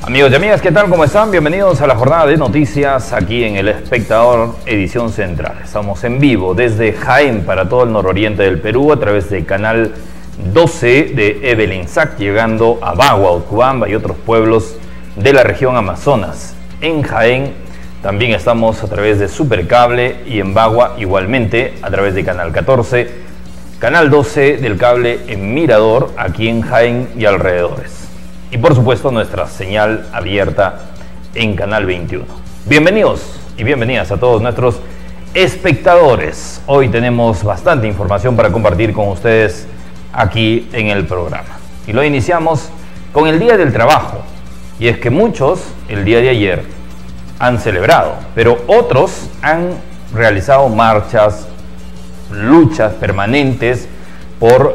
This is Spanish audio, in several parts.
Amigos y amigas, ¿qué tal? ¿Cómo están? Bienvenidos a la jornada de noticias aquí en El Espectador, edición central. Estamos en vivo desde Jaén para todo el nororiente del Perú a través de canal 12 de Ebelensac, llegando a Bagua, Utcubamba y otros pueblos de la región Amazonas. En Jaén también estamos a través de Supercable y en Bagua igualmente a través de canal 14, canal 12 del cable en Mirador, aquí en Jaén y alrededores. Y por supuesto nuestra señal abierta en Canal 21. Bienvenidos y bienvenidas a todos nuestros espectadores. Hoy tenemos bastante información para compartir con ustedes aquí en el programa. Y lo iniciamos con el Día del Trabajo. Y es que muchos el día de ayer han celebrado, pero otros han realizado marchas, luchas permanentes por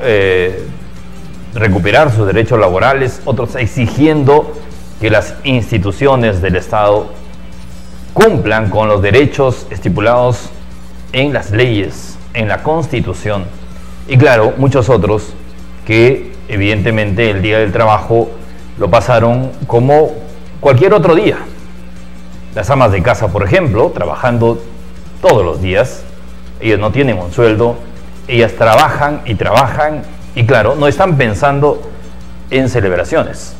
recuperar sus derechos laborales, otros exigiendo que las instituciones del Estado cumplan con los derechos estipulados en las leyes, en la Constitución. Y claro, muchos otros que evidentemente el Día del Trabajo lo pasaron como cualquier otro día. Las amas de casa, por ejemplo, trabajando todos los días, ellas no tienen un sueldo, ellas trabajan y claro, no están pensando en celebraciones.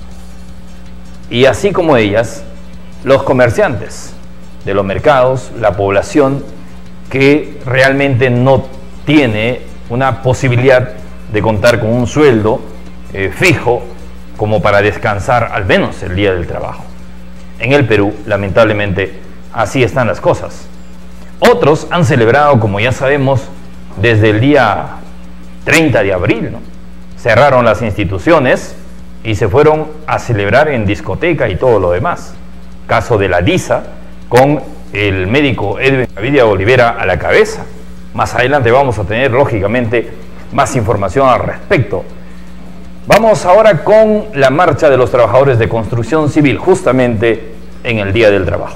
Y así como ellas, los comerciantes de los mercados, la población que realmente no tiene una posibilidad de contar con un sueldo fijo como para descansar al menos el día del trabajo. En el Perú, lamentablemente, así están las cosas. Otros han celebrado, como ya sabemos, desde el día 30 de abril, ¿no? Cerraron las instituciones y se fueron a celebrar en discoteca y todo lo demás. Caso de la DISA, con el médico Edwin Gavidia Olivera a la cabeza. Más adelante vamos a tener, lógicamente, más información al respecto. Vamos ahora con la marcha de los trabajadores de construcción civil, justamente en el Día del Trabajo.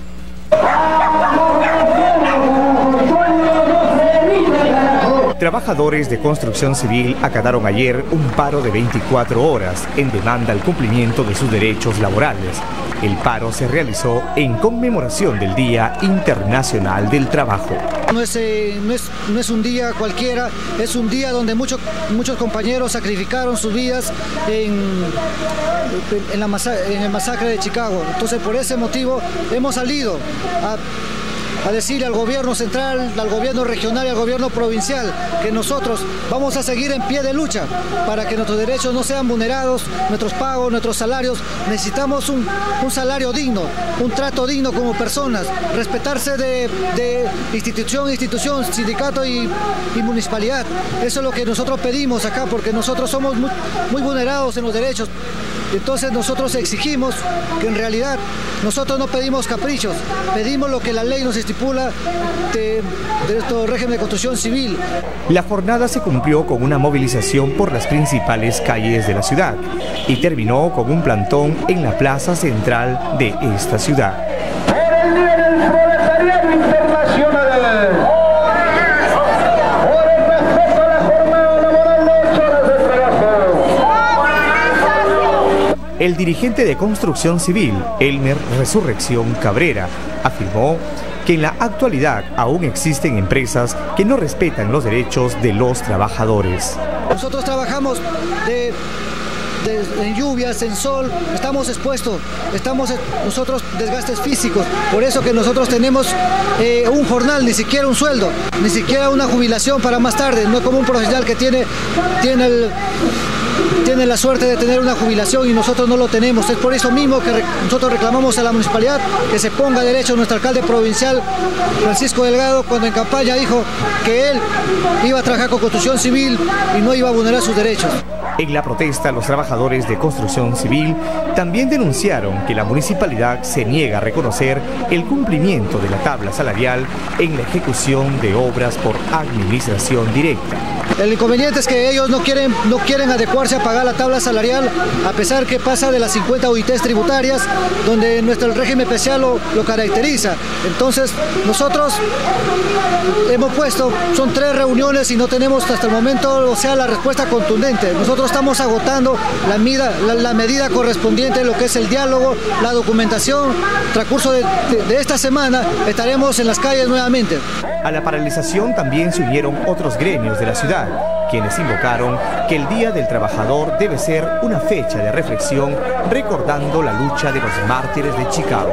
Trabajadores de construcción civil acataron ayer un paro de 24 horas en demanda al cumplimiento de sus derechos laborales. El paro se realizó en conmemoración del Día Internacional del Trabajo. No es un día cualquiera, es un día donde muchos compañeros sacrificaron sus vidas en el masacre de Chicago. Entonces, por ese motivo hemos salido a decirle al gobierno central, al gobierno regional y al gobierno provincial que nosotros vamos a seguir en pie de lucha para que nuestros derechos no sean vulnerados, nuestros pagos, nuestros salarios. Necesitamos un salario digno, un trato digno como personas, respetarse de institución a institución, sindicato y municipalidad. Eso es lo que nosotros pedimos acá, porque nosotros somos muy vulnerados en los derechos. Entonces nosotros exigimos que en realidad nosotros no pedimos caprichos, pedimos lo que la ley nos estipula de este régimen de construcción civil. La jornada se cumplió con una movilización por las principales calles de la ciudad y terminó con un plantón en la plaza central de esta ciudad. Por el Día del Proletariado Internacional. El dirigente de construcción civil, Elmer Resurrección Cabrera, afirmó que en la actualidad aún existen empresas que no respetan los derechos de los trabajadores. Nosotros trabajamos en lluvias, en sol, estamos expuestos, nosotros desgastes físicos, por eso que nosotros tenemos un jornal, ni siquiera un sueldo, ni siquiera una jubilación para más tarde, no como un profesional que tiene la suerte de tener una jubilación y nosotros no lo tenemos. Es por eso mismo que nosotros reclamamos a la municipalidad que se ponga derecho. Nuestro alcalde provincial, Francisco Delgado, cuando en campaña dijo que él iba a trabajar con construcción civil y no iba a vulnerar sus derechos. En la protesta, los trabajadores de construcción civil también denunciaron que la municipalidad se niega a reconocer el cumplimiento de la tabla salarial en la ejecución de obras por administración directa. El inconveniente es que ellos no quieren adecuarse negarse a pagar la tabla salarial, a pesar que pasa de las 50 UITs tributarias, donde nuestro régimen especial lo caracteriza. Entonces, nosotros hemos puesto, son 3 reuniones y no tenemos hasta el momento, o sea, la respuesta contundente. Nosotros estamos agotando la medida correspondiente, lo que es el diálogo, la documentación. Transcurso de esta semana estaremos en las calles nuevamente. A la paralización también se unieron otros gremios de la ciudad, quienes invocaron que el Día del Trabajador debe ser una fecha de reflexión recordando la lucha de los mártires de Chicago.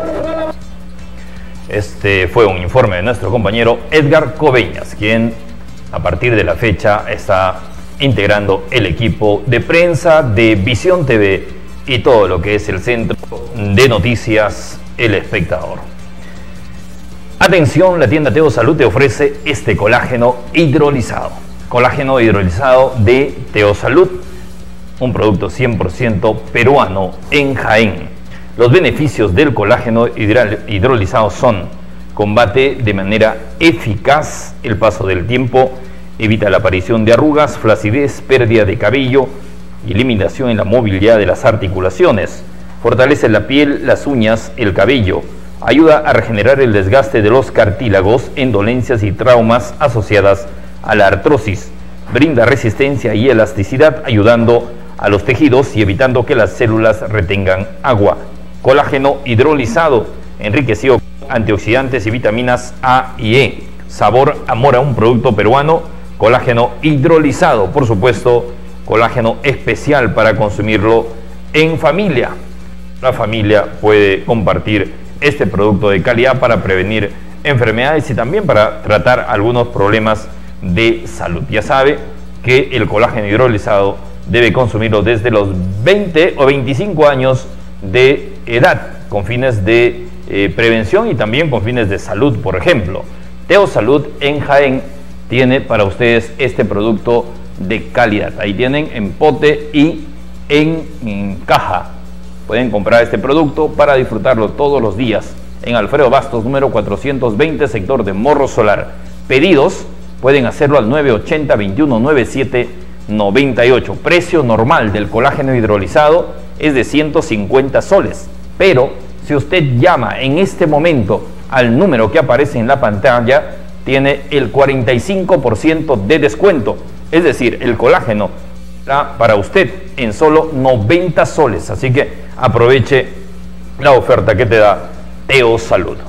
Este fue un informe de nuestro compañero Edgar Coveñas, quien a partir de la fecha está integrando el equipo de prensa de Visión TV y todo lo que es el centro de noticias El Espectador. Atención, la tienda Teo Salud te ofrece este colágeno hidrolizado. Colágeno hidrolizado de Teo Salud, un producto 100% peruano en Jaén. Los beneficios del colágeno hidrolizado son: combate de manera eficaz el paso del tiempo, evita la aparición de arrugas, flacidez, pérdida de cabello y eliminación en la movilidad de las articulaciones, fortalece la piel, las uñas, el cabello, ayuda a regenerar el desgaste de los cartílagos en dolencias y traumas asociadas a la artrosis, brinda resistencia y elasticidad ayudando a los tejidos y evitando que las células retengan agua. Colágeno hidrolizado, enriquecido con antioxidantes y vitaminas A y E. Sabor, amor a un producto peruano. Colágeno hidrolizado, por supuesto, colágeno especial para consumirlo en familia. La familia puede compartir este producto de calidad para prevenir enfermedades y también para tratar algunos problemas de salud. Ya sabe que el colágeno hidrolizado debe consumirlo desde los 20 o 25 años de edad, con fines de prevención y también con fines de salud. Por ejemplo, Teo Salud en Jaén tiene para ustedes este producto de calidad. Ahí tienen en pote y en caja. Pueden comprar este producto para disfrutarlo todos los días en Alfredo Bastos, número 420, sector de Morro Solar. Pedidos pueden hacerlo al 980-2197-98. Precio normal del colágeno hidrolizado es de 150 soles. Pero si usted llama en este momento al número que aparece en la pantalla, tiene el 45% de descuento. Es decir, el colágeno está para usted en solo 90 soles. Así que aproveche la oferta que te da Teo Salud.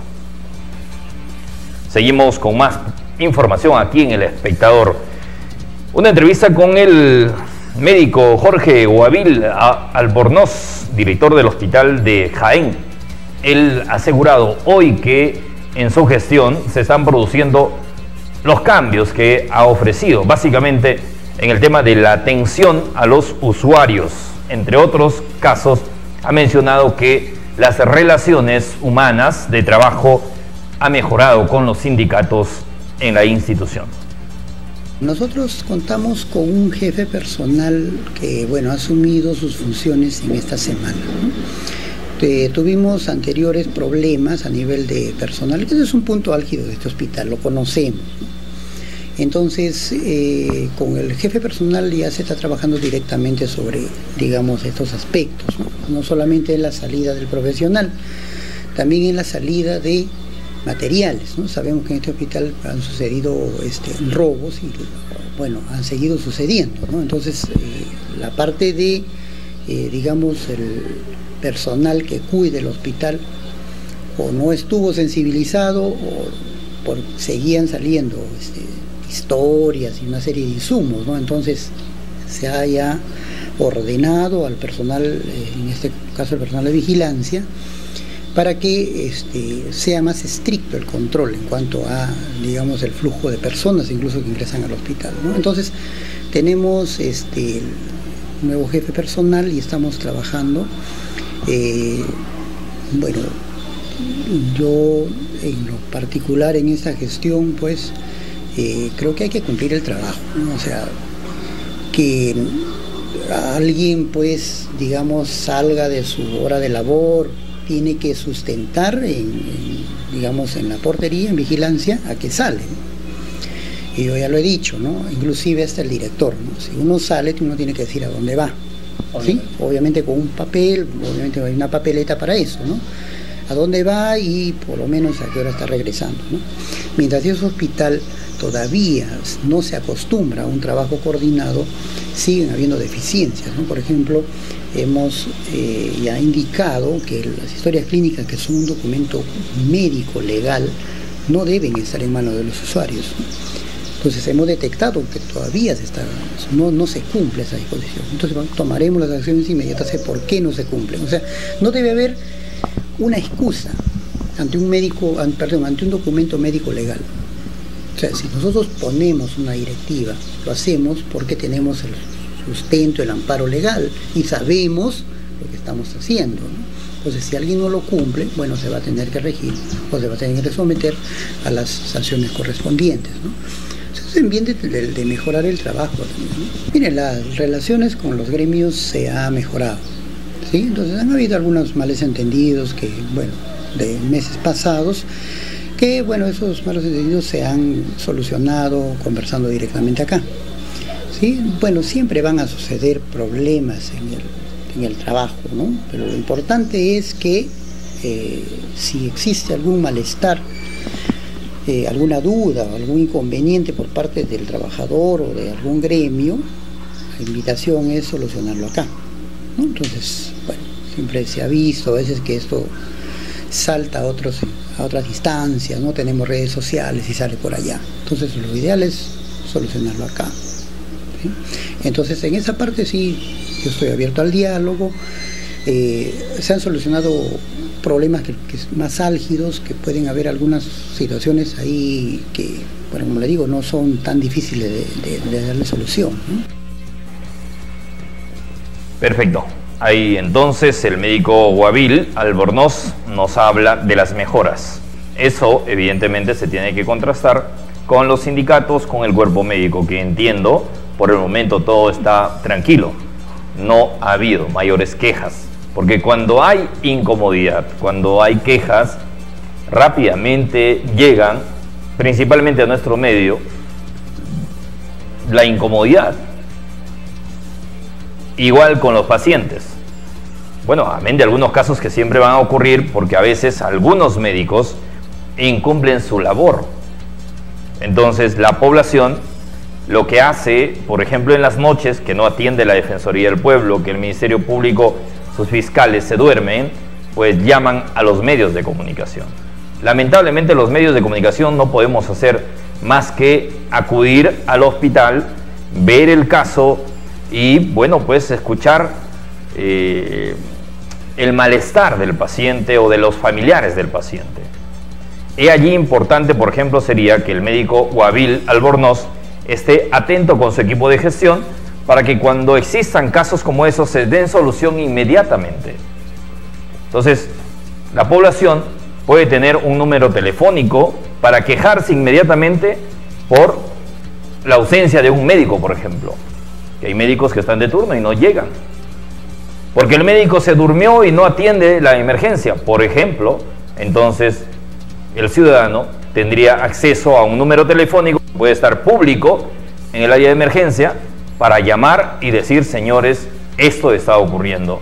Seguimos con más información aquí en El Espectador. Una entrevista con el médico Jorge Guavil Albornoz, director del Hospital de Jaén. Él ha asegurado hoy que en su gestión se están produciendo los cambios que ha ofrecido, básicamente en el tema de la atención a los usuarios. Entre otros casos, ha mencionado que las relaciones humanas de trabajo ha mejorado con los sindicatos en la institución. Nosotros contamos con un jefe personal que, bueno, ha asumido sus funciones en esta semana, ¿no? Tuvimos anteriores problemas a nivel de personal, que es un punto álgido de este hospital, lo conocemos, ¿no? Entonces, con el jefe personal ya se está trabajando directamente sobre, digamos, estos aspectos, ¿no? No solamente en la salida del profesional, también en la salida de materiales, ¿no? Sabemos que en este hospital han sucedido robos y, bueno, han seguido sucediendo, ¿no? Entonces, la parte de, digamos, el personal que cuide el hospital o no estuvo sensibilizado o seguían saliendo historias y una serie de insumos, ¿no? Entonces se haya ordenado al personal, en este caso el personal de vigilancia, para que sea más estricto el control en cuanto a, digamos, el flujo de personas incluso que ingresan al hospital, ¿no? Entonces tenemos un nuevo jefe personal y estamos trabajando. Bueno, yo en lo particular en esta gestión, pues creo que hay que cumplir el trabajo, ¿no? O sea, que alguien, pues, digamos, salga de su hora de labor, tiene que sustentar, digamos, en la portería, en vigilancia, a que sale, ¿no? y yo ya lo he dicho, ¿no? Inclusive hasta el director, ¿no? Si uno sale, uno tiene que decir a dónde va, ¿sí? Obviamente con un papel, obviamente hay una papeleta para eso, ¿no? A dónde va y por lo menos a qué hora está regresando, ¿no? Mientras ese hospital todavía no se acostumbra a un trabajo coordinado, siguen habiendo deficiencias, ¿no? Por ejemplo, hemos ya indicado que las historias clínicas, que son un documento médico legal, no deben estar en manos de los usuarios, ¿no? Entonces hemos detectado que todavía no se cumple esa disposición. Entonces tomaremos las acciones inmediatas de por qué no se cumplen. O sea, no debe haber una excusa ante un documento médico legal. O sea, si nosotros ponemos una directiva, lo hacemos porque tenemos el sustento, el amparo legal y sabemos lo que estamos haciendo, ¿no? Entonces, si alguien no lo cumple, bueno, se va a tener que regir o se va a tener que someter a las sanciones correspondientes, ¿no? Entonces, en bien de mejorar el trabajo también, ¿no? Miren, las relaciones con los gremios se ha mejorado, ¿sí? Entonces, han habido algunos males entendidos que, bueno, de meses pasados, que, bueno, esos malos entendidos se han solucionado conversando directamente acá, ¿sí? Bueno, siempre van a suceder problemas en el trabajo, ¿no? Pero lo importante es que si existe algún malestar, alguna duda o algún inconveniente por parte del trabajador o de algún gremio, la invitación es solucionarlo acá, ¿no? Entonces, bueno, siempre se ha visto a veces que esto salta a otras instancias, ¿no? Tenemos redes sociales y sale por allá. Entonces, lo ideal es solucionarlo acá, ¿sí? Entonces, en esa parte sí, yo estoy abierto al diálogo. Se han solucionado problemas que más álgidos, que pueden haber algunas situaciones ahí que, bueno, como le digo, no son tan difíciles de darle solución, ¿no? Perfecto. Ahí entonces el médico Guavil Albornoz nos habla de las mejoras. Eso evidentemente se tiene que contrastar con los sindicatos, con el cuerpo médico, que entiendo, por el momento todo está tranquilo. No ha habido mayores quejas, porque cuando hay incomodidad, cuando hay quejas, rápidamente llegan, principalmente a nuestro medio, la incomodidad. Igual con los pacientes. Bueno, amén de algunos casos que siempre van a ocurrir, porque a veces algunos médicos incumplen su labor. Entonces la población lo que hace, por ejemplo, en las noches, que no atiende la Defensoría del Pueblo, que el Ministerio Público, sus fiscales se duermen, pues llaman a los medios de comunicación. Lamentablemente los medios de comunicación no podemos hacer más que acudir al hospital, ver el caso y, bueno, pues escuchar el malestar del paciente o de los familiares del paciente. Y allí importante, por ejemplo, sería que el médico Guavil Albornoz esté atento con su equipo de gestión para que cuando existan casos como esos se den solución inmediatamente. Entonces, la población puede tener un número telefónico para quejarse inmediatamente por la ausencia de un médico, por ejemplo. Que hay médicos que están de turno y no llegan, porque el médico se durmió y no atiende la emergencia, por ejemplo. Entonces, el ciudadano tendría acceso a un número telefónico, puede estar público en el área de emergencia, para llamar y decir: señores, esto está ocurriendo.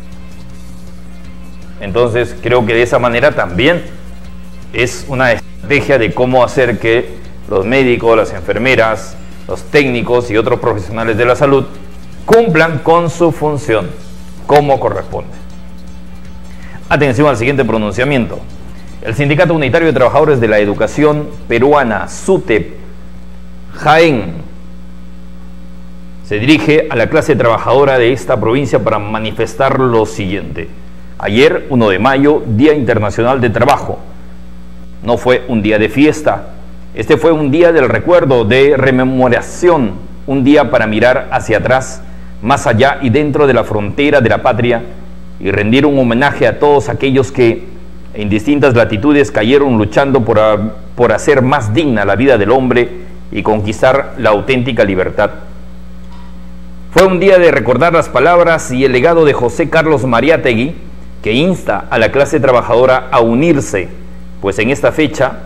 Entonces creo que de esa manera también es una estrategia de cómo hacer que los médicos, las enfermeras, los técnicos y otros profesionales de la salud cumplan con su función como corresponde. Atención al siguiente pronunciamiento. El Sindicato Unitario de Trabajadores de la Educación Peruana, SUTEP, Jaén, se dirige a la clase trabajadora de esta provincia para manifestar lo siguiente. Ayer, 1 de mayo, Día Internacional de Trabajo. No fue un día de fiesta. Este fue un día del recuerdo, de rememoración, un día para mirar hacia atrás, más allá y dentro de la frontera de la patria, y rendir un homenaje a todos aquellos que en distintas latitudes cayeron luchando por hacer más digna la vida del hombre y conquistar la auténtica libertad. Fue un día de recordar las palabras y el legado de José Carlos Mariátegui, que insta a la clase trabajadora a unirse, pues en esta fecha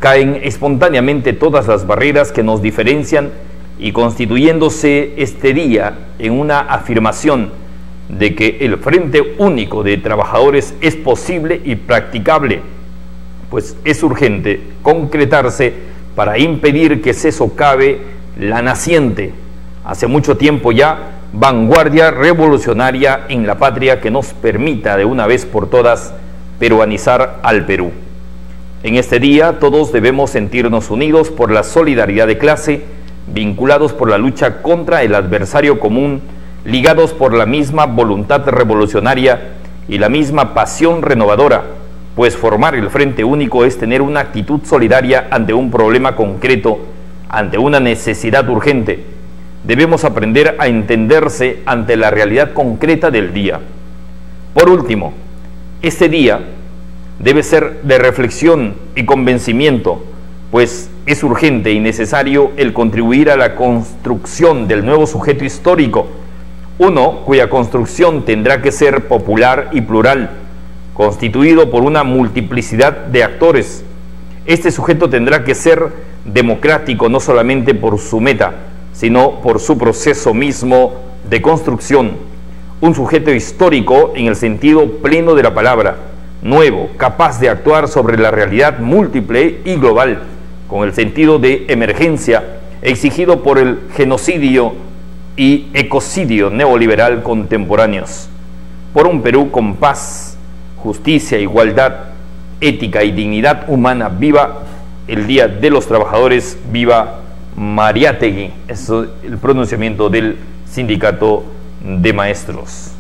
caen espontáneamente todas las barreras que nos diferencian y constituyéndose este día en una afirmación de que el Frente Único de Trabajadores es posible y practicable, pues es urgente concretarse para impedir que se socave la naciente, hace mucho tiempo ya, vanguardia revolucionaria en la patria que nos permita de una vez por todas peruanizar al Perú. En este día todos debemos sentirnos unidos por la solidaridad de clase, vinculados por la lucha contra el adversario común, ligados por la misma voluntad revolucionaria y la misma pasión renovadora, pues formar el Frente Único es tener una actitud solidaria ante un problema concreto, ante una necesidad urgente. Debemos aprender a entenderse ante la realidad concreta del día. Por último, este día debe ser de reflexión y convencimiento, pues es urgente y necesario el contribuir a la construcción del nuevo sujeto histórico, uno cuya construcción tendrá que ser popular y plural, constituido por una multiplicidad de actores. Este sujeto tendrá que ser democrático no solamente por su meta, sino por su proceso mismo de construcción. Un sujeto histórico en el sentido pleno de la palabra, nuevo, capaz de actuar sobre la realidad múltiple y global, con el sentido de emergencia exigido por el genocidio y ecocidio neoliberal contemporáneos. Por un Perú con paz, justicia, igualdad, ética y dignidad humana. Viva el Día de los Trabajadores, viva Mariátegui. Eso es el pronunciamiento del Sindicato de Maestros.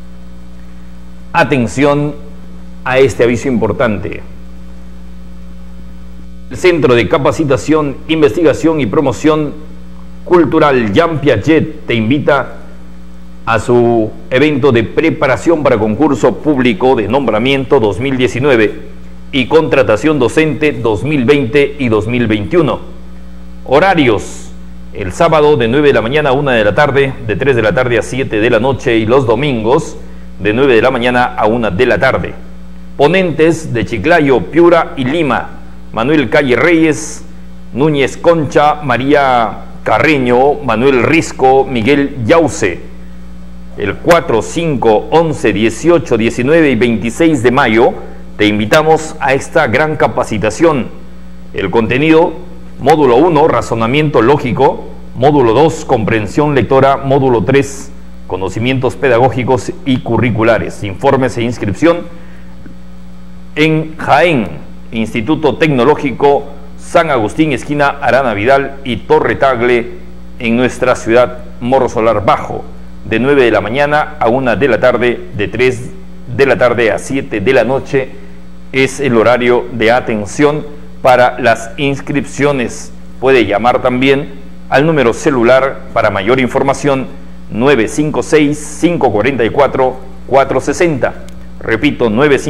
Atención a este aviso importante. El Centro de Capacitación, Investigación y Promoción Cultural Jean Piaget te invita a su evento de preparación para concurso público de nombramiento 2019 y contratación docente 2020 y 2021. Horarios: el sábado de 9 de la mañana a 1 de la tarde, de 3 de la tarde a 7 de la noche, y los domingos de 9 de la mañana a 1 de la tarde. Ponentes de Chiclayo, Piura y Lima: Manuel Calle Reyes, Núñez Concha, María Carreño, Manuel Risco, Miguel Yauce. El 4, 5, 11, 18, 19 y 26 de mayo te invitamos a esta gran capacitación. El contenido: módulo 1, razonamiento lógico; módulo 2, comprensión lectora; módulo 3, conocimientos pedagógicos y curriculares. Informes e inscripción en Jaén, Instituto Tecnológico San Agustín, esquina Arana Vidal y Torre Tagle, en nuestra ciudad, Morro Solar Bajo, de 9 de la mañana a 1 de la tarde, de 3 de la tarde a 7 de la noche, es el horario de atención para las inscripciones. Puede llamar también al número celular para mayor información, 956-544-460. Repito,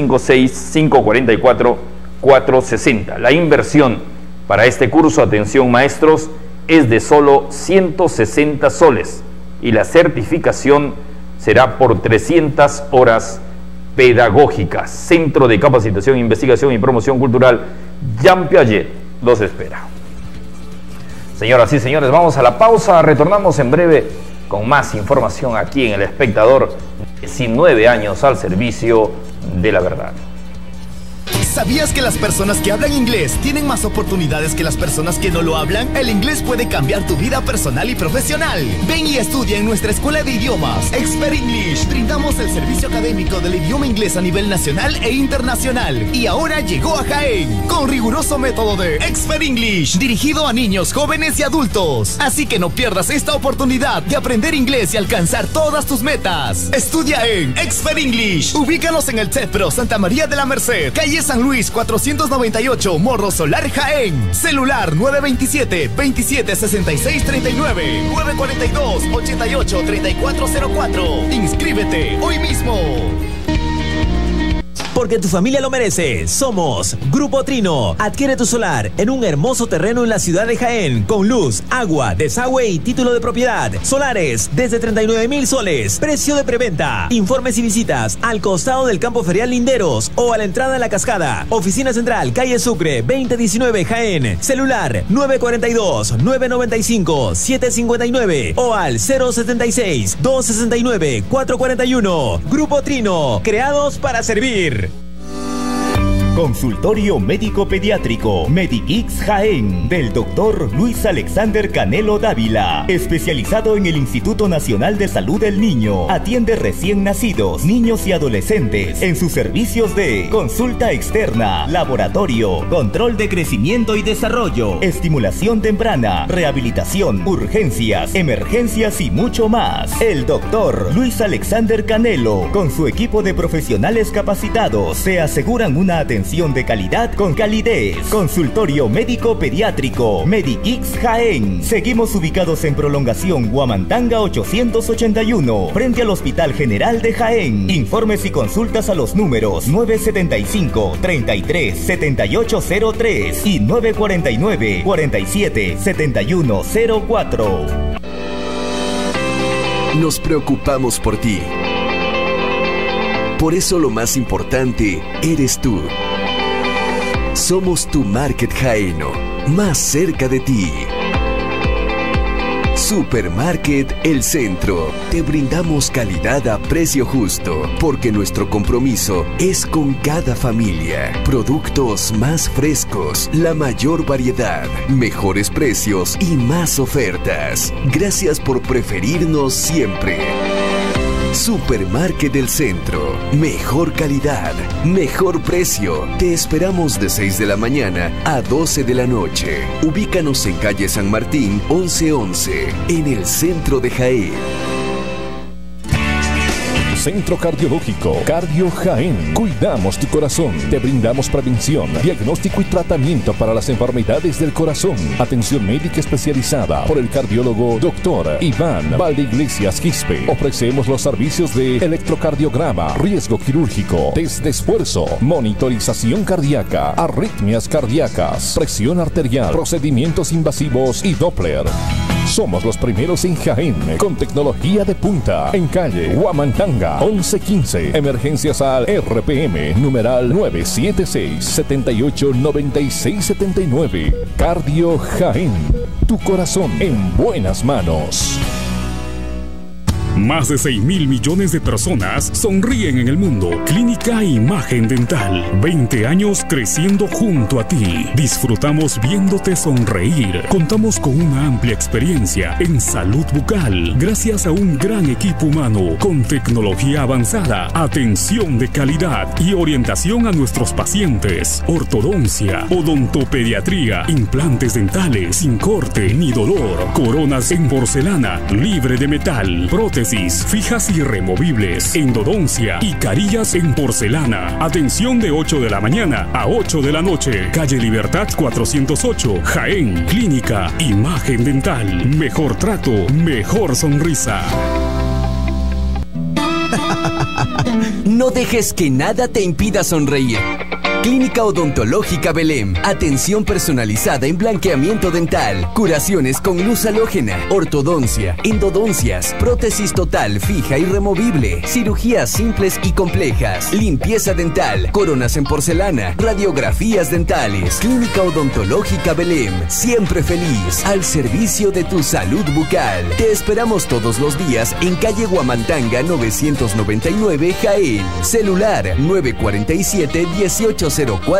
956-544-460. La inversión para este curso, atención maestros, es de solo 160 soles y la certificación será por 300 horas pedagógicas. Centro de Capacitación, Investigación y Promoción Cultural Jean Piaget los espera. Señoras y señores, vamos a la pausa. Retornamos en breve con más información aquí en El Espectador. 19 años al servicio de la verdad. ¿Sabías que las personas que hablan inglés tienen más oportunidades que las personas que no lo hablan? El inglés puede cambiar tu vida personal y profesional. Ven y estudia en nuestra escuela de idiomas, Expert English. Brindamos el servicio académico del idioma inglés a nivel nacional e internacional. Y ahora llegó a Jaén, con riguroso método de Expert English, dirigido a niños, jóvenes y adultos. Así que no pierdas esta oportunidad de aprender inglés y alcanzar todas tus metas. Estudia en Expert English. Ubícanos en el CEPRO Santa María de la Merced, calle San Luis 498, Morro Solar, Jaén. Celular 927-276639, 942-883404. Inscríbete hoy mismo. porque tu familia lo merece. Somos Grupo Trino. Adquiere tu solar en un hermoso terreno en la ciudad de Jaén, con luz, agua, desagüe y título de propiedad. Solares desde 39.000 soles. Precio de preventa. Informes y visitas al costado del campo ferial Linderos o a la entrada de la Cascada. Oficina central, calle Sucre, 2019, Jaén. Celular 942-995-759 o al 076-269-441. Grupo Trino, creados para servir. Consultorio Médico Pediátrico Medikix Jaén del Dr. Luis Alexander Canelo Dávila, especializado en el Instituto Nacional de Salud del Niño. Atiende recién nacidos, niños y adolescentes en sus servicios de consulta externa, laboratorio, control de crecimiento y desarrollo, estimulación temprana, rehabilitación, urgencias, emergencias y mucho más. El Dr. Luis Alexander Canelo, con su equipo de profesionales capacitados, se aseguran una atención de calidad con calidez. Consultorio Médico Pediátrico Medikix Jaén. Seguimos ubicados en Prolongación Huamantanga 881, frente al Hospital General de Jaén. Informes y consultas a los números 975-33-7803 y 949-47-7104. Nos preocupamos por ti. Por eso lo más importante eres tú. Somos tu Market Jaeno, más cerca de ti. Supermarket El Centro. Te brindamos calidad a precio justo, porque nuestro compromiso es con cada familia. Productos más frescos, la mayor variedad, mejores precios y más ofertas. Gracias por preferirnos siempre. Supermarket del Centro. Mejor calidad, mejor precio. Te esperamos de 6 de la mañana a 12 de la noche. Ubícanos en calle San Martín 1111, en el centro de Jaén. Centro Cardiológico Cardio Jaén. Cuidamos tu corazón. Te brindamos prevención, diagnóstico y tratamiento para las enfermedades del corazón. Atención médica especializada por el cardiólogo Dr. Iván Valdeiglesias Quispe. Ofrecemos los servicios de electrocardiograma, riesgo quirúrgico, test de esfuerzo, monitorización cardíaca, arritmias cardíacas, presión arterial, procedimientos invasivos y Doppler. Somos los primeros en Jaén, con tecnología de punta, en calle Huamantanga 1115. Emergencias al RPM, numeral 976-789679. Cardio Jaén, tu corazón en buenas manos. Más de 6.000 millones de personas sonríen en el mundo. Clínica Imagen Dental. 20 años creciendo junto a ti. Disfrutamos viéndote sonreír. Contamos con una amplia experiencia en salud bucal. Gracias a un gran equipo humano con tecnología avanzada, atención de calidad y orientación a nuestros pacientes. Ortodoncia, odontopediatría, implantes dentales sin corte ni dolor. Coronas en porcelana, libre de metal. Prótesis fijas y removibles, endodoncia y carillas en porcelana. Atención de 8 de la mañana a 8 de la noche. Calle Libertad 408, Jaén. Clínica Imagen Dental. Mejor trato, mejor sonrisa. No dejes que nada te impida sonreír. Clínica Odontológica Belém. Atención personalizada en blanqueamiento dental, curaciones con luz halógena, ortodoncia, endodoncias, prótesis total, fija y removible, cirugías simples y complejas, limpieza dental, coronas en porcelana, radiografías dentales. Clínica Odontológica Belém. Siempre feliz, al servicio de tu salud bucal. Te esperamos todos los días en calle Huamantanga 999, Jaén. Celular 947-180471.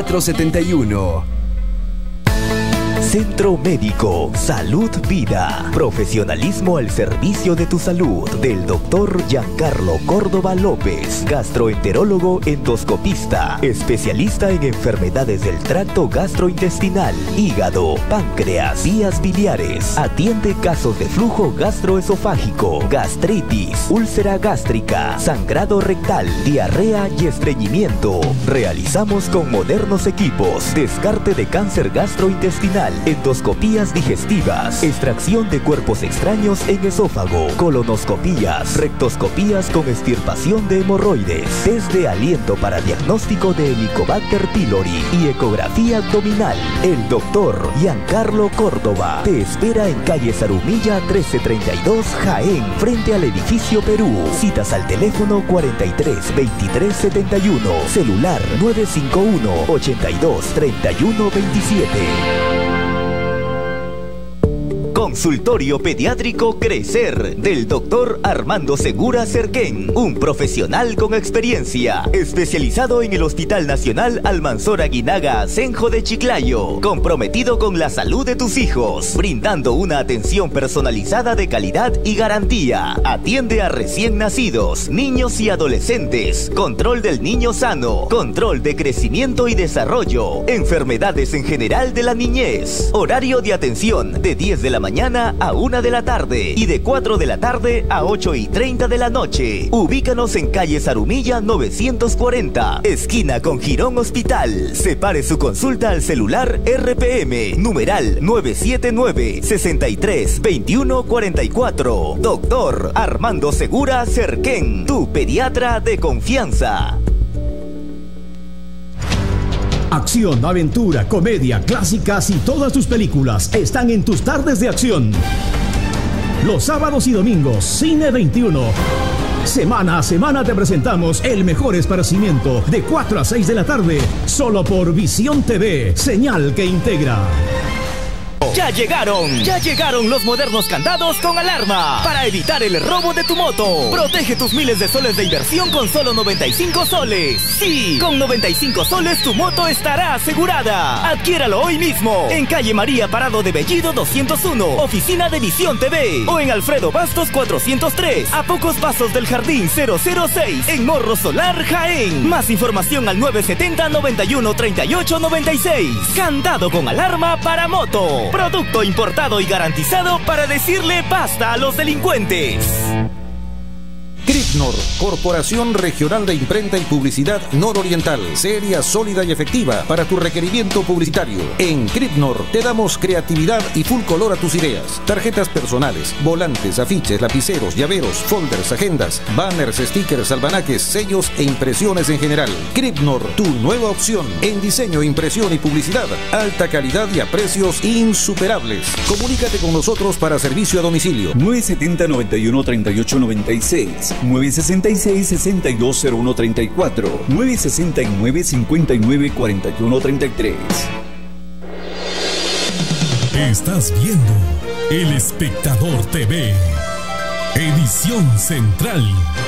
Centro Médico Salud Vida. Profesionalismo al servicio de tu salud. Del doctor Giancarlo Córdoba López. Gastroenterólogo endoscopista. Especialista en enfermedades del tracto gastrointestinal, hígado, páncreas, vías biliares. Atiende casos de flujo gastroesofágico, gastritis, úlcera gástrica, sangrado rectal, diarrea y estreñimiento. Realizamos con modernos equipos descarte de cáncer gastrointestinal, endoscopías digestivas, extracción de cuerpos extraños en esófago, colonoscopías, rectoscopías con extirpación de hemorroides, test de aliento para diagnóstico de Helicobacter pylori y ecografía abdominal. El doctor Giancarlo Córdoba te espera en calle Zarumilla 1332 Jaén, frente al edificio Perú. Citas al teléfono 43 23 71, celular 951 82 31 27. Consultorio Pediátrico Crecer del Dr. Armando Segura Cerquén, un profesional con experiencia, especializado en el Hospital Nacional Almanzora Aguinaga Asenjo de Chiclayo, comprometido con la salud de tus hijos, brindando una atención personalizada de calidad y garantía. Atiende a recién nacidos, niños y adolescentes, control del niño sano, control de crecimiento y desarrollo, enfermedades en general de la niñez. Horario de atención de 10 de la mañana a 1 de la tarde y de 4 de la tarde a 8:30 de la noche. Ubícanos en calle Zarumilla 940, esquina con Girón Hospital. Separe su consulta al celular RPM, numeral 979-63-2144. Doctor Armando Segura Cerquén, tu pediatra de confianza. Acción, aventura, comedia, clásicas y todas tus películas están en tus tardes de acción. Los sábados y domingos, Cine 21. Semana a semana te presentamos el mejor esparcimiento de 4 a 6 de la tarde, solo por Visión TV, señal que integra. ¡Ya llegaron los modernos candados con alarma! Para evitar el robo de tu moto. Protege tus miles de soles de inversión con solo 95 soles. Sí, con 95 soles tu moto estará asegurada. Adquiéralo hoy mismo en calle María Parado de Bellido 201, oficina de Visión TV. O en Alfredo Bastos 403, a pocos pasos del Jardín 006, en Morro Solar, Jaén. Más información al 970-91-3896. Candado con alarma para moto. Producto importado y garantizado para decirle basta a los delincuentes. Cripnor, Corporación Regional de Imprenta y Publicidad Nororiental, seria, sólida y efectiva para tu requerimiento publicitario. En Cripnor te damos creatividad y full color a tus ideas. Tarjetas personales, volantes, afiches, lapiceros, llaveros, folders, agendas, banners, stickers, almanaques, sellos e impresiones en general. Cripnor, tu nueva opción en diseño, impresión y publicidad. Alta calidad y a precios insuperables. Comunícate con nosotros para servicio a domicilio. 970-91-3896. 966-620134, 969-594133. Estás viendo El Espectador TV, edición central.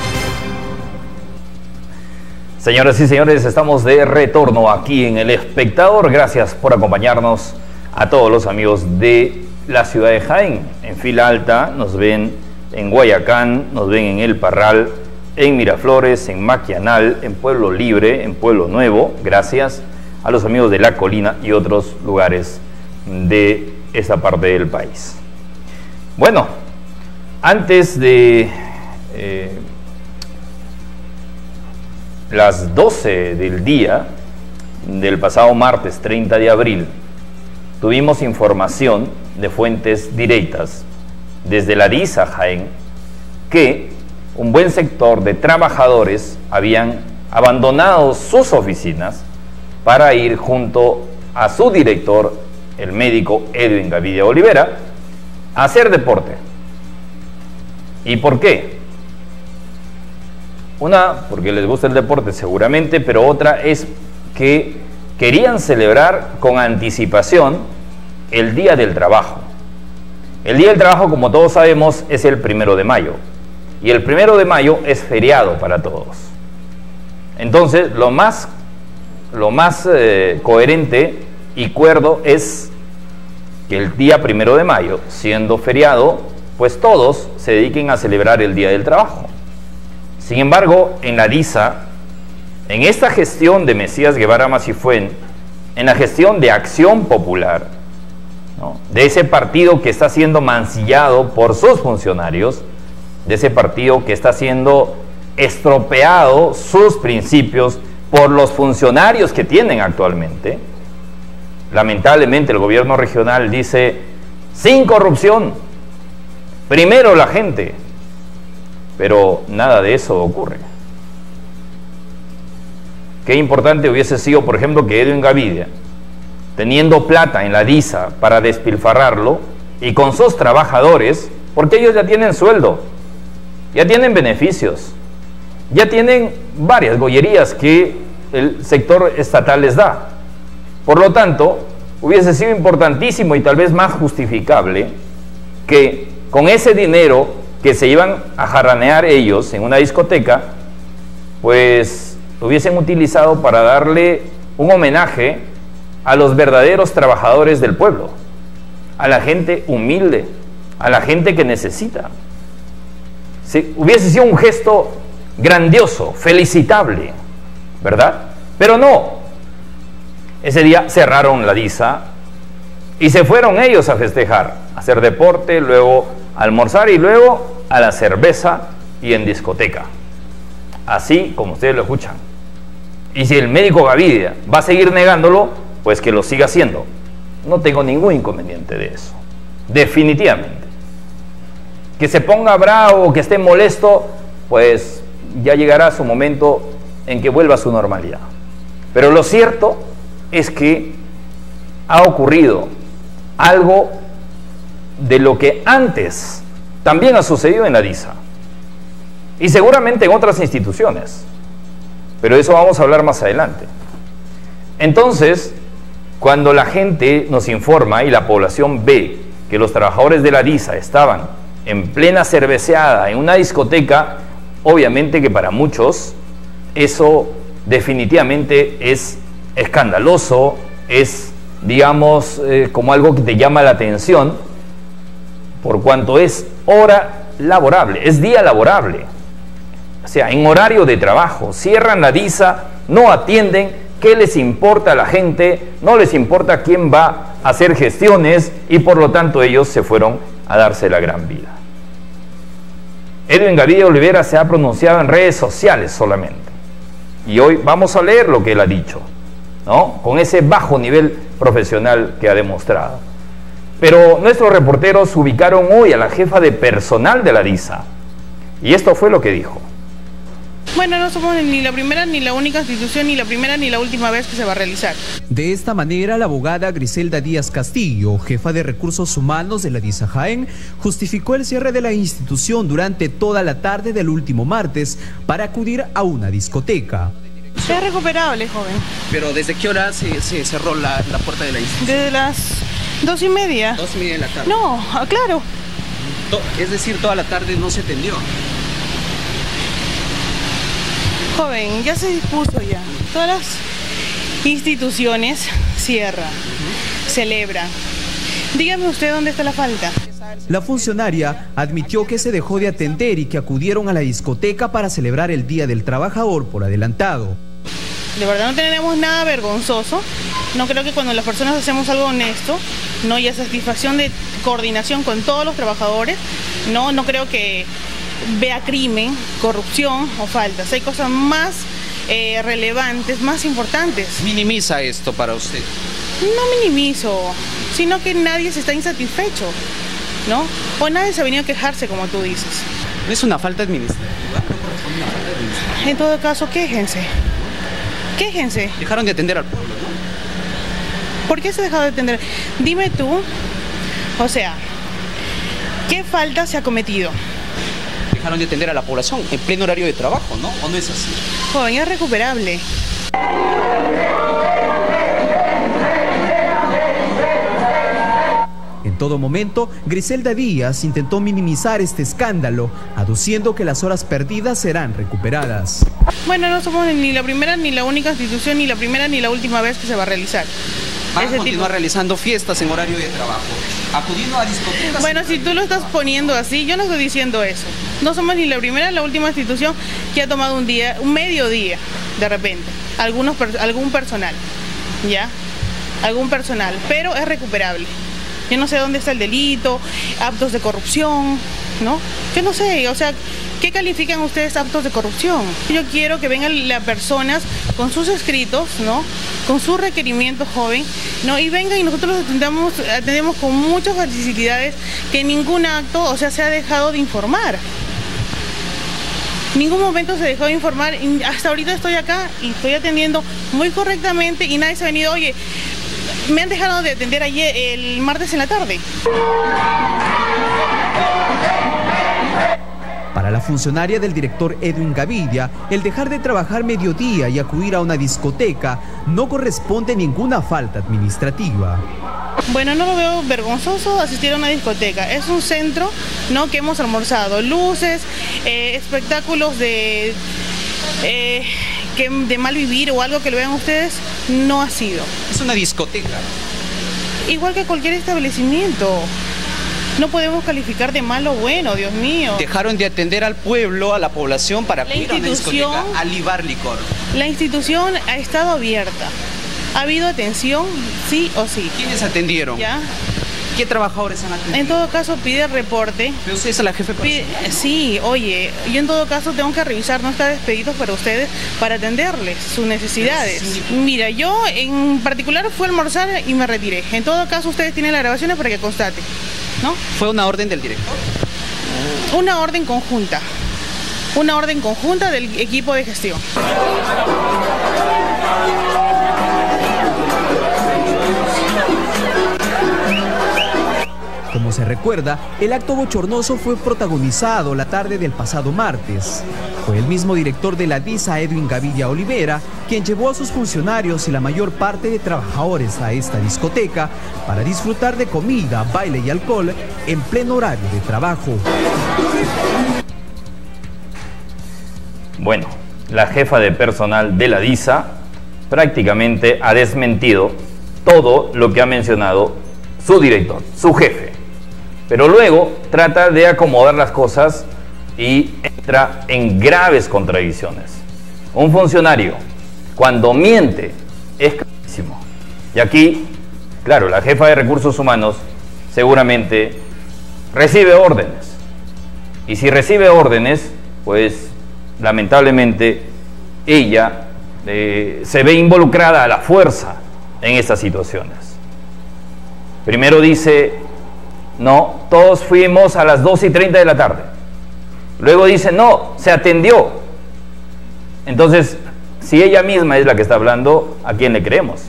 Señoras y señores, estamos de retorno aquí en El Espectador. Gracias por acompañarnos a todos los amigos de la ciudad de Jaén. En fila alta nos ven en Guayacán, nos ven en El Parral, en Miraflores, en Maquianal, en Pueblo Libre, en Pueblo Nuevo. Gracias a los amigos de La Colina y otros lugares de esta parte del país. Bueno, antes de las 12 del día del pasado martes 30 de abril, tuvimos información de fuentes directas desde la DISA Jaén que un buen sector de trabajadores habían abandonado sus oficinas para ir junto a su director, el médico Edwin Gavidia Olivera, a hacer deporte. ¿Y por qué? Una, porque les gusta el deporte seguramente, pero otra es que querían celebrar con anticipación el Día del Trabajo. El Día del Trabajo, como todos sabemos, es el 1 de mayo. Y el 1 de mayo es feriado para todos. Entonces, lo más coherente y cuerdo es que el día 1 de mayo, siendo feriado, pues todos se dediquen a celebrar el Día del Trabajo. Sin embargo, en la DISA, en esta gestión de Mesías Guevara Macifuen, en la gestión de Acción Popular, ¿no?, de ese partido que está siendo mancillado por sus funcionarios, de ese partido que está siendo estropeado sus principios por los funcionarios que tienen actualmente, lamentablemente el gobierno regional dice, sin corrupción, primero la gente, pero nada de eso ocurre. Qué importante hubiese sido, por ejemplo, que Edwin Gavidia, teniendo plata en la DISA para despilfarrarlo, y con sus trabajadores, porque ellos ya tienen sueldo, ya tienen beneficios, ya tienen varias gollerías que el sector estatal les da. Por lo tanto, hubiese sido importantísimo y tal vez más justificable que con ese dinero que se iban a jarranear ellos en una discoteca, pues lo hubiesen utilizado para darle un homenaje a los verdaderos trabajadores del pueblo, a la gente humilde, a la gente que necesita. Sí, hubiese sido un gesto grandioso, felicitable, ¿verdad? Pero no. Ese día cerraron la DISA y se fueron ellos a festejar, a hacer deporte, luego a almorzar y luego a la cerveza y en discoteca. Así como ustedes lo escuchan. Y si el médico Gavidia va a seguir negándolo, pues que lo siga haciendo. No tengo ningún inconveniente de eso. Definitivamente. Que se ponga bravo, que esté molesto, pues ya llegará su momento en que vuelva a su normalidad. Pero lo cierto es que ha ocurrido algo de lo que antes también ha sucedido en la DISA y seguramente en otras instituciones, pero de eso vamos a hablar más adelante. Entonces, cuando la gente nos informa y la población ve que los trabajadores de la DISA estaban en plena cerveceada en una discoteca, obviamente que para muchos eso definitivamente es escandaloso, es, digamos, como algo que te llama la atención, por cuanto es hora laborable, es día laborable. O sea, en horario de trabajo, cierran la DISA, no atienden, ¿qué les importa a la gente? No les importa quién va a hacer gestiones y por lo tanto ellos se fueron a darse la gran vida. Edwin Gavidia Olivera se ha pronunciado en redes sociales solamente. Y hoy vamos a leer lo que él ha dicho, ¿no? Con ese bajo nivel profesional que ha demostrado. Pero nuestros reporteros ubicaron hoy a la jefa de personal de la DISA. Y esto fue lo que dijo. Bueno, no somos ni la primera ni la única institución, ni la primera ni la última vez que se va a realizar. De esta manera, la abogada Griselda Díaz Castillo, jefa de Recursos Humanos de la DISA Jaén, justificó el cierre de la institución durante toda la tarde del último martes para acudir a una discoteca. Es recuperable, joven. ¿Pero desde qué hora se cerró la puerta de la institución? Desde las 2:30. 2:30 de la tarde. No, claro. Es decir, toda la tarde no se atendió. Joven, ya se dispuso ya. Todas las instituciones cierran, celebran. Dígame usted dónde está la falta. La funcionaria admitió que se dejó de atender y que acudieron a la discoteca para celebrar el Día del Trabajador por adelantado. De verdad no tenemos nada vergonzoso. No creo que cuando las personas hacemos algo honesto, no haya satisfacción de coordinación con todos los trabajadores. No creo que vea crimen, corrupción o faltas. Hay cosas más relevantes, más importantes. ¿Minimiza esto para usted? No minimizo, sino que nadie se está insatisfecho, ¿no? O nadie se ha venido a quejarse, como tú dices. ¿No es una falta administrativa? ¿No corresponde una falta administrativa? En todo caso, quéjense. Quéjense. Dejaron de atender al pueblo, ¿no? ¿Por qué se dejó de atender? Dime tú, o sea, ¿qué falta se ha cometido? Dejaron de atender a la población en pleno horario de trabajo, ¿no? ¿O no es así? Joven, es recuperable. En todo momento, Griselda Díaz intentó minimizar este escándalo, aduciendo que las horas perdidas serán recuperadas. Bueno, no somos ni la primera ni la única institución, ni la primera ni la última vez que se va a realizar. ¿Van a continuar realizando fiestas en horario de trabajo? ¿Acudiendo a discotecas? Bueno, si tú lo estás poniendo así, yo no estoy diciendo eso. No somos ni la primera ni la última institución que ha tomado un mediodía, de repente, algún personal, ¿ya? Algún personal, pero es recuperable. Yo no sé dónde está el delito, actos de corrupción, ¿no? Yo no sé, o sea, ¿qué califican ustedes actos de corrupción? Yo quiero que vengan las personas con sus escritos, ¿no? con su requerimiento, joven, ¿no? Y vengan y nosotros los atendemos con muchas facilidades que ningún acto, o sea, se ha dejado de informar. Ningún momento se dejó de informar, y hasta ahorita estoy acá y estoy atendiendo muy correctamente y nadie se ha venido, oye, me han dejado de atender ayer, el martes en la tarde. Para la funcionaria del director Edwin Gavidia, el dejar de trabajar mediodía y acudir a una discoteca no corresponde a ninguna falta administrativa. Bueno, no lo veo vergonzoso asistir a una discoteca. Es un centro, ¿no?, que hemos almorzado. Luces, espectáculos de mal vivir o algo que lo vean ustedes, no ha sido. Es una discoteca. Igual que cualquier establecimiento. No podemos calificar de malo o bueno, Dios mío. Dejaron de atender al pueblo, a la población para acudir a una discoteca a libar licor. La institución ha estado abierta. ¿Ha habido atención? Sí o sí. ¿Quiénes atendieron? ¿Ya? ¿Qué trabajadores han atendido? En todo caso pide reporte. ¿Pero usted es la jefe personal? Sí, oye, yo en todo caso tengo que revisar nuestros expeditos para ustedes para atenderles sus necesidades. Mira, yo en particular fui a almorzar y me retiré. En todo caso ustedes tienen las grabaciones para que constate, ¿no? ¿Fue una orden del director? Una orden conjunta. Una orden conjunta del equipo de gestión. Como se recuerda, el acto bochornoso fue protagonizado la tarde del pasado martes. Fue el mismo director de la DISA, Edwin Gavidia Olivera, quien llevó a sus funcionarios y la mayor parte de trabajadores a esta discoteca para disfrutar de comida, baile y alcohol en pleno horario de trabajo. Bueno, la jefa de personal de la DISA prácticamente ha desmentido todo lo que ha mencionado su director, su jefe. Pero luego trata de acomodar las cosas y entra en graves contradicciones. Un funcionario, cuando miente, es clarísimo. Y aquí, claro, la jefa de recursos humanos seguramente recibe órdenes. Y si recibe órdenes, pues lamentablemente ella se ve involucrada a la fuerza en estas situaciones. Primero dice, no, todos fuimos a las 2:30 de la tarde. Luego dice, no, se atendió. Entonces, si ella misma es la que está hablando, ¿a quién le creemos?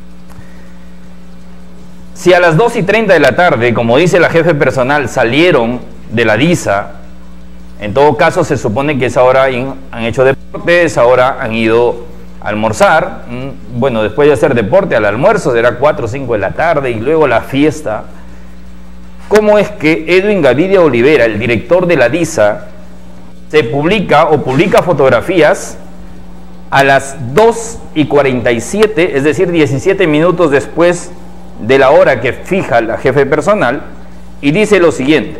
Si a las 2:30 de la tarde, como dice la jefe personal, salieron de la DISA, en todo caso se supone que esa hora han hecho deporte, esa hora han ido a almorzar. Bueno, después de hacer deporte, al almuerzo será 4 o 5 de la tarde y luego la fiesta. ¿Cómo es que Edwin Gavidia Olivera, el director de la DISA, publica fotografías a las 2:47, es decir, 17 minutos después de la hora que fija la jefe personal, y dice lo siguiente: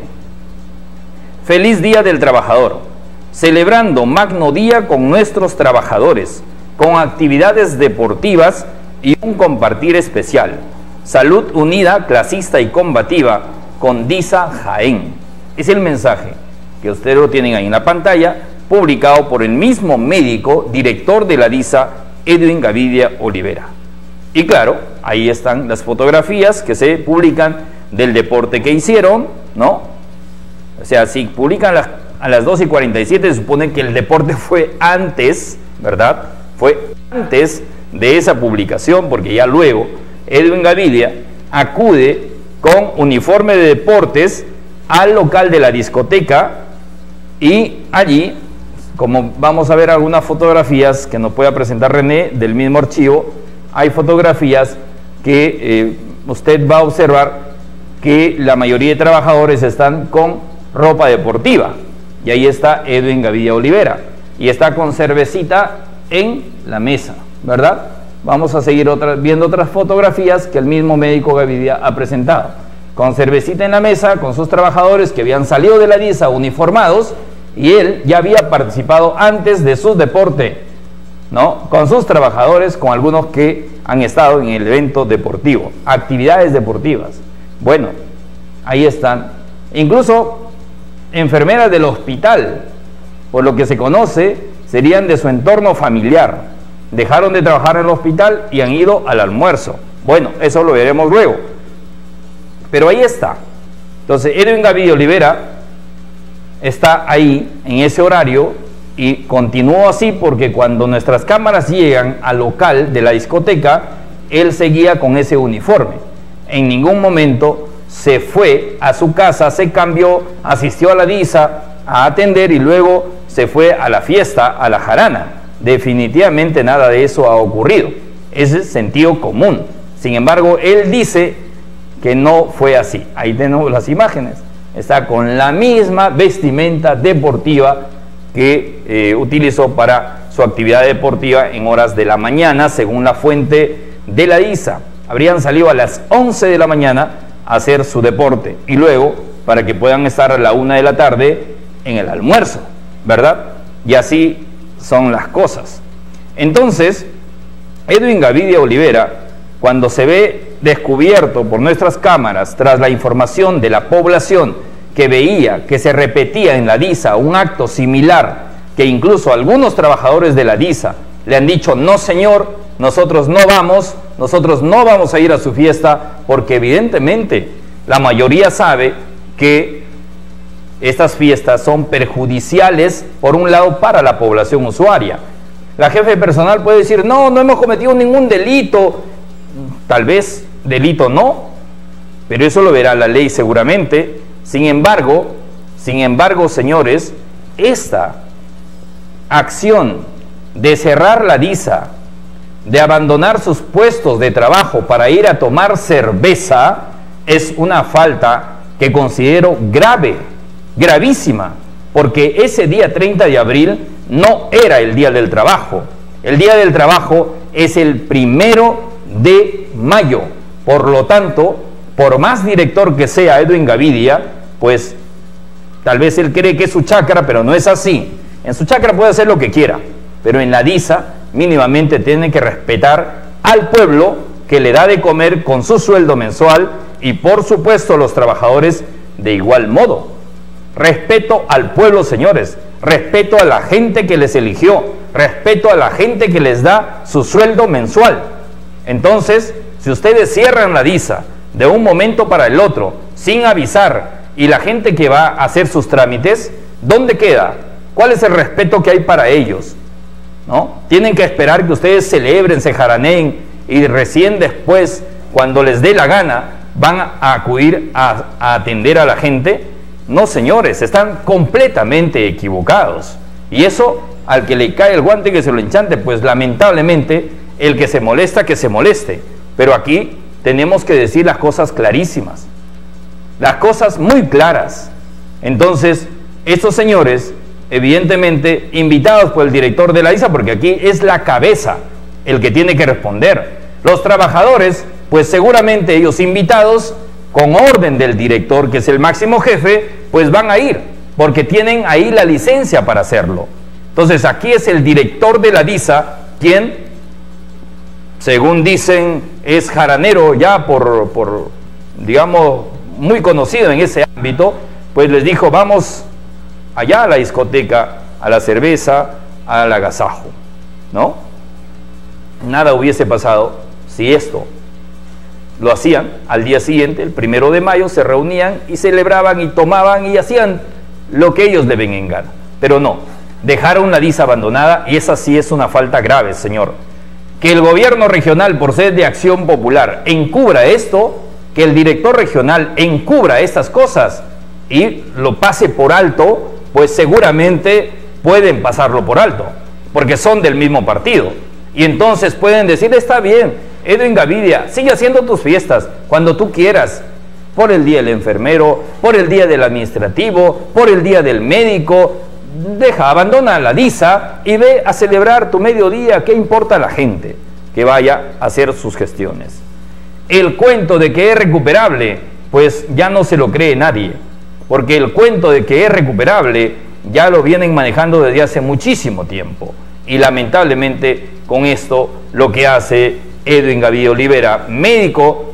feliz Día del Trabajador, celebrando magno día con nuestros trabajadores, con actividades deportivas y un compartir especial. Salud unida, clasista y combativa con DISA Jaén. Es el mensaje que ustedes lo tienen ahí en la pantalla, publicado por el mismo médico director de la DISA, Edwin Gavidia Olivera. Y claro, ahí están las fotografías que se publican del deporte que hicieron, ¿no? O sea, si publican a las 2:47, se supone que el deporte fue antes, ¿verdad? Fue antes de esa publicación, porque ya luego Edwin Gavidia acude con uniforme de deportes al local de la discoteca y allí, como vamos a ver algunas fotografías que nos pueda presentar René del mismo archivo, hay fotografías que usted va a observar que la mayoría de trabajadores están con ropa deportiva y ahí está Edwin Gavidia Olivera y está con cervecita en la mesa, ¿verdad? Vamos a seguir viendo otras fotografías que el mismo médico Gavidia ha presentado, con cervecita en la mesa, con sus trabajadores que habían salido de la DISA uniformados y él ya había participado antes de su deporte, ¿no? Con sus trabajadores, con algunos que han estado en el evento deportivo, actividades deportivas. Bueno, ahí están. Incluso enfermeras del hospital, por lo que se conoce, serían de su entorno familiar. dejaron de trabajar en el hospital y han ido al almuerzo. Bueno, eso lo veremos luego. Pero ahí está. Entonces, Edwin Gavidia Olivera está ahí en ese horario y continuó así porque cuando nuestras cámaras llegan al local de la discoteca, él seguía con ese uniforme. En ningún momento se fue a su casa, se cambió, asistió a la DISA a atender y luego se fue a la fiesta, a la jarana. Definitivamente nada de eso ha ocurrido. Ese es sentido común. Sin embargo, él dice que no fue así. Ahí tenemos las imágenes. Está con la misma vestimenta deportiva que utilizó para su actividad deportiva en horas de la mañana, según la fuente de la DISA. Habrían salido a las 11 de la mañana a hacer su deporte y luego para que puedan estar a la 1 de la tarde en el almuerzo, ¿verdad? Y así son las cosas. Entonces, Edwin Gavidia Olivera, cuando se ve descubierto por nuestras cámaras tras la información de la población que veía que se repetía en la DISA un acto similar, que incluso algunos trabajadores de la DISA le han dicho: no señor, nosotros no vamos a ir a su fiesta, porque evidentemente la mayoría sabe que estas fiestas son perjudiciales, por un lado, para la población usuaria. La jefe de personal puede decir: no hemos cometido ningún delito. Tal vez delito no, pero eso lo verá la ley seguramente. Sin embargo, señores, esta acción de cerrar la DISA, de abandonar sus puestos de trabajo para ir a tomar cerveza, es una falta que considero grave, gravísima, porque ese día 30 de abril no era el Día del Trabajo. El Día del Trabajo es el 1 de mayo. Por lo tanto, por más director que sea Edwin Gavidia, pues tal vez él cree que es su chacra, pero no es así. En su chacra puede hacer lo que quiera, pero en la DISA mínimamente tiene que respetar al pueblo que le da de comer con su sueldo mensual, y por supuesto los trabajadores de igual modo. Respeto al pueblo, señores, respeto a la gente que les eligió, respeto a la gente que les da su sueldo mensual. Entonces, si ustedes cierran la DISA de un momento para el otro, sin avisar, y la gente que va a hacer sus trámites, ¿dónde queda? ¿Cuál es el respeto que hay para ellos? ¿No? Tienen que esperar que ustedes celebren, se jaraneen, y recién después, cuando les dé la gana, van a acudir a atender a la gente. No, señores, están completamente equivocados. Y eso, al que le cae el guante que se lo enchante, pues lamentablemente, el que se molesta, que se moleste. Pero aquí tenemos que decir las cosas clarísimas, las cosas muy claras. Entonces, estos señores, evidentemente invitados por el director de la DISA, porque aquí es la cabeza el que tiene que responder. Los trabajadores, pues seguramente ellos invitados, con orden del director, que es el máximo jefe, pues van a ir, porque tienen ahí la licencia para hacerlo. Entonces aquí es el director de la DISA quien, según dicen, es jaranero ya por digamos, muy conocido en ese ámbito, pues les dijo: vamos allá a la discoteca, a la cerveza, al agasajo, ¿no? Nada hubiese pasado si esto lo hacían al día siguiente, el 1 de mayo, se reunían y celebraban y tomaban y hacían lo que ellos le ven en gana. Pero no, dejaron la DISA abandonada, y esa sí es una falta grave, señor. Que el gobierno regional, por ser de Acción Popular, encubra esto, que el director regional encubra estas cosas y lo pase por alto, pues seguramente pueden pasarlo por alto, porque son del mismo partido. Y entonces pueden decir: está bien, Edwin Gavidia, sigue haciendo tus fiestas cuando tú quieras, por el día del enfermero, por el día del administrativo, por el día del médico. Abandona la DISA y ve a celebrar tu mediodía. ¿Qué importa a la gente que vaya a hacer sus gestiones? El cuento de que es recuperable, pues ya no se lo cree nadie, porque el cuento de que es recuperable ya lo vienen manejando desde hace muchísimo tiempo, y lamentablemente con esto lo que hace Edwin Gavidia Olivera, médico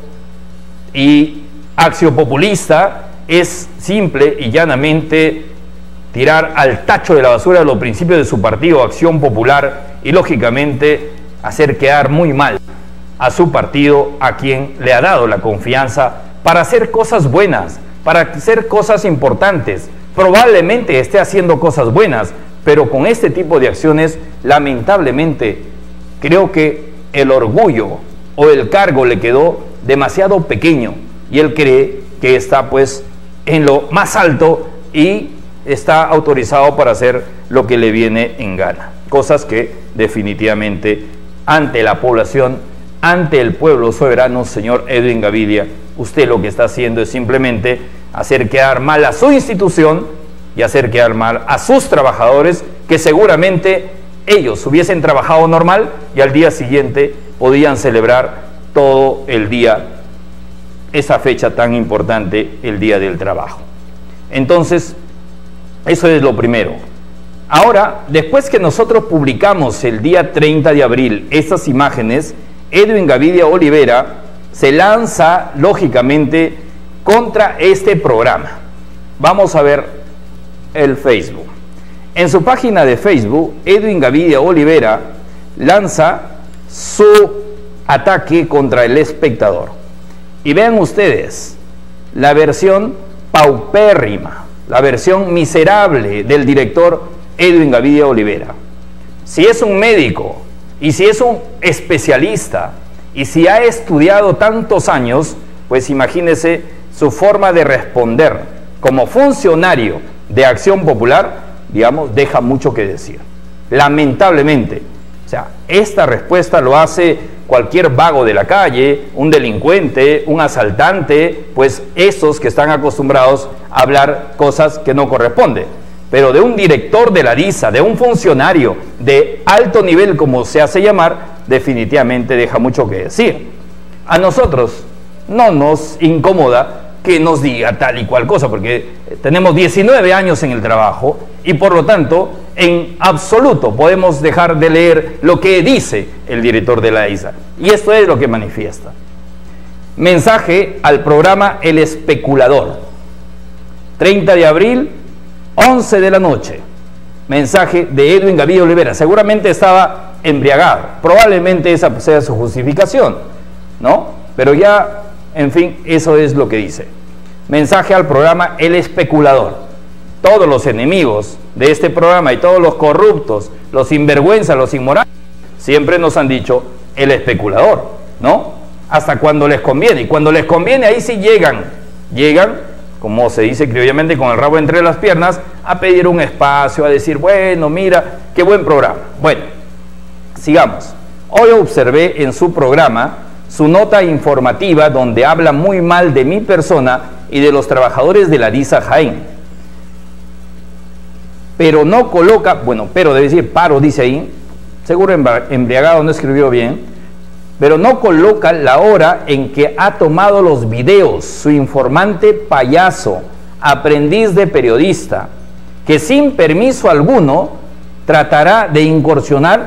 y axiopopulista, es simple y llanamente tirar al tacho de la basura los principios de su partido Acción Popular, y lógicamente hacer quedar muy mal a su partido, a quien le ha dado la confianza para hacer cosas buenas, para hacer cosas importantes. Probablemente esté haciendo cosas buenas, pero con este tipo de acciones, lamentablemente, creo que el orgullo o el cargo le quedó demasiado pequeño y él cree que está pues en lo más alto y está autorizado para hacer lo que le viene en gana. Cosas que definitivamente ante la población, ante el pueblo soberano, señor Edwin Gavidia, usted lo que está haciendo es simplemente hacer quedar mal a su institución y hacer quedar mal a sus trabajadores, que seguramente ellos hubiesen trabajado normal y al día siguiente podían celebrar todo el día esa fecha tan importante, el Día del Trabajo. Entonces, eso es lo primero. Ahora, después que nosotros publicamos el día 30 de abril estas imágenes, Edwin Gavidia Olivera se lanza lógicamente contra este programa. Vamos a ver el Facebook. En su página de Facebook, Edwin Gavidia Olivera lanza su ataque contra El Espectador. Y vean ustedes la versión paupérrima, la versión miserable del director Edwin Gavidia Olivera. Si es un médico y si es un especialista y si ha estudiado tantos años, pues imagínese su forma de responder como funcionario de Acción Popular, digamos, deja mucho que decir. Lamentablemente, o sea, esta respuesta lo hace cualquier vago de la calle, un delincuente, un asaltante, pues esos que están acostumbrados a hablar cosas que no corresponden. Pero de un director de la DISA, de un funcionario de alto nivel, como se hace llamar, definitivamente deja mucho que decir. A nosotros no nos incomoda que nos diga tal y cual cosa, porque tenemos 19 años en el trabajo y por lo tanto en absoluto podemos dejar de leer lo que dice el director de la DISA. Y esto es lo que manifiesta. Mensaje al programa El Especulador, 30 de abril, 11 de la noche. Mensaje de Edwin Gavidia Olivera. Seguramente estaba embriagado, probablemente esa sea su justificación, ¿no? Pero ya, en fin, eso es lo que dice. Mensaje al programa El Especulador. Todos los enemigos de este programa y todos los corruptos, los sinvergüenzas, los inmorales, siempre nos han dicho el especulador, ¿no? Hasta cuando les conviene. Y cuando les conviene, ahí sí llegan, como se dice criollamente, con el rabo entre las piernas, a pedir un espacio, a decir, bueno, mira, qué buen programa. Bueno, sigamos. Hoy observé en su programa su nota informativa donde habla muy mal de mi persona y de los trabajadores de la DISA Jaén. Pero no coloca, bueno, pero debe decir paro, dice ahí, seguro embriagado, no escribió bien, pero no coloca la hora en que ha tomado los videos, su informante payaso, aprendiz de periodista, que sin permiso alguno tratará de incursionar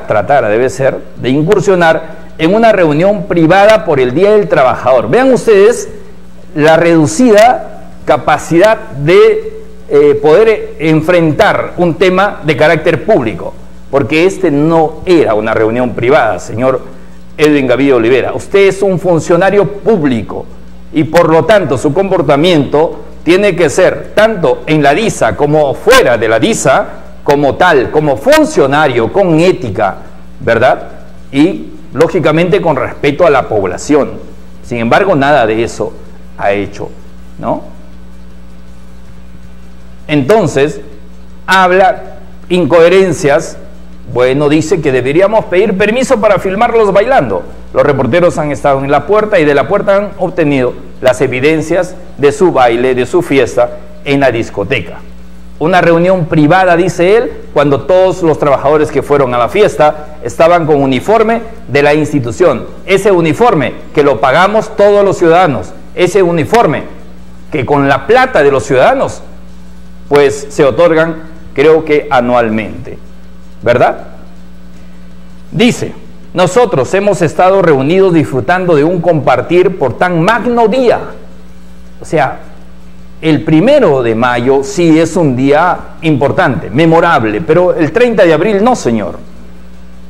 en una reunión privada por el Día del Trabajador. Vean ustedes la reducida capacidad de poder enfrentar un tema de carácter público, porque este no era una reunión privada, señor Edwin Gavidia Olivera. Usted es un funcionario público y por lo tanto su comportamiento tiene que ser tanto en la DISA como fuera de la DISA, como tal, como funcionario, con ética, ¿verdad? Y lógicamente con respeto a la población. Sin embargo, nada de eso ha hecho, ¿no? Entonces, habla incoherencias. Bueno, dice que deberíamos pedir permiso para filmarlos bailando. Los reporteros han estado en la puerta y de la puerta han obtenido las evidencias de su baile, de su fiesta en la discoteca. Una reunión privada, dice él, cuando todos los trabajadores que fueron a la fiesta estaban con uniforme de la institución. Ese uniforme que lo pagamos todos los ciudadanos, ese uniforme que con la plata de los ciudadanos pues se otorgan, creo que anualmente, ¿verdad? Dice, nosotros hemos estado reunidos disfrutando de un compartir por tan magno día. O sea, el 1 de mayo sí es un día importante, memorable, pero el 30 de abril no, señor.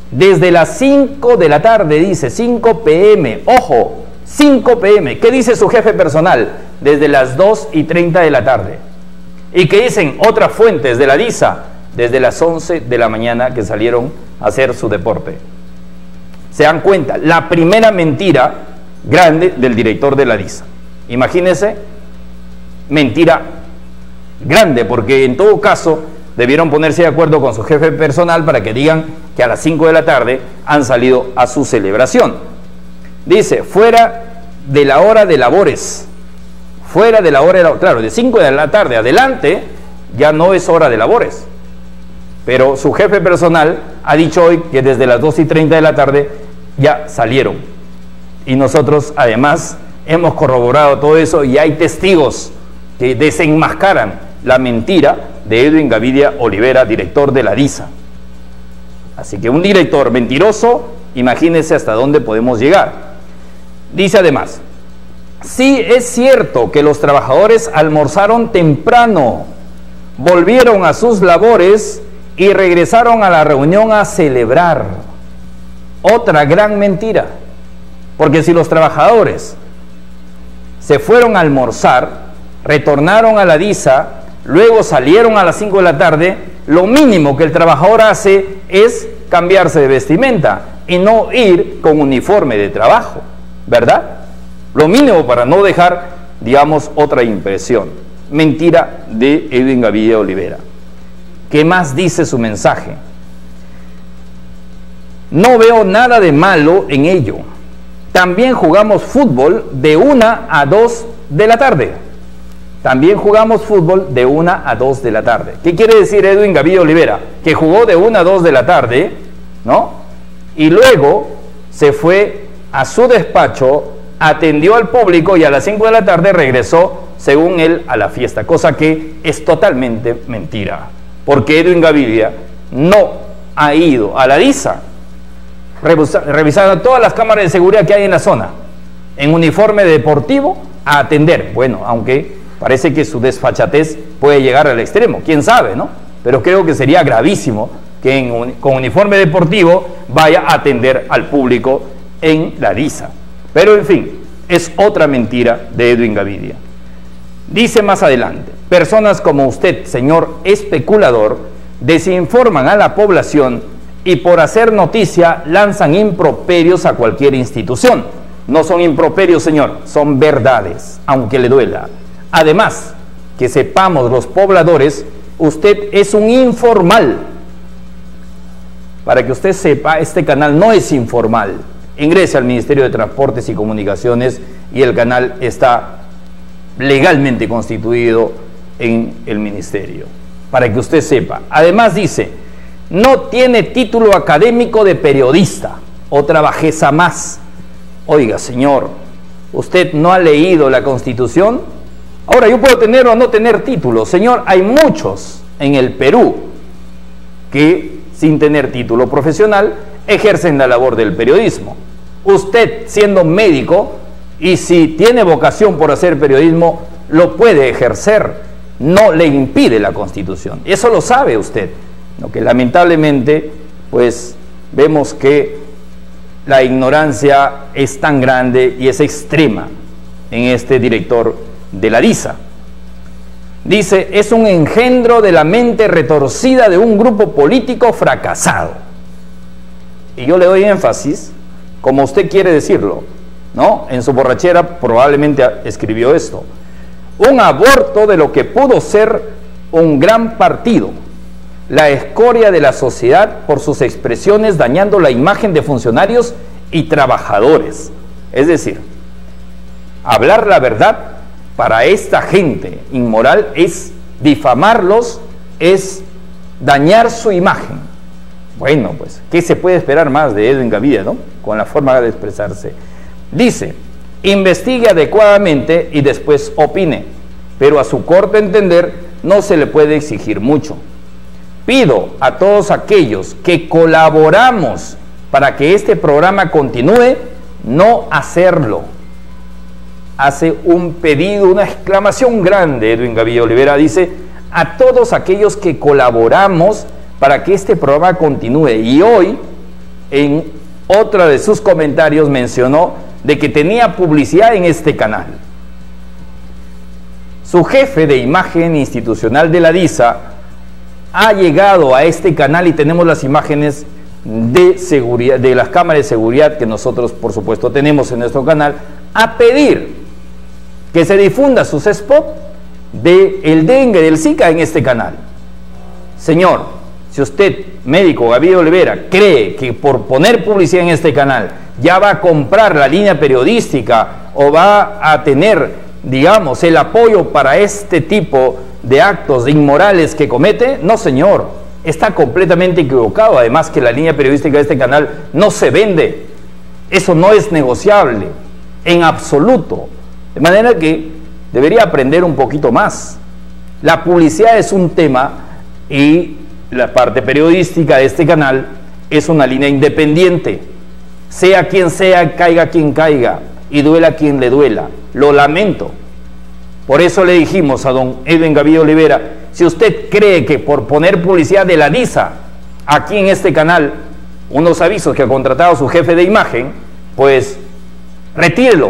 desde las 5 de la tarde, dice, 5 p.m., ojo, 5 p.m., ¿qué dice su jefe personal? Desde las 2:30 de la tarde. ¿Y qué dicen otras fuentes de la DISA? Desde las 11 de la mañana que salieron a hacer su deporte. Se dan cuenta, la primera mentira grande del director de la DISA. Imagínense, mentira grande, porque en todo caso debieron ponerse de acuerdo con su jefe personal para que digan que a las 5 de la tarde han salido a su celebración. Dice, fuera de la hora de labores, fuera de la hora de labores, claro, de 5 de la tarde adelante ya no es hora de labores, pero su jefe personal ha dicho hoy que desde las 2:30 de la tarde ya salieron, y nosotros además hemos corroborado todo eso y hay testigos que desenmascaran la mentira de Edwin Gavidia Olivera, director de la DISA. Así que un director mentiroso, imagínense hasta dónde podemos llegar. Dice además, sí es cierto que los trabajadores almorzaron temprano, volvieron a sus labores y regresaron a la reunión a celebrar. Otra gran mentira, porque si los trabajadores se fueron a almorzar, retornaron a la DISA, luego salieron a las 5 de la tarde, lo mínimo que el trabajador hace es cambiarse de vestimenta y no ir con uniforme de trabajo, ¿verdad? Lo mínimo para no dejar, digamos, otra impresión. Mentira de Edwin Gavidia Olivera. ¿Qué más dice su mensaje? No veo nada de malo en ello. También jugamos fútbol de 1 a 2 de la tarde. También jugamos fútbol de 1 a 2 de la tarde. ¿Qué quiere decir Edwin Gavidia Olivera? Que jugó de 1 a 2 de la tarde, ¿no? Y luego se fue a su despacho, atendió al público y a las 5 de la tarde regresó, según él, a la fiesta. Cosa que es totalmente mentira. Porque Edwin Gavidia no ha ido a la DISA, revisando todas las cámaras de seguridad que hay en la zona, en uniforme deportivo, a atender. Bueno, aunque parece que su desfachatez puede llegar al extremo, quién sabe, ¿no? Pero creo que sería gravísimo que con uniforme deportivo vaya a atender al público en la DISA. Pero en fin, es otra mentira de Edwin Gavidia. Dice más adelante, personas como usted, señor especulador, desinforman a la población y por hacer noticia lanzan improperios a cualquier institución. No son improperios, señor, son verdades, aunque le duela. Además, que sepamos los pobladores, usted es un informal. Para que usted sepa, este canal no es informal. Ingrese al Ministerio de Transportes y Comunicaciones y el canal está legalmente constituido en el ministerio. Para que usted sepa. Además dice, no tiene título académico de periodista. Otra bajeza más. Oiga, señor, ¿usted no ha leído la Constitución? Ahora, yo puedo tener o no tener título. Señor, hay muchos en el Perú que, sin tener título profesional, ejercen la labor del periodismo. Usted, siendo médico, y si tiene vocación por hacer periodismo, lo puede ejercer. No le impide la Constitución. Eso lo sabe usted. Lo que lamentablemente, pues, vemos que la ignorancia es tan grande y es extrema en este director de la DISA. Dice, es un engendro de la mente retorcida de un grupo político fracasado. Y yo le doy énfasis, como usted quiere decirlo, ¿no? En su borrachera probablemente escribió esto. Un aborto de lo que pudo ser un gran partido, la escoria de la sociedad por sus expresiones dañando la imagen de funcionarios y trabajadores. Es decir, hablar la verdad para esta gente inmoral es difamarlos, es dañar su imagen. Bueno, pues, ¿qué se puede esperar más de Edwin Gavidia, no? Con la forma de expresarse. Dice, investigue adecuadamente y después opine, pero a su corto entender no se le puede exigir mucho. Pido a todos aquellos que colaboramos para que este programa continúe, no hacerlo. Hace un pedido, una exclamación grande, Edwin Gavidia Olivera, dice, a todos aquellos que colaboramos para que este programa continúe. Y hoy en otra de sus comentarios mencionó de que tenía publicidad en este canal. Su jefe de imagen institucional de la DISA ha llegado a este canal y tenemos las imágenes de seguridad, de las cámaras de seguridad que nosotros por supuesto tenemos en nuestro canal, a pedir que se difunda sus spots del dengue, del Zika en este canal. Señor, si usted, médico Gabriel Olivera, cree que por poner publicidad en este canal ya va a comprar la línea periodística o va a tener, digamos, el apoyo para este tipo de actos inmorales que comete, no señor, está completamente equivocado. Además que la línea periodística de este canal no se vende, eso no es negociable en absoluto, de manera que debería aprender un poquito más. La publicidad es un tema y la parte periodística de este canal es una línea independiente, sea quien sea, caiga quien caiga y duela quien le duela. Lo lamento. Por eso le dijimos a don Edwin Gavidia Olivera, si usted cree que por poner publicidad de la DISA aquí en este canal, unos avisos que ha contratado su jefe de imagen, pues retírelo.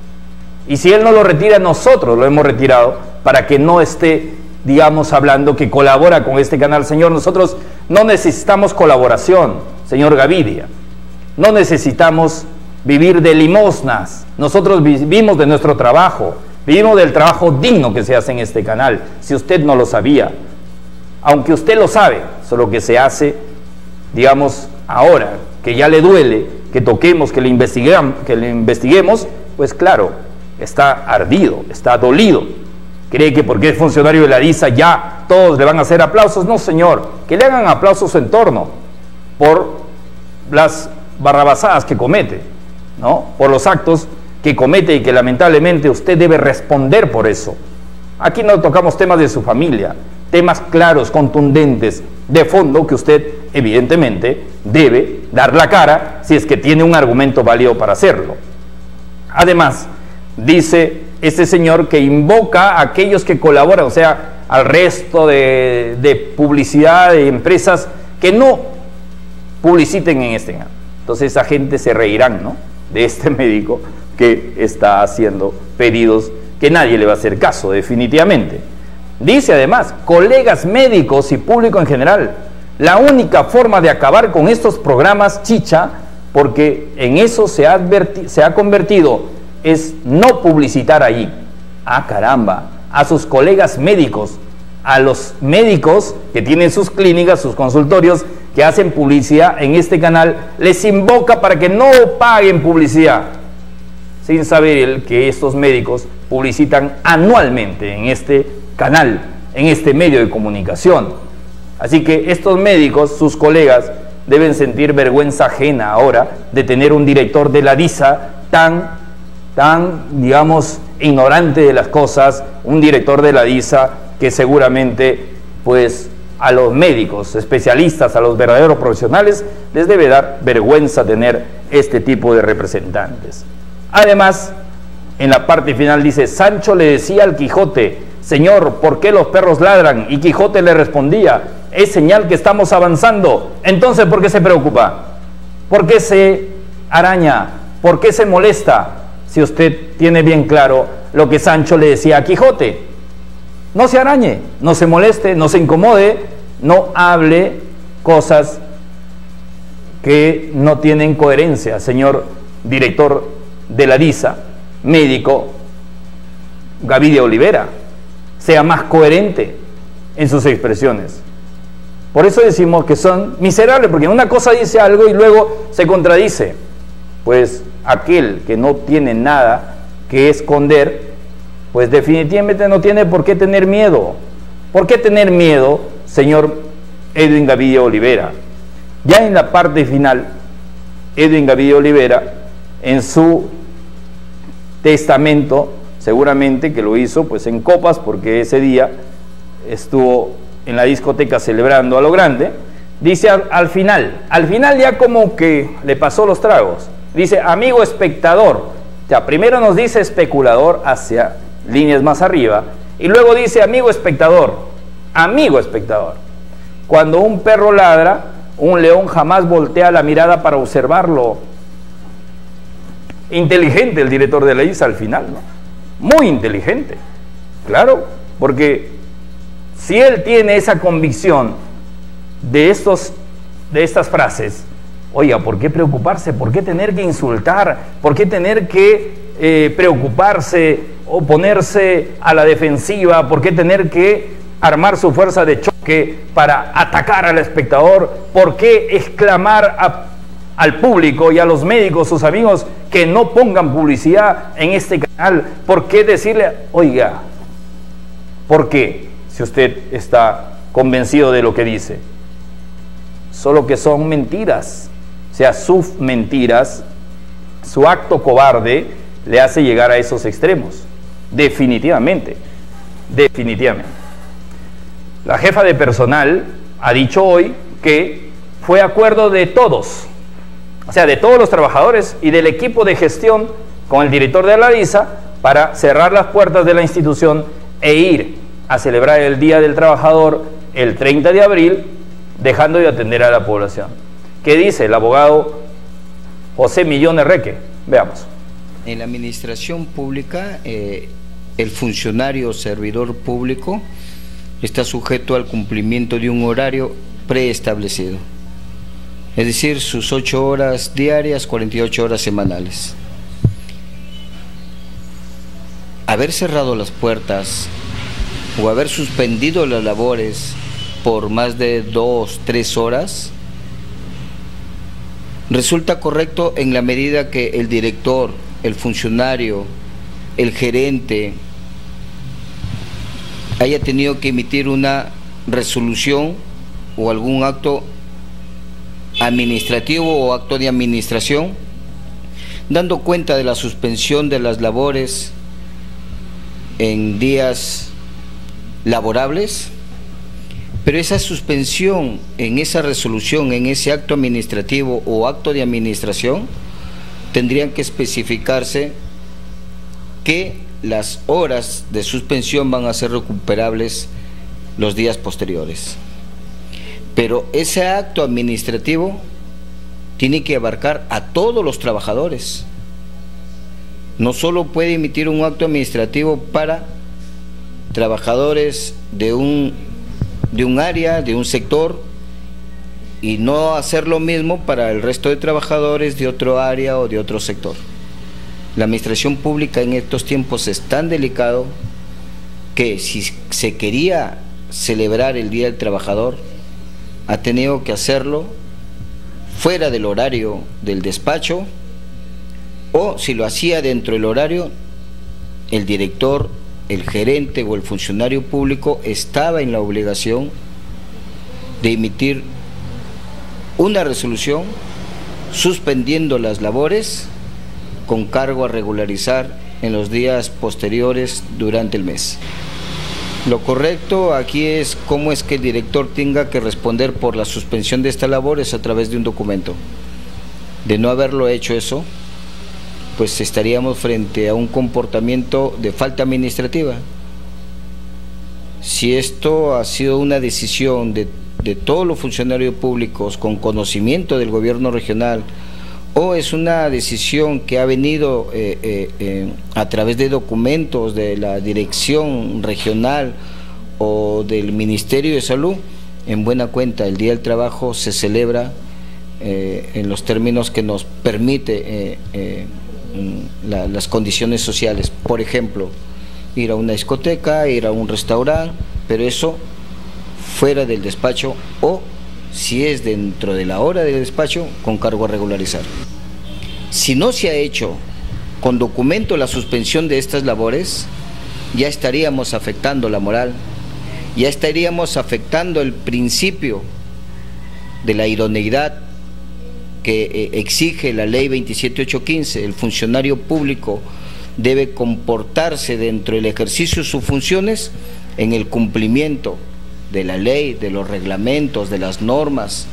Y si él no lo retira, nosotros lo hemos retirado para que no esté, digamos, hablando que colabora con este canal. Señor, nosotros no necesitamos colaboración, señor Gavidia. No necesitamos vivir de limosnas. Nosotros vivimos de nuestro trabajo. Vivimos del trabajo digno que se hace en este canal, si usted no lo sabía. Aunque usted lo sabe, solo que se hace, digamos, ahora, que ya le duele, que toquemos, que le investiguemos, pues claro, está ardido, está dolido. Cree que porque es funcionario de la DISA ya todos le van a hacer aplausos. No, señor, que le hagan aplausos a su entorno por las barrabasadas que comete, ¿no? Por los actos que comete y que lamentablemente usted debe responder por eso. Aquí no tocamos temas de su familia, temas claros, contundentes, de fondo, que usted evidentemente debe dar la cara si es que tiene un argumento válido para hacerlo. Además, dice este señor que invoca a aquellos que colaboran, o sea, al resto de publicidad de empresas que no publiciten en este canal. Entonces esa gente se reirán, ¿no?, de este médico que está haciendo pedidos que nadie le va a hacer caso, definitivamente. Dice además, colegas médicos y público en general, la única forma de acabar con estos programas chicha, porque en eso se ha convertido, es no publicitar ahí. Ah, caramba, a sus colegas médicos, a los médicos que tienen sus clínicas, sus consultorios, que hacen publicidad en este canal, les invoca para que no paguen publicidad, sin saber que estos médicos publicitan anualmente en este canal, en este medio de comunicación. Así que estos médicos, sus colegas, deben sentir vergüenza ajena ahora de tener un director de la DISA tan, digamos, ignorante de las cosas, un director de la DISA que seguramente, pues, a los médicos, especialistas, a los verdaderos profesionales, les debe dar vergüenza tener este tipo de representantes. Además, en la parte final dice, Sancho le decía al Quijote, Señor, ¿por qué los perros ladran? Y Quijote le respondía, es señal que estamos avanzando. Entonces, ¿por qué se preocupa? ¿Por qué se araña? ¿Por qué se molesta? Si usted tiene bien claro lo que Sancho le decía a Quijote. No se arañe, no se moleste, no se incomode, no hable cosas que no tienen coherencia, señor director de la DISA, médico Gavidia Olivera. Sea más coherente en sus expresiones. Por eso decimos que son miserables, porque una cosa dice algo y luego se contradice. Pues aquel que no tiene nada que esconder, pues definitivamente no tiene por qué tener miedo. ¿Por qué tener miedo, señor Edwin Gavidia Olivera? Ya en la parte final, Edwin Gavidia Olivera, en su testamento, seguramente que lo hizo pues en copas, porque ese día estuvo en la discoteca celebrando a lo grande, dice al final ya como que le pasó los tragos, dice, amigo espectador, ya primero nos dice especulador hacia líneas más arriba, y luego dice amigo espectador, cuando un perro ladra, Un león jamás voltea la mirada para observarlo. Inteligente el director de la ISA al final, ¿no? Muy inteligente, claro, porque si él tiene esa convicción de estas frases, oiga, ¿por qué preocuparse? ¿Por qué tener que insultar? ¿Por qué tener que preocuparse o ponerse a la defensiva? ¿Por qué tener que armar su fuerza de choque para atacar al espectador? ¿Por qué exclamar al público y a los médicos, sus amigos, que no pongan publicidad en este canal? ¿Por qué decirle, oiga, por qué, si usted está convencido de lo que dice? Solo que son mentiras. O sea, sus mentiras, su acto cobarde le hace llegar a esos extremos. Definitivamente, definitivamente. La jefa de personal ha dicho hoy que fue acuerdo de todos, o sea, de todos los trabajadores y del equipo de gestión con el director de la ISA para cerrar las puertas de la institución e ir a celebrar el Día del Trabajador el 30 de abril, dejando de atender a la población. ¿Qué dice el abogado José Millón Herreque? Veamos. En la administración pública, el funcionario o servidor público está sujeto al cumplimiento de un horario preestablecido, es decir, sus 8 horas diarias, 48 horas semanales. Haber cerrado las puertas o haber suspendido las labores por más de 2, 3 horas resulta correcto en la medida que el director, el funcionario, el gerente haya tenido que emitir una resolución o algún acto administrativo o acto de administración dando cuenta de la suspensión de las labores en días laborables, pero esa suspensión en esa resolución, en ese acto administrativo o acto de administración, tendrían que especificarse que las horas de suspensión van a ser recuperables los días posteriores. Pero ese acto administrativo tiene que abarcar a todos los trabajadores. No solo puede emitir un acto administrativo para trabajadores de un área, de un sector, y no hacer lo mismo para el resto de trabajadores de otro área o de otro sector. La administración pública en estos tiempos es tan delicado que si se quería celebrar el Día del Trabajador, ha tenido que hacerlo fuera del horario del despacho, o si lo hacía dentro del horario, el director, el gerente o el funcionario público estaba en la obligación de emitir una resolución suspendiendo las labores con cargo a regularizar en los días posteriores durante el mes. Lo correcto aquí es cómo es que el director tenga que responder por la suspensión de estas labores a través de un documento. De no haberlo hecho eso, pues estaríamos frente a un comportamiento de falta administrativa. Si esto ha sido una decisión de todos los funcionarios públicos con conocimiento del gobierno regional, o es una decisión que ha venido a través de documentos de la dirección regional o del Ministerio de Salud, en buena cuenta el Día del Trabajo se celebra en los términos que nos permite las condiciones sociales. Por ejemplo, ir a una discoteca, ir a un restaurante, pero eso fuera del despacho, o si es dentro de la hora del despacho, con cargo a regularizar. Si no se ha hecho con documento la suspensión de estas labores, ya estaríamos afectando la moral, ya estaríamos afectando el principio de la idoneidad que exige la ley 27815. El funcionario público debe comportarse dentro del ejercicio de sus funciones en el cumplimiento de la ley, de los reglamentos, de las normas.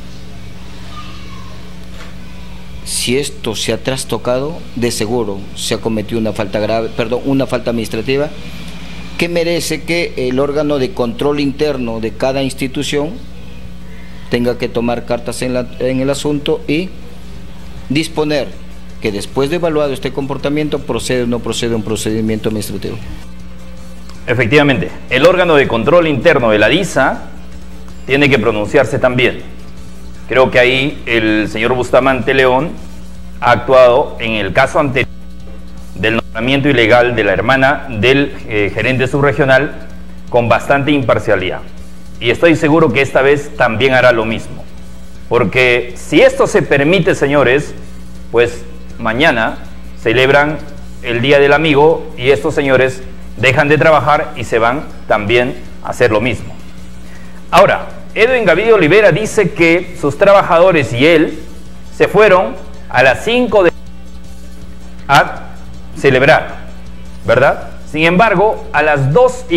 Si esto se ha trastocado, de seguro se ha cometido una falta grave, una falta administrativa que merece que el órgano de control interno de cada institución tenga que tomar cartas en el asunto y disponer que después de evaluado este comportamiento procede o no procede un procedimiento administrativo. Efectivamente, el órgano de control interno de la DISA tiene que pronunciarse también. Creo que ahí el señor Bustamante León ha actuado en el caso anterior del nombramiento ilegal de la hermana del gerente subregional con bastante imparcialidad. Y estoy seguro que esta vez también hará lo mismo. Porque si esto se permite, señores, pues mañana celebran el Día del Amigo y estos señores dejan de trabajar y se van también a hacer lo mismo. Ahora, Edwin Gavidia Olivera dice que sus trabajadores y él se fueron a las 5 de a celebrar, ¿verdad? Sin embargo, a las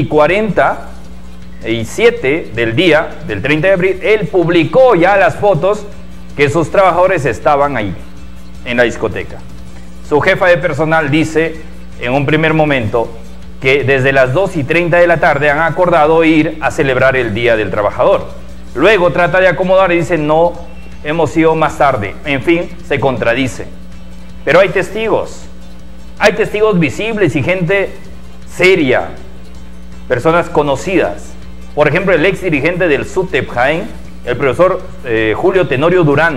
2:47 del día del 30 de abril, él publicó ya las fotos que sus trabajadores estaban ahí, en la discoteca. Su jefa de personal dice, en un primer momento, que desde las 2:30 de la tarde han acordado ir a celebrar el Día del Trabajador. Luego trata de acomodar y dice, no, hemos ido más tarde. En fin, se contradice. Pero hay testigos visibles y gente seria, personas conocidas. Por ejemplo, el ex dirigente del SUTEP Jaén, el profesor Julio Tenorio Durán.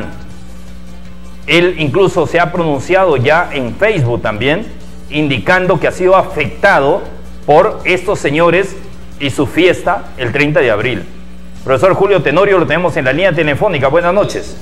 Él incluso se ha pronunciado ya en Facebook también, indicando que ha sido afectado por estos señores y su fiesta el 30 de abril. Profesor Julio Tenorio, lo tenemos en la línea telefónica. Buenas noches.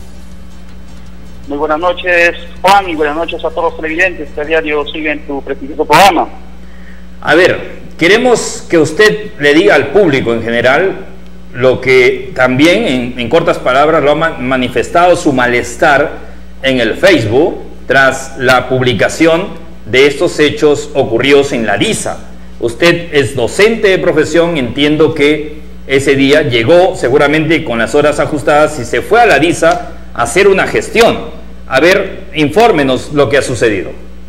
Muy buenas noches, Juan, y buenas noches a todos los televidentes que a diario siguen tu prestigioso programa. A ver, queremos que usted le diga al público en general lo que también en cortas palabras lo ha manifestado su malestar en el Facebook tras la publicación de estos hechos ocurridos en la DISA. Usted es docente de profesión y entiendo que ese día llegó seguramente con las horas ajustadas y se fue a la DISA a hacer una gestión. A ver, infórmenos lo que ha sucedido.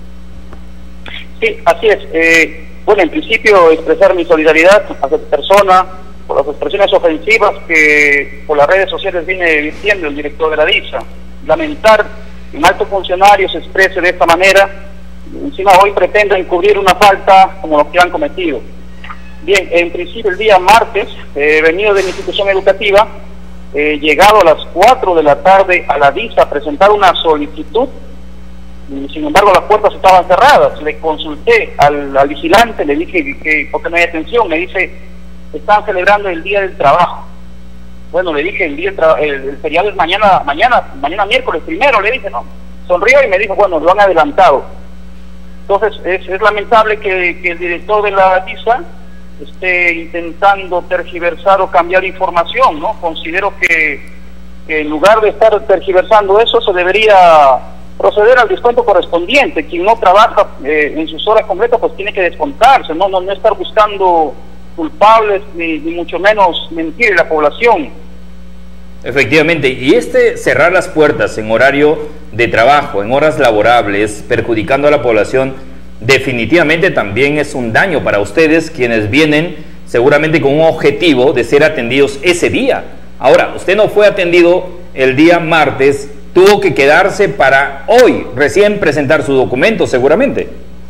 Sí, así es. Bueno, en principio expresar mi solidaridad hacia tu persona por las expresiones ofensivas que por las redes sociales viene diciendo el director de la DISA. Lamentar que un alto funcionario se exprese de esta manera, encima hoy pretende encubrir una falta como lo que han cometido. Bien, en principio el día martes, venido de mi institución educativa, llegado a las 4 de la tarde a la DISA a presentar una solicitud, y sin embargo las puertas estaban cerradas. Le consulté al vigilante, le dije que porque no hay atención, me dice, están celebrando el Día del Trabajo. Bueno, le dije, el feriado es mañana miércoles 1, le dije, no. Sonrió y me dijo, bueno, lo han adelantado. Entonces es lamentable que el director de la DISA esté intentando tergiversar o cambiar información, ¿no? Considero que en lugar de estar tergiversando eso, se debería proceder al descuento correspondiente. Quien no trabaja en sus horas completas, pues tiene que descontarse, no estar buscando culpables, ni mucho menos mentir a la población. Efectivamente, y cerrar las puertas en horario de trabajo, en horas laborables, perjudicando a la población, definitivamente también es un daño para ustedes, quienes vienen seguramente con un objetivo de ser atendidos ese día. Ahora, usted no fue atendido el día martes, tuvo que quedarse para hoy recién presentar su documento seguramente.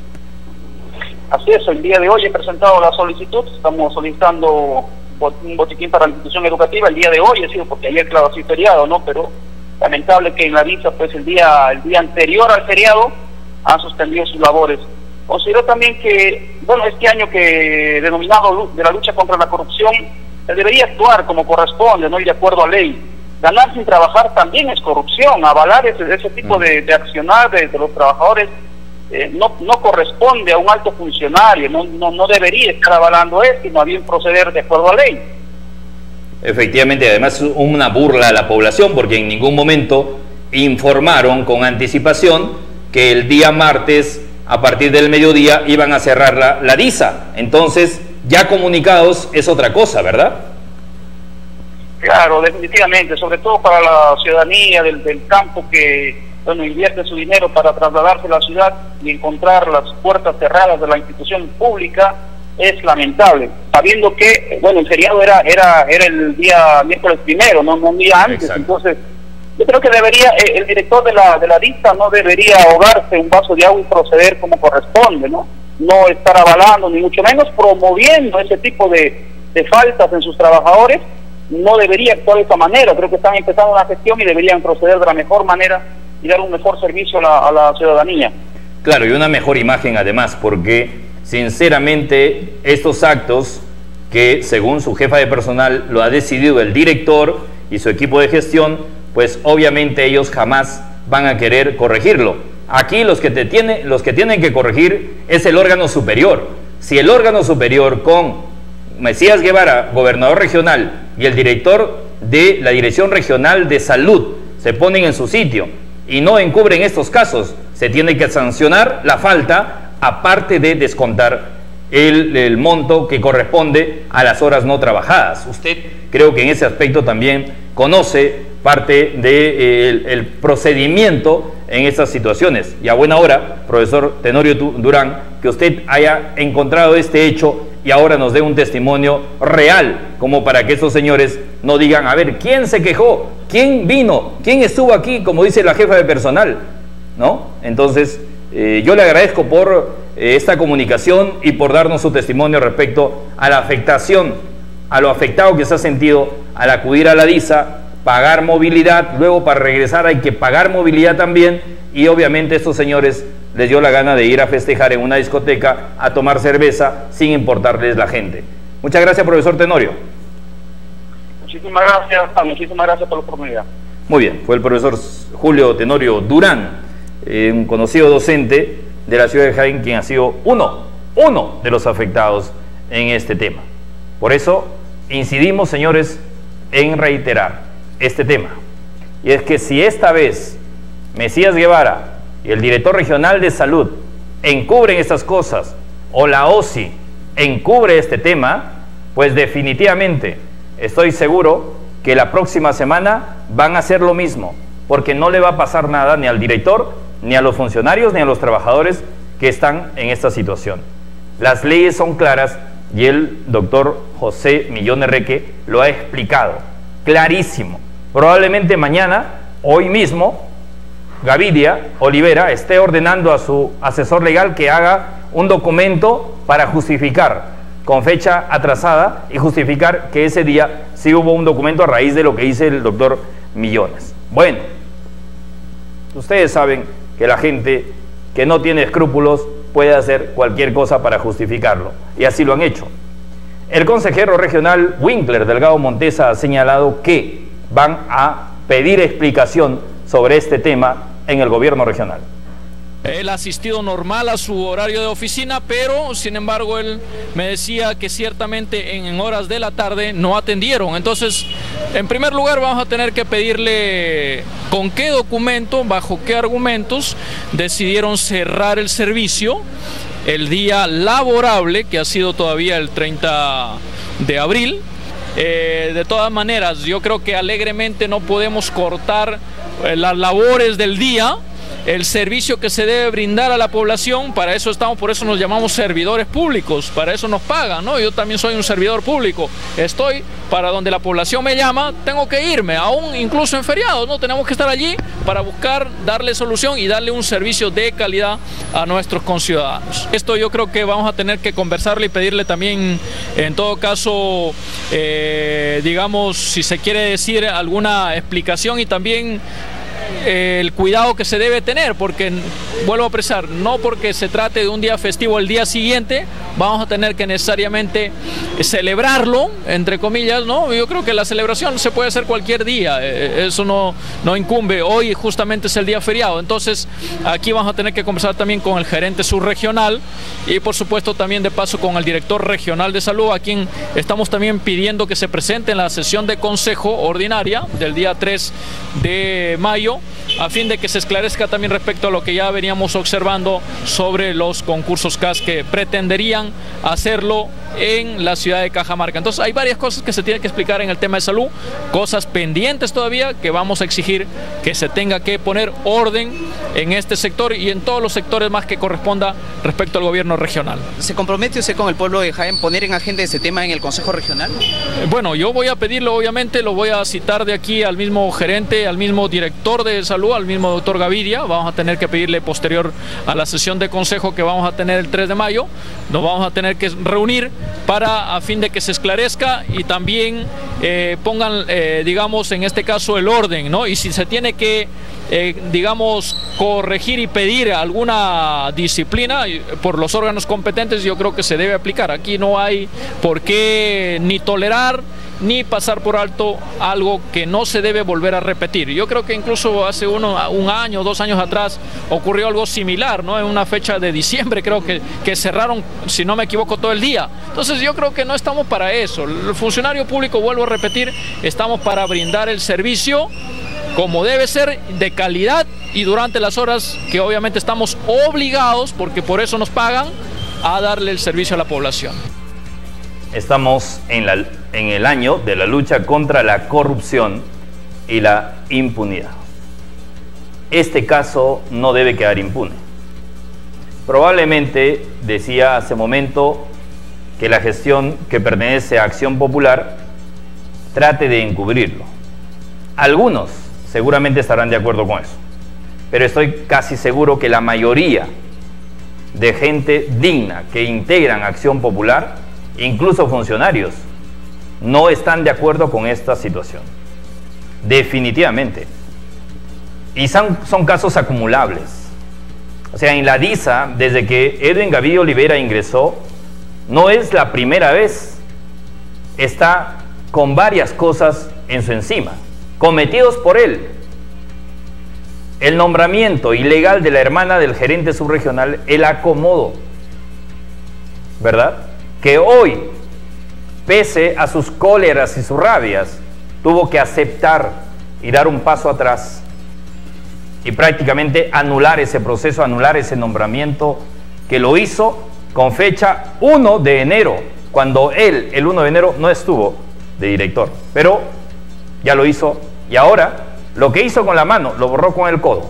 Así es, el día de hoy he presentado la solicitud, estamos solicitando un botiquín para la institución educativa. El día de hoy ha sido porque ayer, claro, ha sido feriado, ¿no? Pero lamentable que en la DISA, pues el día anterior al feriado han suspendido sus labores. Considero también que, bueno, este año que denominado de la lucha contra la corrupción, se debería actuar como corresponde, ¿no? Y de acuerdo a ley. Ganar sin trabajar también es corrupción. Avalar ese tipo de accionar de los trabajadores no corresponde a un alto funcionario, no debería estar avalando esto, sino bien proceder de acuerdo a ley. Efectivamente, además es una burla a la población, porque en ningún momento informaron con anticipación que el día martes, a partir del mediodía, iban a cerrar la DISA. Entonces, ya comunicados es otra cosa, ¿verdad? Claro, definitivamente, sobre todo para la ciudadanía del campo que, bueno, invierte su dinero para trasladarse a la ciudad y encontrar las puertas cerradas de la institución pública, es lamentable, sabiendo que, bueno, el feriado era el día miércoles primero, no un día antes. Exacto. Entonces, yo creo que debería, el director de la lista no debería ahogarse un vaso de agua y proceder como corresponde, ¿no? No estar avalando, ni mucho menos promoviendo ese tipo de faltas en sus trabajadores. No debería actuar de esta manera. Creo que están empezando una gestión y deberían proceder de la mejor manera y dar un mejor servicio a la ciudadanía. Claro, y una mejor imagen además, porque sinceramente estos actos que según su jefa de personal lo ha decidido el director y su equipo de gestión, pues obviamente ellos jamás van a querer corregirlo. Aquí los que tienen que corregir es el órgano superior. Si el órgano superior con Mesías Guevara, gobernador regional, y el director de la Dirección Regional de Salud se ponen en su sitio y no encubren estos casos, se tiene que sancionar la falta, aparte de descontar el monto que corresponde a las horas no trabajadas. Usted creo que en ese aspecto también conoce parte del procedimiento en estas situaciones. Y a buena hora, profesor Tenorio Durán, que usted haya encontrado este hecho y ahora nos dé un testimonio real, como para que esos señores no digan, a ver, ¿quién se quejó? ¿Quién vino? ¿Quién estuvo aquí? Como dice la jefa de personal, ¿no? Entonces, yo le agradezco por esta comunicación y por darnos su testimonio respecto a la afectación, a lo afectado que se ha sentido al acudir a la DISA, pagar movilidad, luego para regresar hay que pagar movilidad también, y obviamente estos señores les dio la gana de ir a festejar en una discoteca, a tomar cerveza, sin importarles la gente. Muchas gracias, profesor Tenorio. Muchísimas gracias por la oportunidad. Muy bien, fue el profesor Julio Tenorio Durán, un conocido docente de la ciudad de Jaén, quien ha sido uno de los afectados en este tema. Por eso incidimos, señores, en reiterar este tema. Y es que si esta vez Mesías Guevara y el director regional de salud encubren estas cosas, o la OSI encubre este tema, pues definitivamente estoy seguro que la próxima semana van a hacer lo mismo, porque no le va a pasar nada ni al director, ni a los funcionarios, ni a los trabajadores que están en esta situación. Las leyes son claras y el doctor José Millón Herreque lo ha explicado clarísimo. Probablemente mañana, hoy mismo, Gavidia Olivera esté ordenando a su asesor legal que haga un documento para justificar con fecha atrasada y justificar que ese día sí hubo un documento a raíz de lo que dice el doctor Millones. Bueno, ustedes saben que la gente que no tiene escrúpulos puede hacer cualquier cosa para justificarlo, y así lo han hecho. El consejero regional Winkler Delgado Montesa ha señalado que van a pedir explicación sobre este tema en el gobierno regional. Él ha asistido normal a su horario de oficina, pero sin embargo él me decía que ciertamente en horas de la tarde no atendieron. Entonces, en primer lugar vamos a tener que pedirle con qué documento, bajo qué argumentos decidieron cerrar el servicio el día laborable, que ha sido todavía el 30 de abril. De todas maneras, yo creo que alegremente no podemos cortar las labores del día, el servicio que se debe brindar a la población. Para eso estamos, por eso nos llamamos servidores públicos, para eso nos pagan, ¿no? Yo también soy un servidor público, estoy para donde la población me llama, tengo que irme, aún incluso en feriados, ¿no? Tenemos que estar allí para buscar, darle solución y darle un servicio de calidad a nuestros conciudadanos. Esto yo creo que vamos a tener que conversarle y pedirle también, en todo caso, digamos, si se quiere decir alguna explicación, y también el cuidado que se debe tener, porque vuelvo a precisar, no porque se trate de un día festivo el día siguiente vamos a tener que necesariamente celebrarlo, entre comillas, ¿no? Yo creo que la celebración se puede hacer cualquier día, eso no incumbe. Hoy justamente es el día feriado, entonces aquí vamos a tener que conversar también con el gerente subregional y por supuesto también de paso con el director regional de salud, a quien estamos también pidiendo que se presente en la sesión de consejo ordinaria del día 3 de mayo, a fin de que se esclarezca también respecto a lo que ya veníamos observando sobre los concursos CAS que pretenderían hacerlo en la ciudad. ciudad de Cajamarca. Entonces hay varias cosas que se tienen que explicar en el tema de salud, cosas pendientes todavía que vamos a exigir que se tenga que poner orden en este sector y en todos los sectores más que corresponda respecto al gobierno regional. ¿Se compromete usted con el pueblo de Jaén poner en agenda ese tema en el Consejo Regional? Bueno, yo voy a pedirlo, obviamente, lo voy a citar de aquí al mismo gerente, al mismo director de salud, al mismo doctor Gavidia. Vamos a tener que pedirle posterior a la sesión de consejo que vamos a tener el 3 de mayo, nos vamos a tener que reunir a fin de que se esclarezca y también pongan, digamos, en este caso el orden, ¿no? Y si se tiene que, digamos, corregir y pedir alguna disciplina por los órganos competentes, yo creo que se debe aplicar. Aquí no hay por qué ni tolerar ni pasar por alto algo que no se debe volver a repetir. Yo creo que incluso hace un año, 2 años atrás ocurrió algo similar, ¿no? En una fecha de diciembre creo que cerraron, si no me equivoco, todo el día. Entonces yo creo que no estamos para eso. El funcionario público, vuelvo a repetir, estamos para brindar el servicio como debe ser, de calidad y durante las horas que obviamente estamos obligados, porque por eso nos pagan, a darle el servicio a la población. Estamos en el año de la lucha contra la corrupción y la impunidad. Este caso no debe quedar impune. Probablemente, decía hace momento, que la gestión que pertenece a Acción Popular trate de encubrirlo. Algunos seguramente estarán de acuerdo con eso, pero estoy casi seguro que la mayoría de gente digna que integran Acción Popular, incluso funcionarios, no están de acuerdo con esta situación. Definitivamente. Y son casos acumulables. O sea, en la DISA, desde que Edwin Gavidia Olivera ingresó, no es la primera vez. Está con varias cosas en su encima, cometidos por él. El nombramiento ilegal de la hermana del gerente subregional, el acomodo, ¿verdad? Que hoy, pese a sus cóleras y sus rabias, tuvo que aceptar y dar un paso atrás y prácticamente anular ese proceso, anular ese nombramiento, que lo hizo con fecha 1 de enero, cuando él, el 1 de enero, no estuvo de director, pero ya lo hizo. Y ahora, lo que hizo con la mano, lo borró con el codo.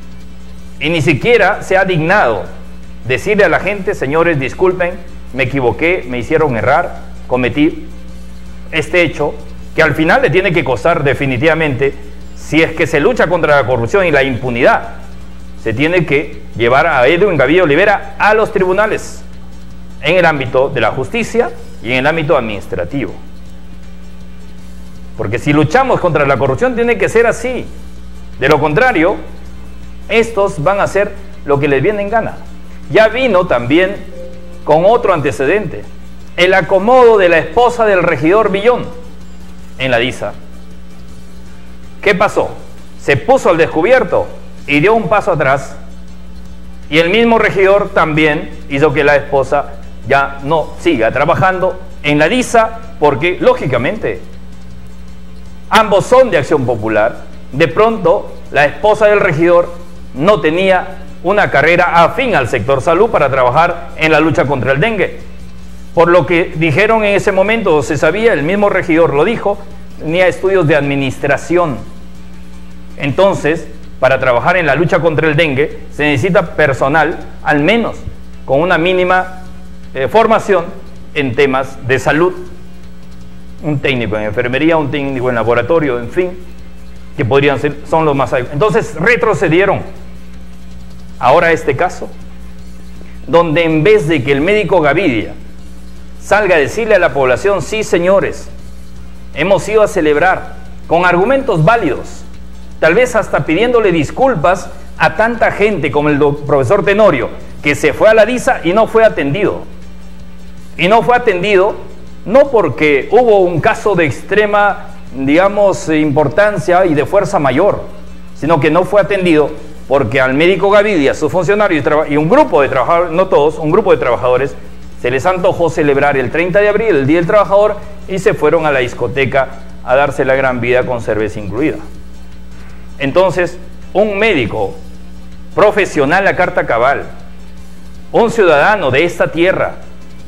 Y ni siquiera se ha dignado decirle a la gente: señores, disculpen, me equivoqué, me hicieron errar, cometí este hecho, que al final le tiene que costar definitivamente. Si es que se lucha contra la corrupción y la impunidad, se tiene que llevar a Edwin Gavidia Olivera a los tribunales, en el ámbito de la justicia y en el ámbito administrativo. Porque si luchamos contra la corrupción, tiene que ser así. De lo contrario, estos van a hacer lo que les viene en gana. Ya vino también con otro antecedente: el acomodo de la esposa del regidor Villón en la DISA. ¿Qué pasó? Se puso al descubierto y dio un paso atrás, y el mismo regidor también hizo que la esposa ya no siga trabajando en la DISA, porque lógicamente ambos son de Acción Popular. De pronto la esposa del regidor no tenía una carrera afín al sector salud para trabajar en la lucha contra el dengue. Por lo que dijeron en ese momento, se sabía, el mismo regidor lo dijo, tenía estudios de administración. Entonces, para trabajar en la lucha contra el dengue se necesita personal, al menos con una mínima formación en temas de salud. Un técnico en enfermería, un técnico en laboratorio, en fin, que podrían ser, son los más adecuados. Entonces retrocedieron. Ahora este caso, donde en vez de que el médico Gavidia salga a decirle a la población: sí, señores, hemos ido a celebrar, con argumentos válidos, tal vez hasta pidiéndole disculpas a tanta gente como el profesor Tenorio, que se fue a la DISA y no fue atendido. Y no fue atendido no porque hubo un caso de extrema, digamos, importancia y de fuerza mayor, sino que no fue atendido porque al médico Gavidia, sus funcionarios y un grupo de trabajadores, no todos, un grupo de trabajadores, se les antojó celebrar el 30 de abril, el Día del Trabajador, y se fueron a la discoteca a darse la gran vida con cerveza incluida. Entonces, un médico profesional a carta cabal, un ciudadano de esta tierra,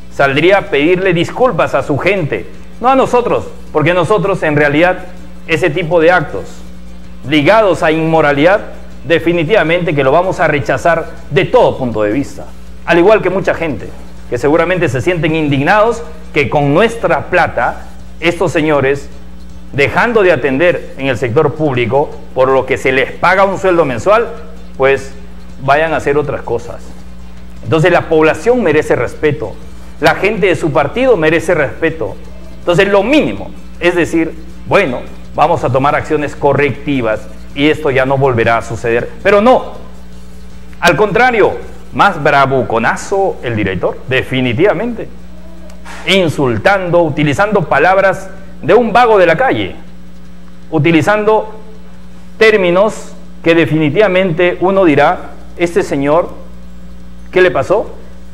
saldría a pedirle disculpas a su gente, no a nosotros, porque nosotros en realidad ese tipo de actos ligados a inmoralidad definitivamente que lo vamos a rechazar de todo punto de vista, al igual que mucha gente que seguramente se sienten indignados que con nuestra plata estos señores, dejando de atender en el sector público por lo que se les paga un sueldo mensual, pues vayan a hacer otras cosas. Entonces la población merece respeto, la gente de su partido merece respeto. Entonces lo mínimo es decir, bueno, vamos a tomar acciones correctivas y esto ya no volverá a suceder. Pero no, al contrario, más bravuconazo el director, definitivamente, insultando, utilizando palabras de un vago de la calle, utilizando términos que definitivamente uno dirá, este señor, ¿qué le pasó?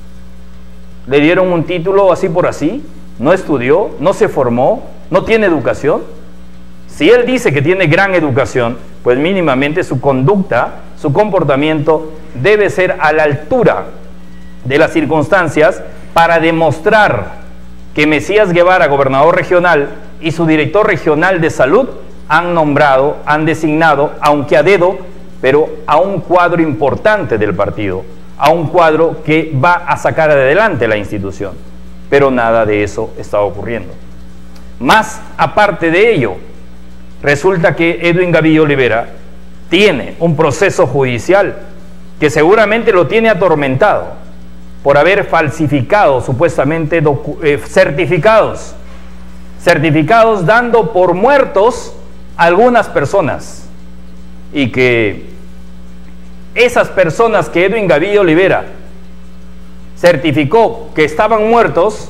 ¿Le dieron un título así por así? ¿No estudió? ¿No se formó? ¿No tiene educación? Si él dice que tiene gran educación, pues mínimamente su conducta, su comportamiento debe ser a la altura de las circunstancias para demostrar que Mesías Guevara, gobernador regional, y su director regional de salud han nombrado, han designado, aunque a dedo, pero a un cuadro importante del partido, a un cuadro que va a sacar adelante la institución. Pero nada de eso está ocurriendo. Más aparte de ello, resulta que Edwin Gavidia Olivera tiene un proceso judicial que seguramente lo tiene atormentado por haber falsificado supuestamente certificados dando por muertos a algunas personas, y que esas personas que Edwin Gavidia Olivera certificó que estaban muertos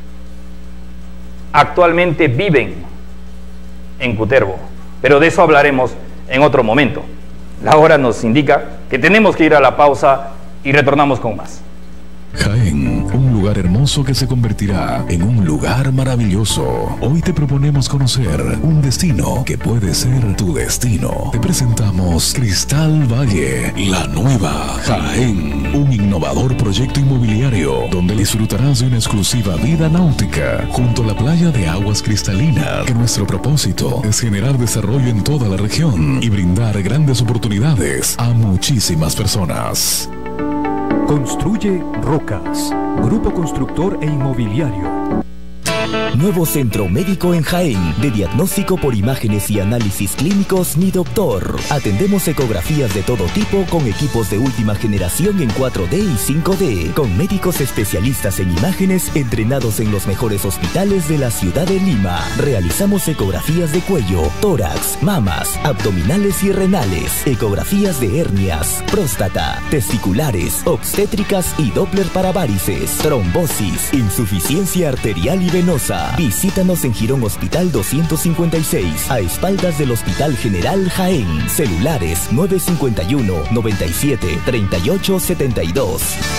actualmente viven en Cutervo, pero de eso hablaremos en otro momento. La hora nos indica que tenemos que ir a la pausa y retornamos con más. Jaén, un lugar hermoso que se convertirá en un lugar maravilloso. Hoy te proponemos conocer un destino que puede ser tu destino. Te presentamos Cristal Valle, la nueva Jaén, un innovador proyecto inmobiliario donde disfrutarás de una exclusiva vida náutica junto a la playa de aguas cristalinas, que nuestro propósito es generar desarrollo en toda la región y brindar grandes oportunidades a muchísimas personas. Construye Rocas, Grupo Constructor e Inmobiliario. Nuevo centro médico en Jaén, de diagnóstico por imágenes y análisis clínicos Mi Doctor. Atendemos ecografías de todo tipo con equipos de última generación en 4D y 5D, con médicos especialistas en imágenes entrenados en los mejores hospitales de la ciudad de Lima. Realizamos ecografías de cuello, tórax, mamas, abdominales y renales, ecografías de hernias, próstata, testiculares, obstétricas y Doppler para varices, trombosis, insuficiencia arterial y venosa. Visítanos en Girón Hospital 256, a espaldas del Hospital General Jaén. Celulares 951 97 38 72.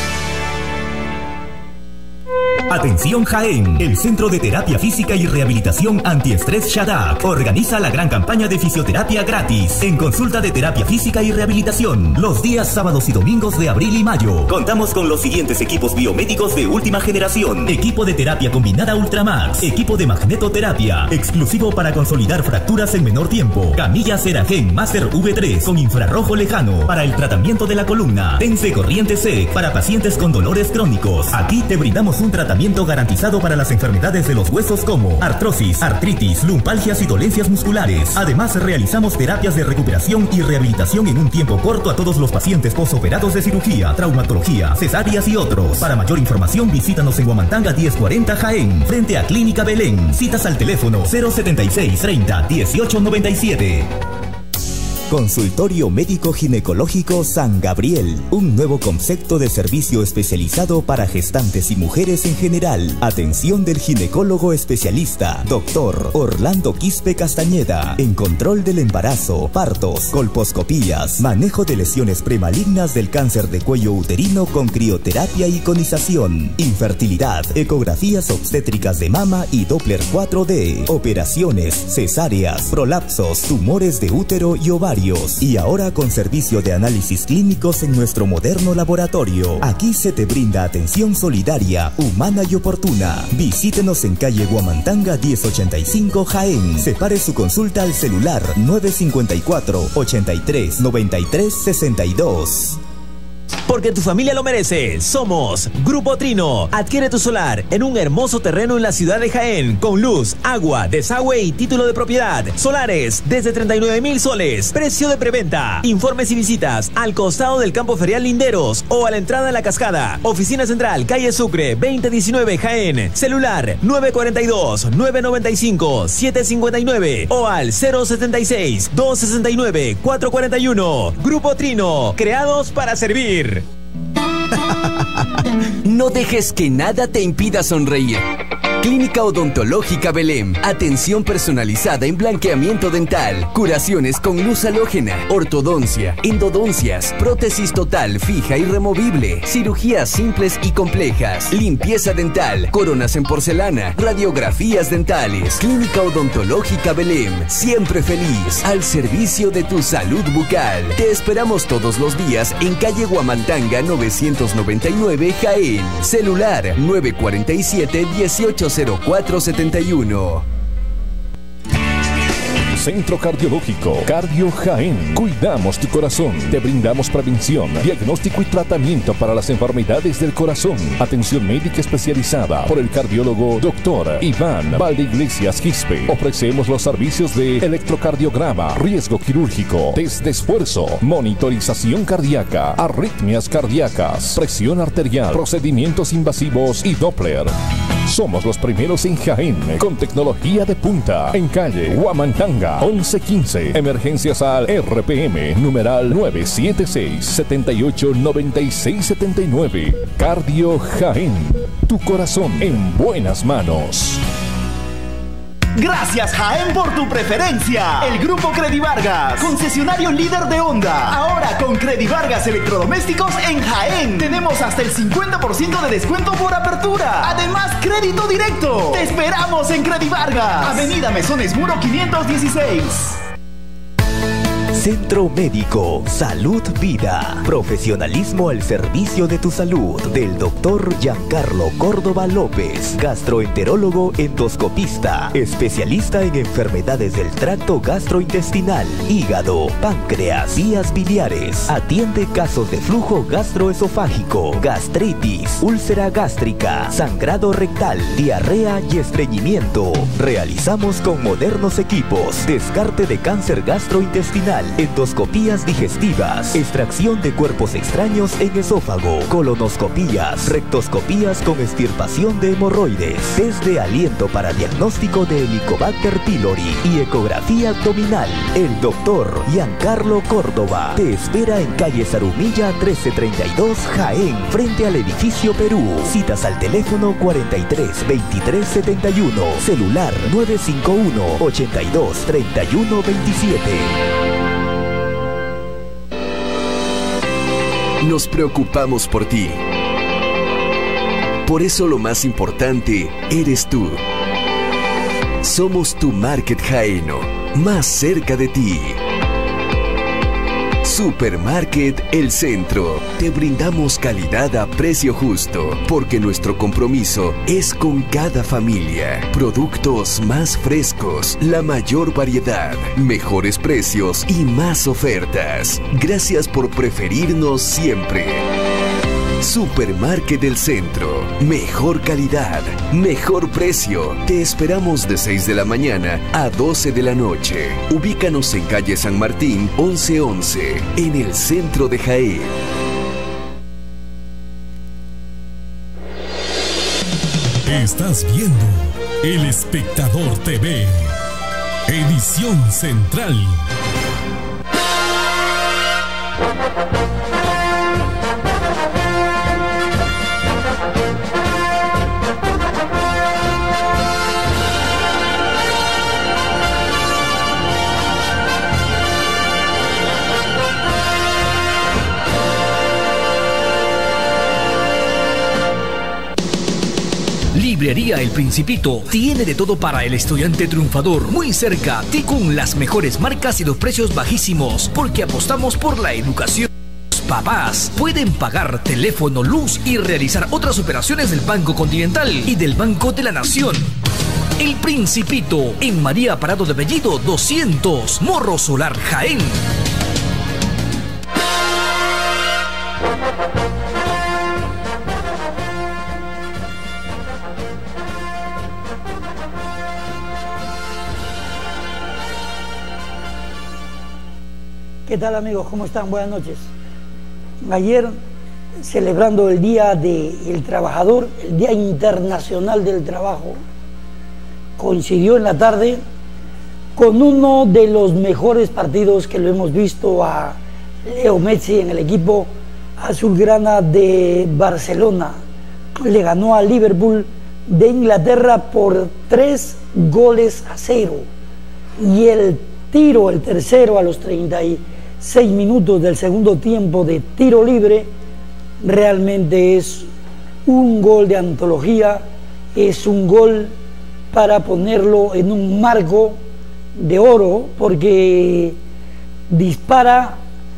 Atención Jaén, el Centro de Terapia Física y Rehabilitación Antiestrés Shadak organiza la gran campaña de fisioterapia gratis en consulta de terapia física y rehabilitación los días sábados y domingos de abril y mayo. Contamos con los siguientes equipos biomédicos de última generación: equipo de terapia combinada Ultramax, equipo de magnetoterapia exclusivo para consolidar fracturas en menor tiempo, camilla Seragen Master V3 con infrarrojo lejano para el tratamiento de la columna, Tense Corriente SEC para pacientes con dolores crónicos. Aquí te brindamos un tratamiento garantizado para las enfermedades de los huesos como artrosis, artritis, lumpalgias y dolencias musculares. Además, realizamos terapias de recuperación y rehabilitación en un tiempo corto a todos los pacientes posoperados de cirugía, traumatología, cesáreas y otros. Para mayor información, visítanos en Huamantanga 1040 Jaén, frente a Clínica Belén. Citas al teléfono 076 30 18 97. Consultorio Médico Ginecológico San Gabriel, un nuevo concepto de servicio especializado para gestantes y mujeres en general. Atención del ginecólogo especialista, Dr. Orlando Quispe Castañeda, en control del embarazo, partos, colposcopías, manejo de lesiones premalignas del cáncer de cuello uterino con crioterapia y conización, infertilidad, ecografías obstétricas de mama y Doppler 4D, operaciones, cesáreas, prolapsos, tumores de útero y ovario. estudios y ahora con servicio de análisis clínicos en nuestro moderno laboratorio. Aquí se te brinda atención solidaria, humana y oportuna. Visítenos en calle Huamantanga 1085 Jaén. Separe su consulta al celular 954 83 93 62. Porque tu familia lo merece. Somos Grupo Trino. Adquiere tu solar en un hermoso terreno en la ciudad de Jaén, con luz, agua, desagüe y título de propiedad. Solares desde 39,000 soles. Precio de preventa. Informes y visitas al costado del campo ferial Linderos o a la entrada de la Cascada. Oficina central, calle Sucre, 2019 Jaén. Celular 942-995-759 o al 076-269-441. Grupo Trino. Creados para servir. No dejes que nada te impida sonreír. Clínica Odontológica Belém. Atención personalizada en blanqueamiento dental, curaciones con luz halógena, ortodoncia, endodoncias, prótesis total, fija y removible, cirugías simples y complejas, limpieza dental, coronas en porcelana, radiografías dentales. Clínica Odontológica Belém. Siempre feliz, al servicio de tu salud bucal. Te esperamos todos los días en calle Huamantanga 999 Jaén. Celular 947-180471. Centro Cardiológico Cardio Jaén. Cuidamos tu corazón. Te brindamos prevención, diagnóstico y tratamiento para las enfermedades del corazón. Atención médica especializada por el cardiólogo Dr. Iván Valdeiglesias Quispe. Ofrecemos los servicios de electrocardiograma, riesgo quirúrgico, test de esfuerzo, monitorización cardíaca, arritmias cardíacas, presión arterial, procedimientos invasivos y Doppler. Somos los primeros en Jaén, con tecnología de punta, en calle Huamantanga 1115, emergencias al RPM, numeral 976-789679. Cardio Jaén, tu corazón en buenas manos. Gracias Jaén por tu preferencia. El Grupo Credivargas, concesionario líder de Honda. Ahora con Credivargas Electrodomésticos en Jaén. Tenemos hasta el 50% de descuento por apertura. Además, crédito directo. Te esperamos en Credivargas. Avenida Mesones Muro 516. Centro Médico Salud Vida. Profesionalismo al servicio de tu salud. Del doctor Giancarlo Córdoba López. Gastroenterólogo endoscopista. Especialista en enfermedades del tracto gastrointestinal, hígado, páncreas, vías biliares. Atiende casos de flujo gastroesofágico, gastritis, úlcera gástrica, sangrado rectal, diarrea y estreñimiento. Realizamos con modernos equipos descarte de cáncer gastrointestinal, endoscopías digestivas, extracción de cuerpos extraños en esófago, colonoscopías, rectoscopías con extirpación de hemorroides, test de aliento para diagnóstico de Helicobacter pylori y ecografía abdominal. El doctor Giancarlo Córdoba te espera en calle Zarumilla 1332 Jaén, frente al edificio Perú. Citas al teléfono 43 23 71, celular 951 82 31 27. Nos preocupamos por ti. Por eso lo más importante eres tú. Somos tu Market Jaeno, más cerca de ti. Supermarket El Centro. Te brindamos calidad a precio justo, porque nuestro compromiso es con cada familia. Productos más frescos, la mayor variedad, mejores precios y más ofertas. Gracias por preferirnos siempre. Supermarket del Centro. Mejor calidad, mejor precio. Te esperamos de 6 de la mañana a 12 de la noche. Ubícanos en calle San Martín 1111, en el centro de Jaén. Estás viendo El Espectador TV, edición central. Librería El Principito tiene de todo para el estudiante triunfador, muy cerca, y con las mejores marcas y los precios bajísimos, porque apostamos por la educación. Papás pueden pagar teléfono, luz y realizar otras operaciones del Banco Continental y del Banco de la Nación. El Principito, en María Parado de Bellido 200, Morro Solar, Jaén. ¿Qué tal, amigos? ¿Cómo están? Buenas noches. Ayer, celebrando el Día del Trabajador, el Día Internacional del Trabajo, coincidió en la tarde con uno de los mejores partidos que lo hemos visto a Leo Messi en el equipo azulgrana de Barcelona. Le ganó al Liverpool de Inglaterra por 3-0. Y el tiro, el tercero, a los 36 minutos del segundo tiempo de tiro libre, realmente es un gol de antología, es un gol para ponerlo en un marco de oro, porque dispara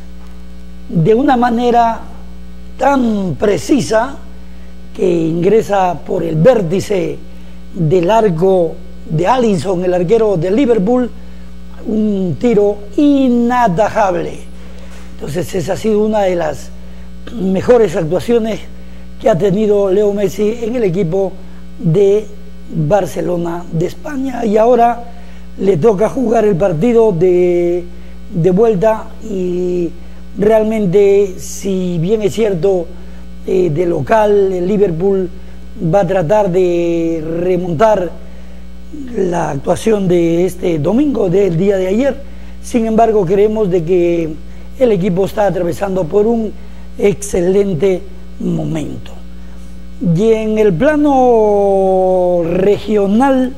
de una manera tan precisa que ingresa por el vértice del arco de Alisson, el arquero de Liverpool, un tiro inatajable. Entonces esa ha sido una de las mejores actuaciones que ha tenido Leo Messi en el equipo de Barcelona de España, y ahora le toca jugar el partido de vuelta, y realmente, si bien es cierto, de local el Liverpool va a tratar de remontar la actuación de este domingo, del día de ayer, sin embargo creemos de que el equipo está atravesando por un excelente momento. Y en el plano regional,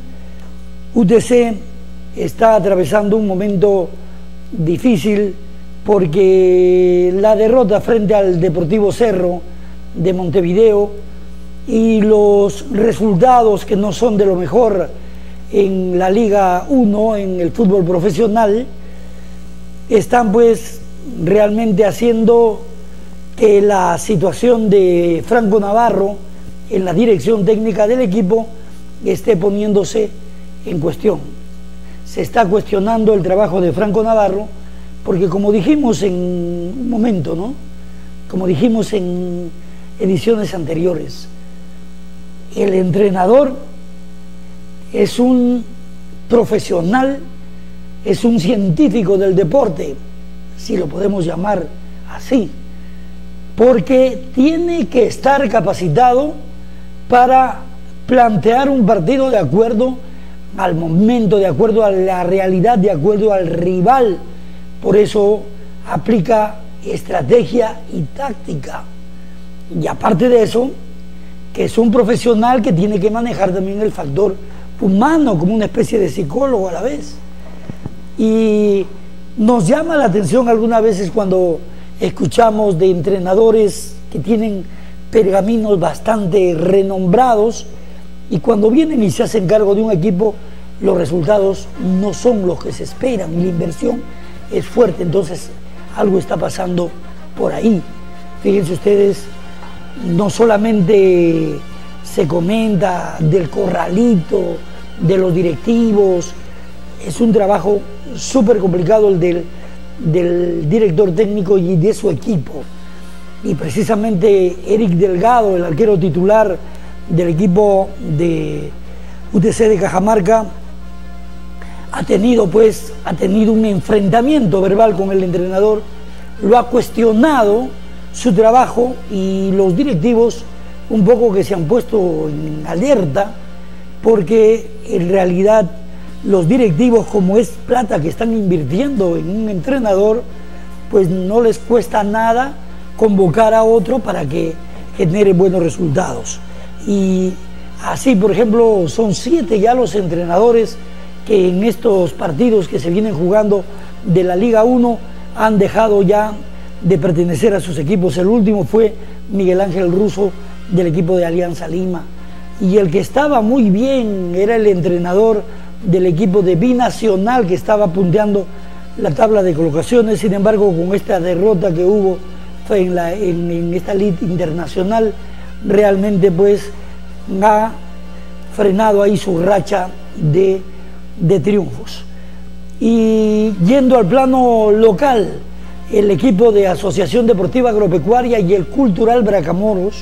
UTC está atravesando un momento difícil, porque la derrota frente al Deportivo Cerro de Montevideo y los resultados que no son de lo mejor en la Liga 1, en el fútbol profesional, están pues realmente haciendo que la situación de Franco Navarro en la dirección técnica del equipo esté poniéndose en cuestión. Se está cuestionando el trabajo de Franco Navarro, porque, como dijimos en un momento, ¿no?, como dijimos en ediciones anteriores, el entrenador es un profesional, es un científico del deporte, si lo podemos llamar así, porque tiene que estar capacitado para plantear un partido de acuerdo al momento, de acuerdo a la realidad, de acuerdo al rival. Por eso aplica estrategia y táctica. Y aparte de eso, que es un profesional que tiene que manejar también el factor humano, como una especie de psicólogo a la vez. Y nos llama la atención algunas veces cuando escuchamos de entrenadores que tienen pergaminos bastante renombrados, y cuando vienen y se hacen cargo de un equipo, los resultados no son los que se esperan y la inversión es fuerte. Entonces algo está pasando por ahí. Fíjense ustedes, no solamente se comenta del corralito, de los directivos, es un trabajo súper complicado el del director técnico y de su equipo. Y precisamente Eric Delgado, el arquero titular del equipo de UTC de Cajamarca, ha tenido un enfrentamiento verbal con el entrenador, lo ha cuestionado su trabajo, y los directivos un poco que se han puesto en alerta, porque en realidad los directivos, como es plata que están invirtiendo en un entrenador, pues no les cuesta nada convocar a otro para que genere buenos resultados. Y así, por ejemplo, son 7 ya los entrenadores que en estos partidos que se vienen jugando de la Liga 1 han dejado ya de pertenecer a sus equipos. El último fue Miguel Ángel Russo, del equipo de Alianza Lima. y el que estaba muy bien era el entrenador del equipo de Binacional, que estaba punteando la tabla de colocaciones. Sin embargo, con esta derrota que hubo en esta Liga Internacional, realmente pues ha frenado ahí su racha de triunfos. Y yendo al plano local, el equipo de Asociación Deportiva Agropecuaria y el Cultural Bracamoros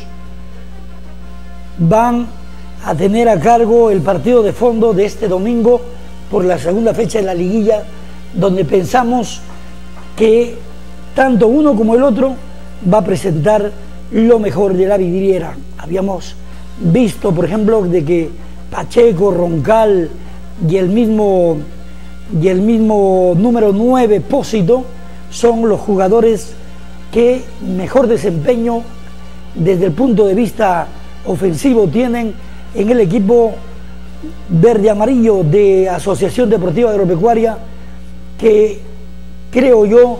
van a tener a cargo el partido de fondo de este domingo por la segunda fecha de la liguilla, donde pensamos que tanto uno como el otro va a presentar lo mejor de la vidriera. Habíamos visto, por ejemplo, de que Pacheco, Roncal y el mismo número 9, Pósito, son los jugadores que mejor desempeño desde el punto de vista ofensivo tienen en el equipo verde-amarillo de Asociación Deportiva Agropecuaria, que creo yo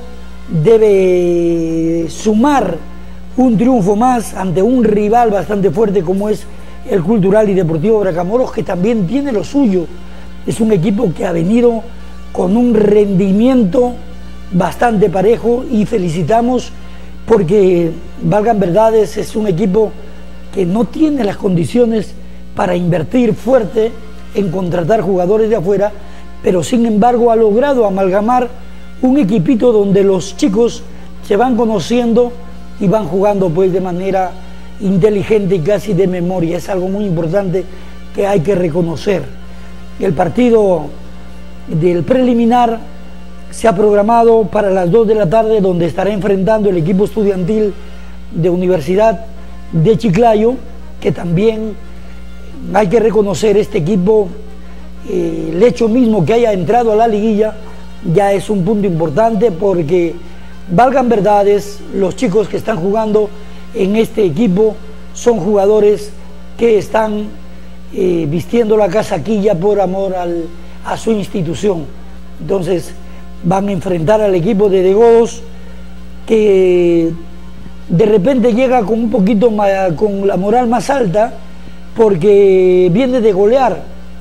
debe sumar un triunfo más ante un rival bastante fuerte como es el Cultural y Deportivo Bracamoros, que también tiene lo suyo. Es un equipo que ha venido con un rendimiento bastante parejo y felicitamos porque, valgan verdades, es un equipo que no tiene las condiciones para invertir fuerte en contratar jugadores de afuera, pero sin embargo ha logrado amalgamar un equipito donde los chicos se van conociendo y van jugando pues de manera inteligente y casi de memoria. Es algo muy importante que hay que reconocer. El partido del preliminar se ha programado para las 2 de la tarde, donde estará enfrentando el equipo estudiantil de Universidad de Chiclayo, que también hay que reconocer este equipo, el hecho mismo que haya entrado a la liguilla ya es un punto importante, porque valgan verdades, los chicos que están jugando en este equipo son jugadores que están vistiendo la casaquilla por amor a su institución. Entonces van a enfrentar al equipo de Degodos, que de repente llega con un poquito más, con la moral más alta, porque viene de golear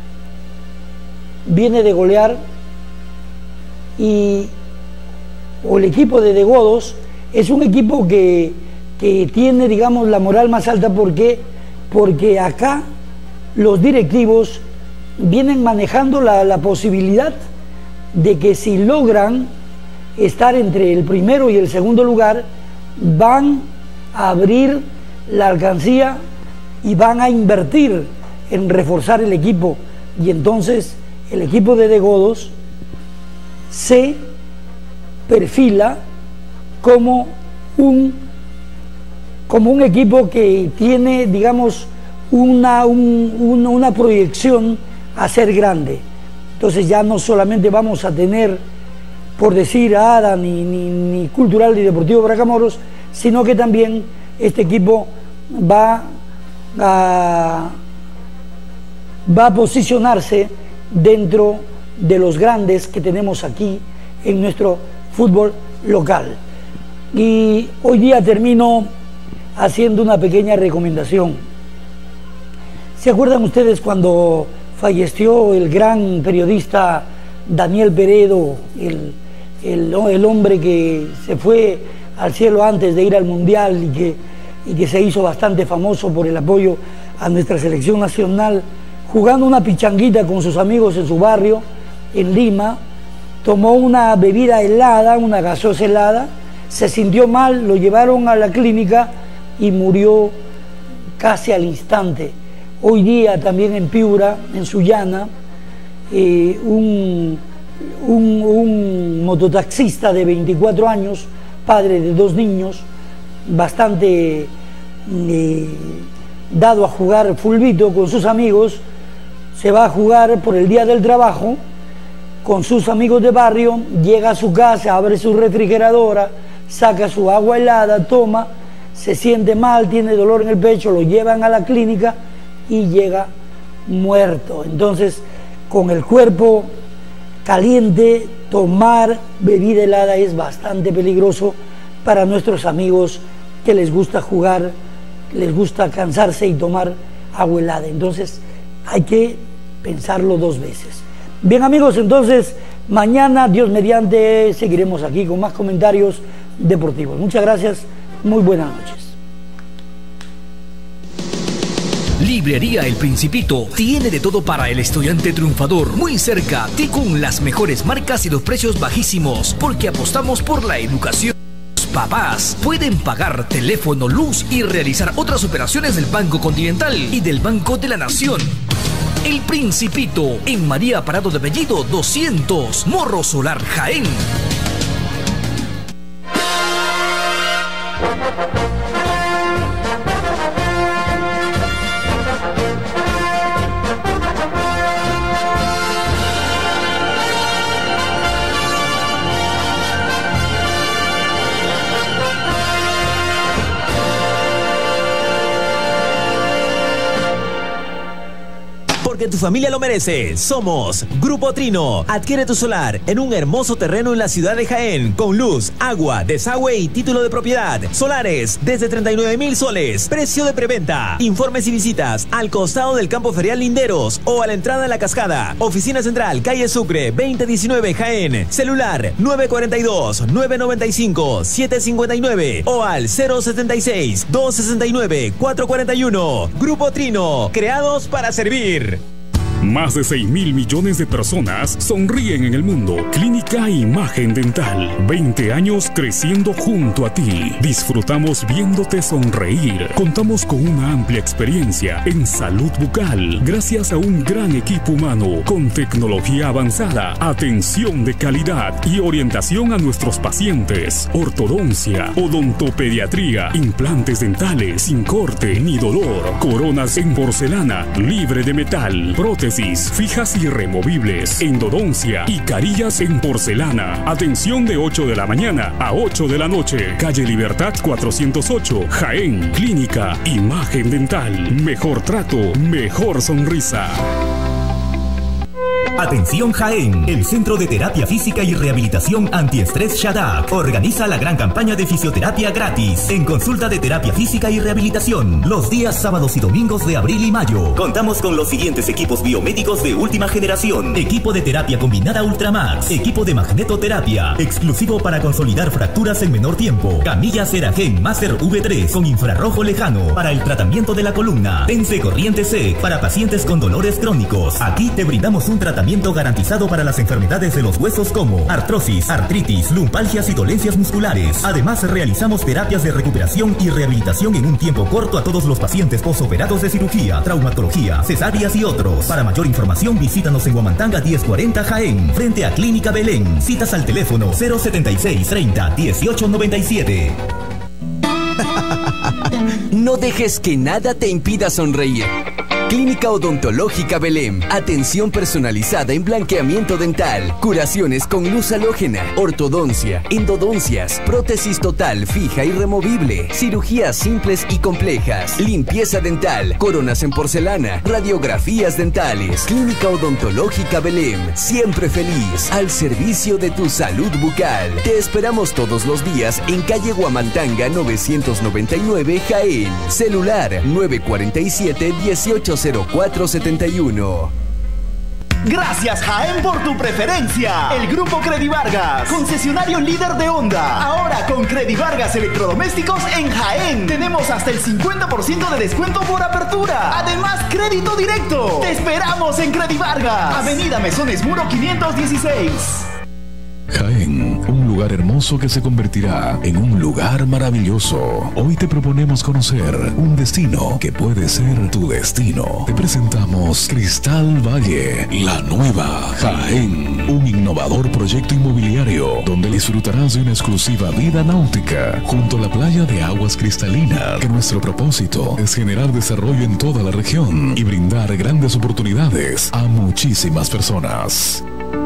y el equipo de Degodos es un equipo que tiene, digamos, la moral más alta. Porque acá los directivos vienen manejando la posibilidad de que si logran estar entre el primero y el segundo lugar, van a abrir la alcancía y van a invertir en reforzar el equipo, y entonces el equipo de Degodos se perfila como un equipo que tiene, digamos, una proyección a ser grande. Entonces ya no solamente vamos a tener, por decir, a ADA ni Cultural y Deportivo Bracamoros, sino que también este equipo va a posicionarse dentro de los grandes que tenemos aquí en nuestro fútbol local. Y hoy día termino haciendo una pequeña recomendación. ¿Se acuerdan ustedes cuando falleció el gran periodista Daniel Peredo, el hombre que se fue al cielo antes de ir al Mundial y que se hizo bastante famoso por el apoyo a nuestra selección nacional, jugando una pichanguita con sus amigos en su barrio, en Lima? Tomó una bebida helada, una gaseosa helada, se sintió mal, lo llevaron a la clínica y murió casi al instante. Hoy día también en Piura, en Sullana, un mototaxista de 24 años, padre de 2 niños, bastante dado a jugar fulbito con sus amigos, se va a jugar por el día del trabajo con sus amigos de barrio, llega a su casa, abre su refrigeradora, saca su agua helada, toma, se siente mal, tiene dolor en el pecho, lo llevan a la clínica y llega muerto. Entonces, con el cuerpo caliente, tomar bebida helada es bastante peligroso para nuestros amigos que les gusta jugar, les gusta cansarse y tomar agua helada. Entonces hay que pensarlo 2 veces. Bien amigos, entonces mañana, Dios mediante, seguiremos aquí con más comentarios deportivos. Muchas gracias, muy buenas noches. Librería El Principito tiene de todo para el estudiante triunfador, muy cerca, y con las mejores marcas y los precios bajísimos, porque apostamos por la educación. Los papás pueden pagar teléfono, luz y realizar otras operaciones del Banco Continental y del Banco de la Nación. El Principito, en María Parado de Bellido 200, Morro Solar, Jaén. Porque tu familia lo merece. Somos Grupo Trino. Adquiere tu solar en un hermoso terreno en la ciudad de Jaén, con luz, agua, desagüe y título de propiedad. Solares desde 39,000 soles. Precio de preventa. Informes y visitas al costado del campo ferial Linderos o a la entrada de la Cascada. Oficina central, calle Sucre, 2019, Jaén. Celular 942-995-759 o al 076-269-441. Grupo Trino, creados para servir. Más de 6.000 millones de personas sonríen en el mundo. Clínica Imagen Dental. 20 años creciendo junto a ti. Disfrutamos viéndote sonreír. Contamos con una amplia experiencia en salud bucal. Gracias a un gran equipo humano con tecnología avanzada, atención de calidad y orientación a nuestros pacientes. Ortodoncia, odontopediatría, implantes dentales sin corte ni dolor. Coronas en porcelana, libre de metal. Prótesis fijas y removibles, endodoncia y carillas en porcelana. Atención de 8 de la mañana a 8 de la noche. Calle Libertad 408, Jaén. Clínica Imagen Dental. Mejor trato, mejor sonrisa. Atención Jaén, el Centro de Terapia Física y Rehabilitación Antiestrés Shadak organiza la gran campaña de fisioterapia gratis en consulta de terapia física y rehabilitación los días sábados y domingos de abril y mayo. Contamos con los siguientes equipos biomédicos de última generación: equipo de terapia combinada Ultramax, equipo de magnetoterapia exclusivo para consolidar fracturas en menor tiempo, camilla Seragen Master V3 con infrarrojo lejano para el tratamiento de la columna, Tense Corriente SEC para pacientes con dolores crónicos. Aquí te brindamos un tratamiento garantizado para las enfermedades de los huesos como artrosis, artritis, lumpalgias y dolencias musculares. Además, realizamos terapias de recuperación y rehabilitación en un tiempo corto a todos los pacientes posoperados de cirugía, traumatología, cesáreas y otros. Para mayor información, visítanos en Huamantanga 1040 Jaén, frente a Clínica Belén. Citas al teléfono 076 30 18 97. No dejes que nada te impida sonreír. Clínica Odontológica Belém. Atención personalizada en blanqueamiento dental, curaciones con luz halógena, ortodoncia, endodoncias, prótesis total, fija y removible, cirugías simples y complejas, limpieza dental, coronas en porcelana, radiografías dentales. Clínica Odontológica Belém. Siempre feliz, al servicio de tu salud bucal. Te esperamos todos los días en calle Huamantanga 999 Jaén. Celular 947-180471. Gracias Jaén por tu preferencia. El Grupo Credivargas, concesionario líder de Honda. Ahora con Credivargas Electrodomésticos en Jaén tenemos hasta el 50% de descuento por apertura. Además, crédito directo. Te esperamos en Credivargas, Avenida Mesones Muro 516. Jaén, un lugar hermoso que se convertirá en un lugar maravilloso. Hoy te proponemos conocer un destino que puede ser tu destino. Te presentamos Cristal Valle, la nueva Jaén, un innovador proyecto inmobiliario donde disfrutarás de una exclusiva vida náutica junto a la playa de aguas cristalinas, que nuestro propósito es generar desarrollo en toda la región y brindar grandes oportunidades a muchísimas personas.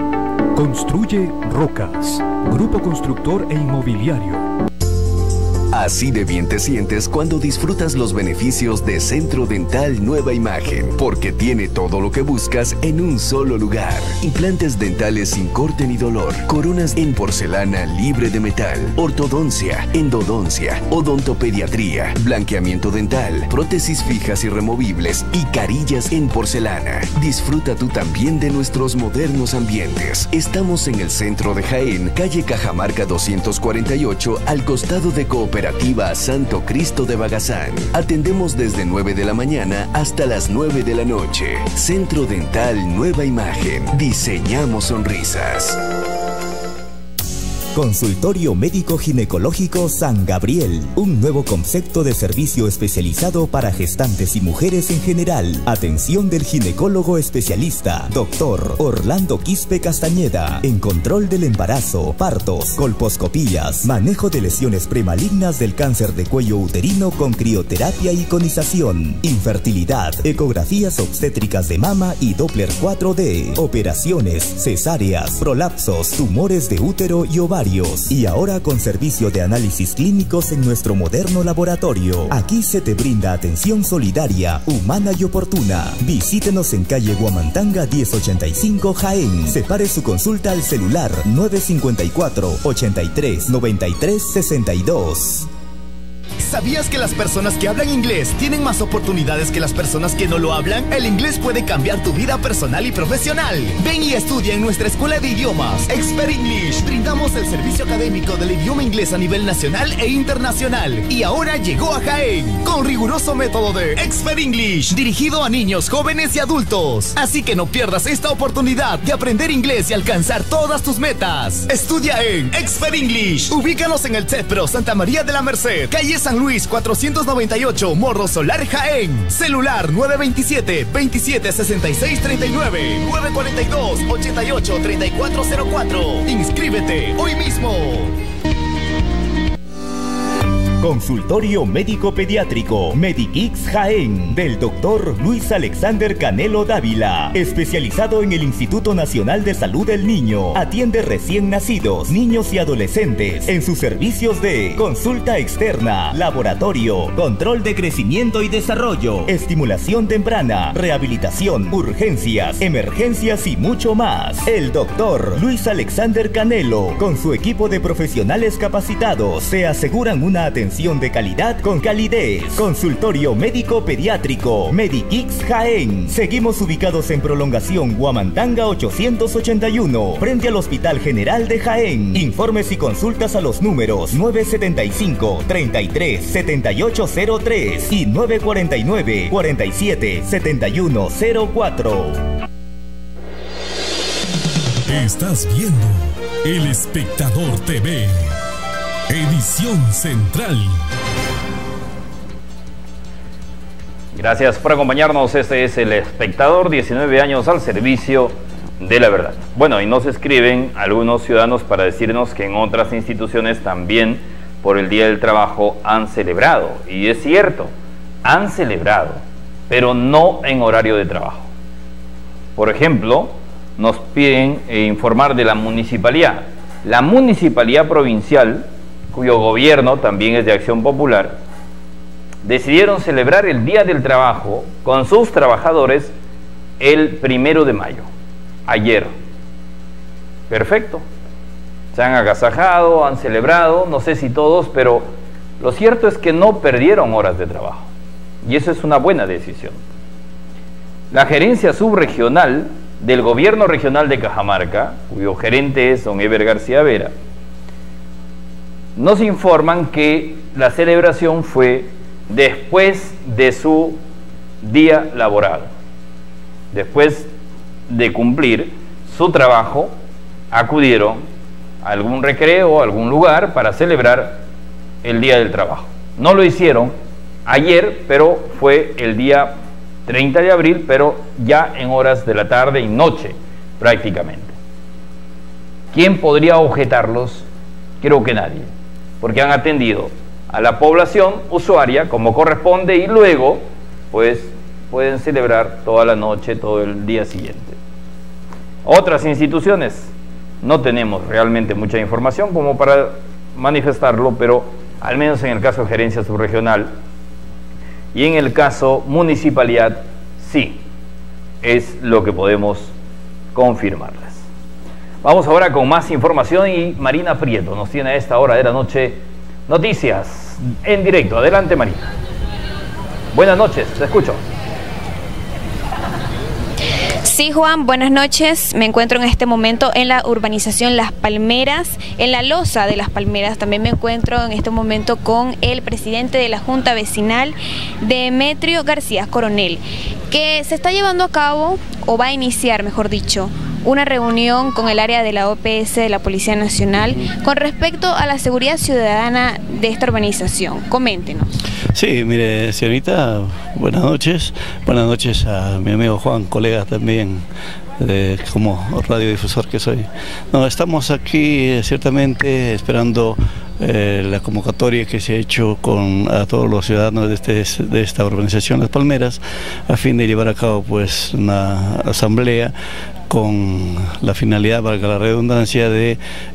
Construye Rocas, Grupo Constructor e Inmobiliario. Así de bien te sientes cuando disfrutas los beneficios de Centro Dental Nueva Imagen, porque tiene todo lo que buscas en un solo lugar. Implantes dentales sin corte ni dolor, coronas en porcelana libre de metal, ortodoncia, endodoncia, odontopediatría, blanqueamiento dental, prótesis fijas y removibles y carillas en porcelana. Disfruta tú también de nuestros modernos ambientes. Estamos en el centro de Jaén, calle Cajamarca 248, al costado de Cooperativa Santo Cristo de Bagazán. Atendemos desde 9 de la mañana hasta las 9 de la noche. Centro Dental Nueva Imagen. Diseñamos sonrisas. Consultorio Médico Ginecológico San Gabriel, un nuevo concepto de servicio especializado para gestantes y mujeres en general. Atención del ginecólogo especialista, Dr. Orlando Quispe Castañeda, en control del embarazo, partos, colposcopías, manejo de lesiones premalignas del cáncer de cuello uterino con crioterapia y iconización, infertilidad, ecografías obstétricas de mama y Doppler 4D, operaciones, cesáreas, prolapsos, tumores de útero y ovario. Y ahora con servicio de análisis clínicos en nuestro moderno laboratorio. Aquí se te brinda atención solidaria, humana y oportuna. Visítenos en calle Huamantanga 1085 Jaén. Separe su consulta al celular 954 83 93 62. ¿Sabías que las personas que hablan inglés tienen más oportunidades que las personas que no lo hablan? El inglés puede cambiar tu vida personal y profesional. Ven y estudia en nuestra escuela de idiomas, Expert English. Brindamos el servicio académico del idioma inglés a nivel nacional e internacional. Y ahora llegó a Jaén, con riguroso método de Expert English, dirigido a niños, jóvenes y adultos. Así que no pierdas esta oportunidad de aprender inglés y alcanzar todas tus metas. Estudia en Expert English. Ubícanos en el CEPRO Santa María de la Merced, calle San Luis 498, Morro Solar, Jaén. Celular 927-276639, 942-88-3404. Inscríbete hoy mismo. Consultorio Médico Pediátrico Medikix Jaén, del Dr. Luis Alexander Canelo Dávila, especializado en el Instituto Nacional de Salud del Niño. Atiende recién nacidos, niños y adolescentes en sus servicios de consulta externa, laboratorio, control de crecimiento y desarrollo, estimulación temprana, rehabilitación, urgencias, emergencias y mucho más. El Dr. Luis Alexander Canelo, con su equipo de profesionales capacitados, se aseguran una atención de calidad con calidez. Consultorio Médico Pediátrico Medikix Jaén. Seguimos ubicados en Prolongación Huamantanga 881, frente al Hospital General de Jaén. Informes y consultas a los números 975-33-7803 y 949-47-7104. Estás viendo El Espectador TV. Edición Central. Gracias por acompañarnos. Este es El Espectador, 19 años al servicio de la verdad. Bueno, y nos escriben algunos ciudadanos para decirnos que en otras instituciones también por el Día del Trabajo han celebrado. Y es cierto, han celebrado, pero no en horario de trabajo. Por ejemplo, nos piden informar de la municipalidad. La municipalidad provincial, cuyo gobierno también es de Acción Popular, decidieron celebrar el Día del Trabajo con sus trabajadores el 1 de mayo, ayer. Perfecto. Se han agasajado, han celebrado, no sé si todos, pero lo cierto es que no perdieron horas de trabajo. Y eso es una buena decisión. La gerencia subregional del gobierno regional de Cajamarca, cuyo gerente es don Eber García Vera, nos informan que la celebración fue después de su día laboral. Después de cumplir su trabajo, acudieron a algún recreo, a algún lugar para celebrar el Día del Trabajo. No lo hicieron ayer, pero fue el día 30 de abril, pero ya en horas de la tarde y noche prácticamente. ¿Quién podría objetarlos? Creo que nadie, porque han atendido a la población usuaria como corresponde y luego pues pueden celebrar toda la noche, todo el día siguiente. Otras instituciones no tenemos realmente mucha información como para manifestarlo, pero al menos en el caso de gerencia subregional, y en el caso municipalidad, sí, es lo que podemos confirmarles. Vamos ahora con más información y Marina Prieto nos tiene a esta hora de la noche noticias en directo. Adelante, Marina. Buenas noches, te escucho. Sí, Juan, buenas noches. Me encuentro en este momento en la urbanización Las Palmeras, en la losa de Las Palmeras. También me encuentro en este momento con el presidente de la Junta Vecinal, Demetrio García Coronel, que se está llevando a cabo, o va a iniciar, mejor dicho, una reunión con el área de la OPS de la Policía Nacional con respecto a la seguridad ciudadana de esta urbanización. Coméntenos. Sí, mire, señorita, buenas noches. Buenas noches a mi amigo Juan, colega también, como radiodifusor que soy. No, estamos aquí ciertamente esperando la convocatoria que se ha hecho a todos los ciudadanos de esta urbanización Las Palmeras, a fin de llevar a cabo pues una asamblea con la finalidad, valga la redundancia, de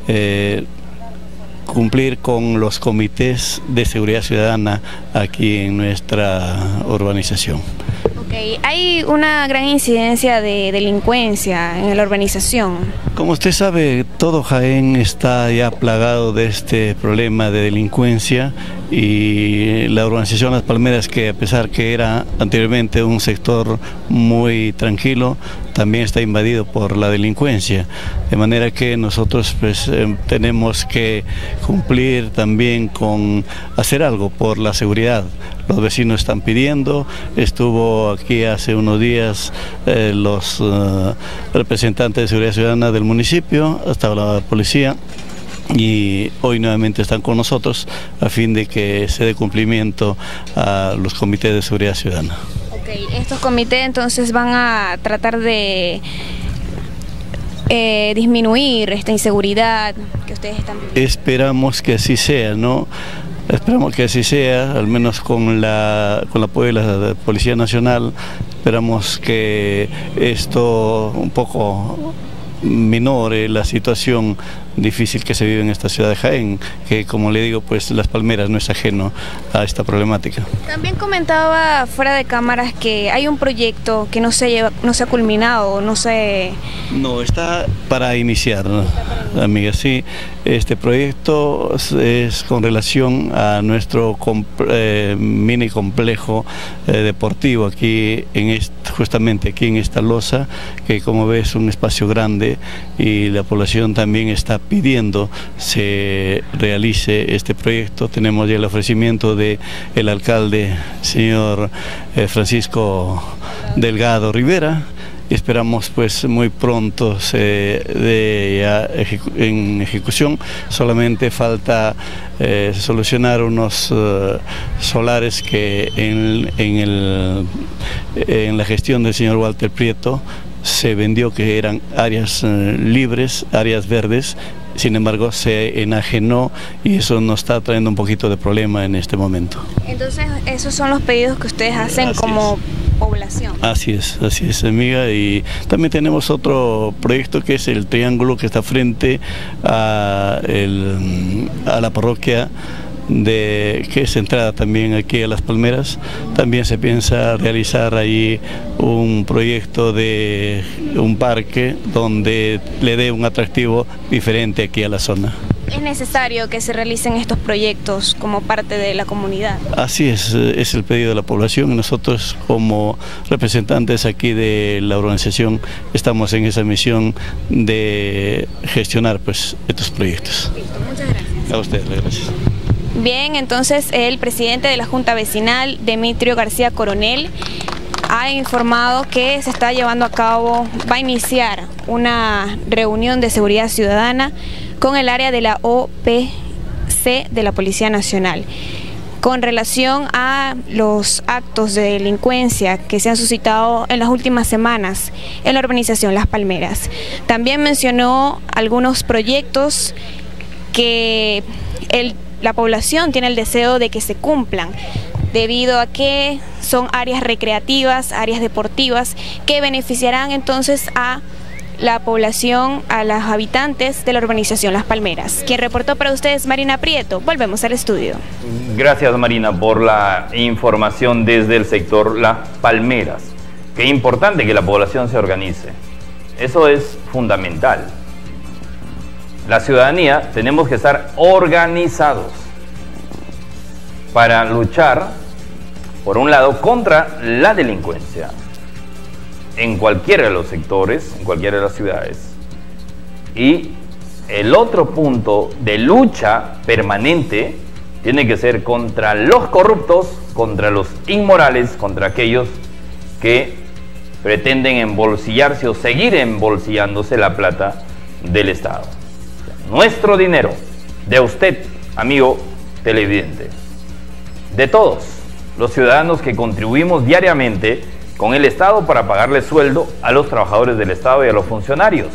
cumplir con los comités de seguridad ciudadana aquí en nuestra urbanización. Hay una gran incidencia de delincuencia en la urbanización. Como usted sabe, todo Jaén está ya plagado de este problema de delincuencia, y la urbanización Las Palmeras, que a pesar que era anteriormente un sector muy tranquilo, también está invadido por la delincuencia, de manera que nosotros pues tenemos que cumplir también con hacer algo por la seguridad. Los vecinos están pidiendo, estuvo aquí hace unos días los representantes de seguridad ciudadana del municipio, hasta la policía, y hoy nuevamente están con nosotros a fin de que se dé cumplimiento a los comités de seguridad ciudadana. Estos comités entonces van a tratar de disminuir esta inseguridad que ustedes están viviendo. Esperamos que así sea, ¿no? Esperamos que así sea, al menos con el apoyo de la Policía Nacional. Esperamos que esto un poco minore la situación difícil que se vive en esta ciudad de Jaén, que como le digo, pues Las Palmeras no es ajeno a esta problemática. También comentaba fuera de cámaras que hay un proyecto que no se ha culminado, No, está para iniciar, ¿no? Amiga, sí. Este proyecto es con relación a nuestro mini complejo deportivo aquí, justamente aquí en esta losa, que como ves es un espacio grande, y la población también está pidiendo se realice este proyecto. Tenemos ya el ofrecimiento del alcalde, señor Francisco Delgado Rivera, y esperamos pues muy pronto se dé ya en ejecución. Solamente falta solucionar unos solares que en la gestión del señor Walter Prieto se vendió, que eran áreas libres, áreas verdes. Sin embargo, se enajenó, y eso nos está trayendo un poquito de problema en este momento. Entonces, esos son los pedidos que ustedes hacen como población. Así es, amiga. Y también tenemos otro proyecto, que es el triángulo que está frente a la parroquia que es entrada también aquí a Las Palmeras. También se piensa realizar ahí un proyecto de un parque donde le dé un atractivo diferente aquí a la zona. ¿Es necesario que se realicen estos proyectos como parte de la comunidad? Así es el pedido de la población, y nosotros como representantes aquí de la organización estamos en esa misión de gestionar pues estos proyectos. Listo, muchas gracias. A ustedes, gracias. Bien, entonces el presidente de la Junta Vecinal, Demetrio García Coronel, ha informado que se está llevando a cabo, va a iniciar una reunión de seguridad ciudadana con el área de la OPC de la Policía Nacional con relación a los actos de delincuencia que se han suscitado en las últimas semanas en la urbanización Las Palmeras. También mencionó algunos proyectos que la población tiene el deseo de que se cumplan, debido a que son áreas recreativas, áreas deportivas, que beneficiarán entonces a la población, a los habitantes de la urbanización Las Palmeras. Quien reportó para ustedes, Marina Prieto. Volvemos al estudio. Gracias, Marina, por la información desde el sector Las Palmeras. Qué importante que la población se organice. Eso es fundamental. La ciudadanía tenemos que estar organizados para luchar, por un lado, contra la delincuencia en cualquiera de los sectores, en cualquiera de las ciudades. Y el otro punto de lucha permanente tiene que ser contra los corruptos, contra los inmorales, contra aquellos que pretenden embolsillarse o seguir embolsillándose la plata del Estado. Nuestro dinero, de usted, amigo televidente, de todos los ciudadanos que contribuimos diariamente con el Estado para pagarle sueldo a los trabajadores del Estado y a los funcionarios,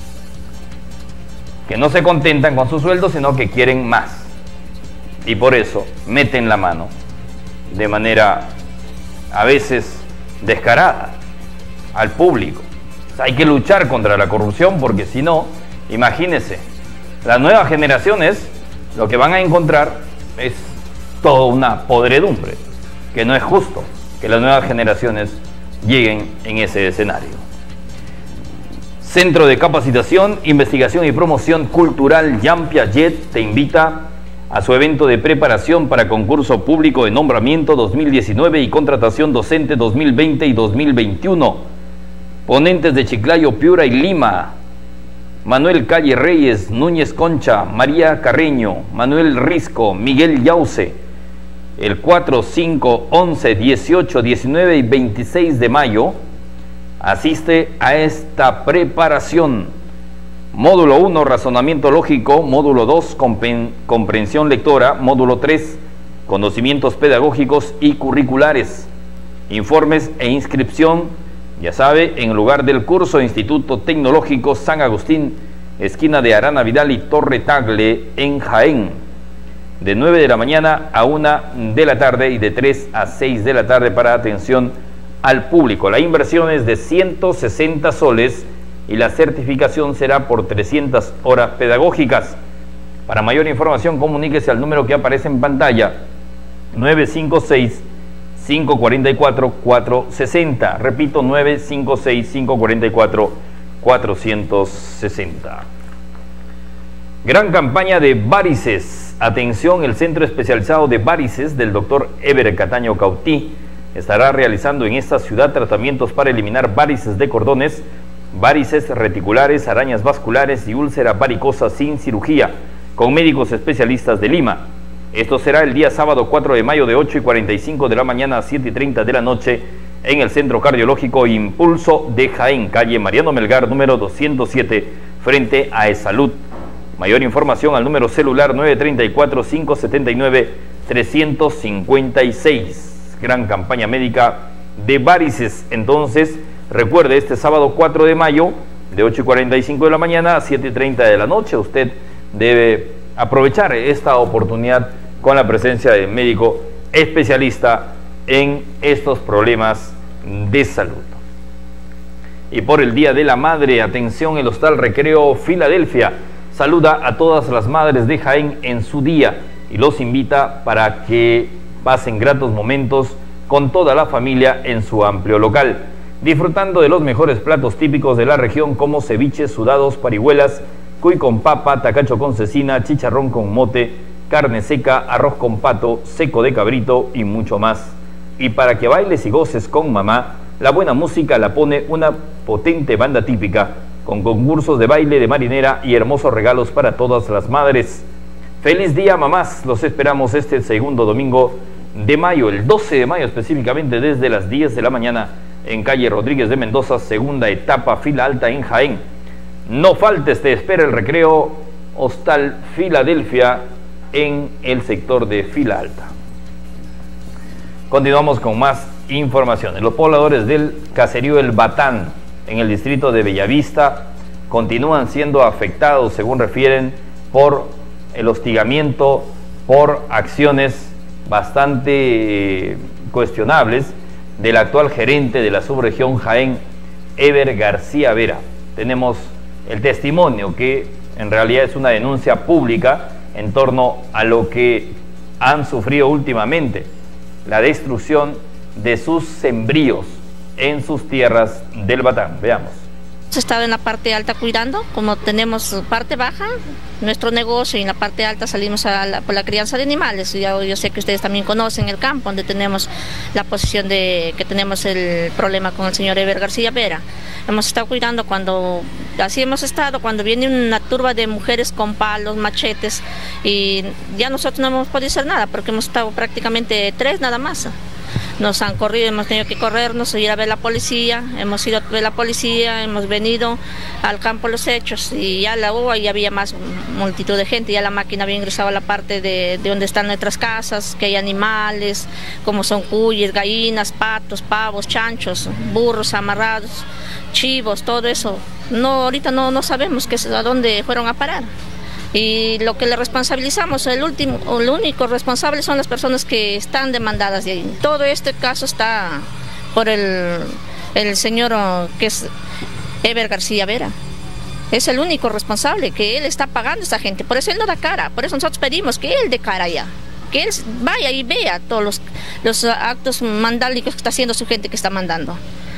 que no se contentan con su sueldo, sino que quieren más. Y por eso meten la mano de manera a veces descarada al público. O sea, hay que luchar contra la corrupción, porque si no, imagínense, las nuevas generaciones lo que van a encontrar es toda una podredumbre, que no es justo que las nuevas generaciones lleguen en ese escenario. Centro de Capacitación, Investigación y Promoción Cultural Jean Piaget te invita a su evento de preparación para concurso público de nombramiento 2019 y contratación docente 2020 y 2021. Ponentes de Chiclayo, Piura y Lima: Manuel Calle Reyes, Núñez Concha, María Carreño, Manuel Risco, Miguel Yauce. El 4, 5, 11, 18, 19 y 26 de mayo asiste a esta preparación. Módulo 1, razonamiento lógico. Módulo 2, comprensión lectora. Módulo 3, conocimientos pedagógicos y curriculares. Informes e inscripción, ya sabe, en lugar del curso, Instituto Tecnológico San Agustín, esquina de Arana Vidal y Torre Tagle, en Jaén, de 9 de la mañana a 1 de la tarde y de 3 a 6 de la tarde para atención al público. La inversión es de 160 soles y la certificación será por 300 horas pedagógicas. Para mayor información, comuníquese al número que aparece en pantalla, 956-544-460. Repito, 956-544-460. Gran campaña de varices. Atención, el Centro Especializado de Varices del Dr. Eber Cataño Cautí estará realizando en esta ciudad tratamientos para eliminar varices de cordones, varices reticulares, arañas vasculares y úlcera varicosa sin cirugía, con médicos especialistas de Lima. Esto será el día sábado 4 de mayo de 8:45 de la mañana a 7:30 de la noche en el Centro Cardiológico Impulso de Jaén, calle Mariano Melgar, número 207, frente a Esalud. Mayor información al número celular 934-579-356. Gran campaña médica de varices. Entonces, recuerde, este sábado 4 de mayo, de 8:45 de la mañana a 7:30 de la noche, usted debe aprovechar esta oportunidad con la presencia del médico especialista en estos problemas de salud. Y por el Día de la Madre, atención, el Hostal Recreo Filadelfia saluda a todas las madres de Jaén en su día y los invita para que pasen gratos momentos con toda la familia en su amplio local, disfrutando de los mejores platos típicos de la región como ceviches, sudados, parihuelas, cuy con papa, tacacho con cecina, chicharrón con mote, carne seca, arroz con pato, seco de cabrito y mucho más. Y para que bailes y goces con mamá, la buena música la pone una potente banda típica, con concursos de baile de marinera y hermosos regalos para todas las madres. ¡Feliz día, mamás! Los esperamos este segundo domingo de mayo, el 12 de mayo específicamente, desde las 10 de la mañana en calle Rodríguez de Mendoza, segunda etapa, fila alta en Jaén. No faltes, te espera el Recreo Hostal Filadelfia en el sector de fila alta. Continuamos con más informaciones. Los pobladores del caserío El Batán, en el distrito de Bellavista, continúan siendo afectados, según refieren, por el hostigamiento, por acciones bastante cuestionables del actual gerente de la subregión Jaén, Eber García Vera. tenemos el testimonio que en realidad es una denuncia pública en torno a lo que han sufrido últimamente, la destrucción de sus sembríos en sus tierras del Batán. Veamos. Hemos estado en la parte alta cuidando, como tenemos parte baja, nuestro negocio, y en la parte alta salimos por la crianza de animales. Yo sé que ustedes también conocen el campo, donde tenemos la posición de que tenemos el problema con el señor Eber García Vera. Hemos estado cuidando así hemos estado, cuando viene una turba de mujeres con palos, machetes, y ya nosotros no hemos podido hacer nada, porque hemos estado prácticamente 3 nada más. Nos han corrido, hemos tenido que corrernos, ir a ver la policía, hemos ido a ver la policía, hemos venido al campo Los Hechos, y ya ahí había más multitud de gente, ya la máquina había ingresado a la parte de donde están nuestras casas, que hay animales, como son cuyes, gallinas, patos, pavos, chanchos, burros amarrados, chivos, todo eso. Ahorita no sabemos a dónde fueron a parar. Y lo que le responsabilizamos, el único responsable son las personas que están demandadas de ahí. Todo este caso está por el señor que es Eber García Vera. Es el único responsable, que él está pagando a esa gente. Por eso él no da cara, por eso nosotros pedimos que él dé cara ya. Que él vaya y vea todos los actos mandálicos que está haciendo su gente que está mandando.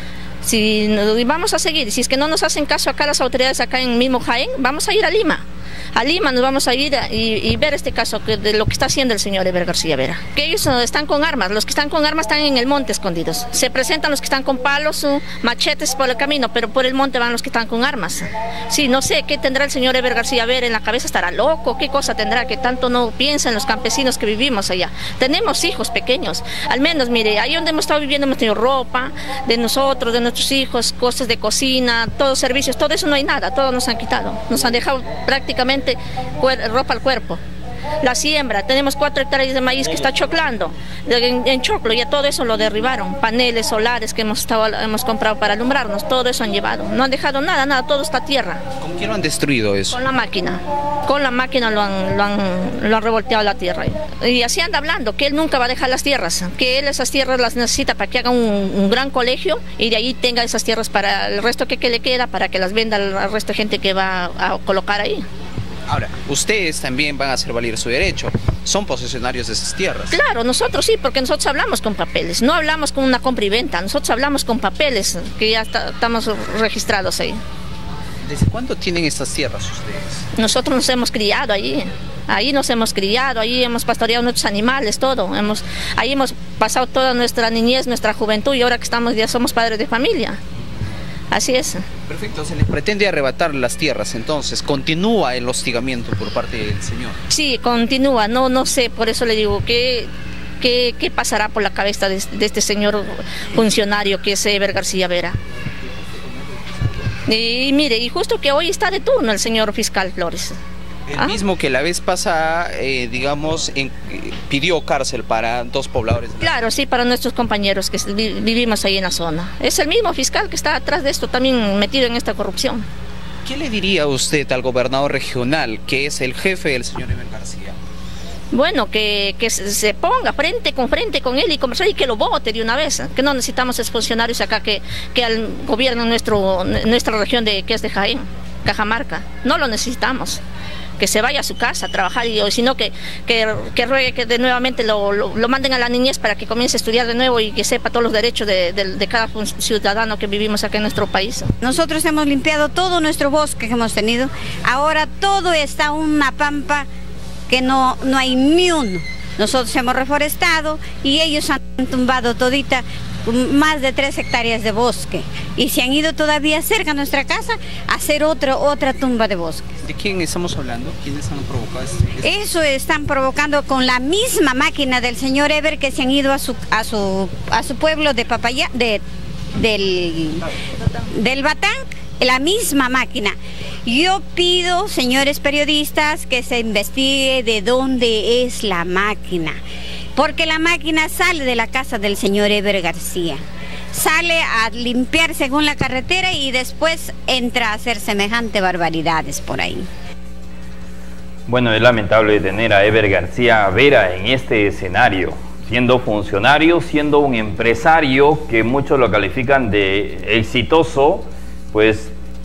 Si vamos a seguir, si es que no nos hacen caso acá las autoridades acá en mismo Jaén, vamos a ir a Lima. A Lima nos vamos a ir y ver este caso de lo que está haciendo el señor Eber García Vera. Que ellos están con armas, los que están con armas están en el monte escondidos. Se presentan los que están con palos, machetes por el camino, pero por el monte van los que están con armas. Sí, no sé qué tendrá el señor Eber García Vera en la cabeza, estará loco, qué cosa tendrá que tanto no piensa en los campesinos que vivimos allá. Tenemos hijos pequeños, al menos mire, ahí donde hemos estado viviendo hemos tenido ropa de nosotros, de nuestros hijos, cosas de cocina, todos servicios, todo eso no hay nada, todo nos han quitado, nos han dejado prácticamente ropa al cuerpo. La siembra, tenemos 4 hectáreas de maíz que está choclando, en choclo, ya todo eso lo derribaron. Paneles solares que hemos comprado para alumbrarnos, todo eso han llevado. No han dejado nada, todo está tierra. ¿Con quién lo han destruido eso? Con la máquina lo han revolteado la tierra. Y así anda hablando, que él nunca va a dejar las tierras, que él esas tierras las necesita para que haga un gran colegio, y de ahí tenga esas tierras para el resto que le queda, para que las venda al resto de gente que va a colocar ahí. Ahora, ustedes también van a hacer valer su derecho, son posesionarios de esas tierras. Claro, nosotros sí, porque nosotros hablamos con papeles, no hablamos con una compra y venta, nosotros hablamos con papeles, que ya estamos registrados ahí. ¿Desde cuándo tienen estas tierras ustedes? Nosotros nos hemos criado ahí nos hemos criado, ahí hemos pastoreado nuestros animales, todo, ahí hemos pasado toda nuestra niñez, nuestra juventud, y ahora que ya somos padres de familia. Así es. Perfecto, se les pretende arrebatar las tierras, entonces, ¿continúa el hostigamiento por parte del señor? Sí, continúa, no sé, por eso le digo, ¿qué pasará por la cabeza de este señor funcionario que es Eber García Vera? Y mire, y justo que hoy está de turno el señor fiscal Flores. El mismo que la vez pasada, pidió cárcel para 2 pobladores. Claro, sí, para nuestros compañeros que vivimos ahí en la zona. Es el mismo fiscal que está atrás de esto, también metido en esta corrupción. ¿Qué le diría usted al gobernador regional, que es el jefe del señor Eber García? Bueno, que se ponga frente con él y conversar, y que lo vote de una vez. Que no necesitamos esos funcionarios acá que gobiernan nuestra región que es de Jaén, Cajamarca. No lo necesitamos. Que se vaya a su casa a trabajar, sino que ruegue que nuevamente lo manden a la niñez para que comience a estudiar de nuevo y que sepa todos los derechos de cada ciudadano que vivimos acá en nuestro país. Nosotros hemos limpiado todo nuestro bosque que hemos tenido, ahora todo está una pampa que no hay ni uno. Nosotros hemos reforestado y ellos han tumbado todita más de 3 hectáreas de bosque, y se han ido todavía cerca a nuestra casa a hacer otra tumba de bosque. ¿De quién estamos hablando? ¿Quiénes han provocado Eso están provocando con la misma máquina del señor Eber, que se han ido a su pueblo de Papaya, del Batán, la misma máquina. Yo pido, señores periodistas, que se investigue de dónde es la máquina, porque la máquina sale de la casa del señor Eber García, sale a limpiar según la carretera y después entra a hacer semejante barbaridades por ahí. Bueno, es lamentable tener a Eber García Vera en este escenario, siendo funcionario, siendo un empresario que muchos lo califican de exitoso, pues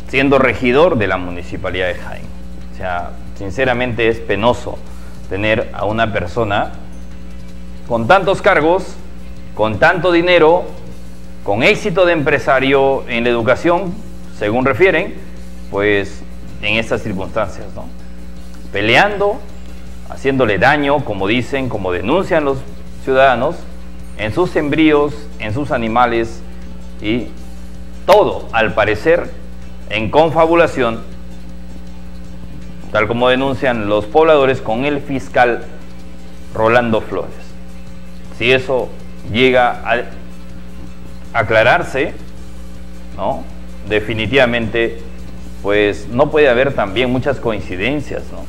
siendo regidor de la Municipalidad de Jaén. O sea, sinceramente es penoso tener a una persona con tantos cargos, con tanto dinero, con éxito de empresario en la educación, según refieren, pues en estas circunstancias, ¿no? Peleando, haciéndole daño, como dicen, como denuncian los ciudadanos, en sus sembríos, en sus animales, y todo, al parecer, en confabulación, tal como denuncian los pobladores, con el fiscal Rolando Flores. Si eso llega a aclararse, ¿no?, definitivamente, pues no puede haber también muchas coincidencias, ¿no?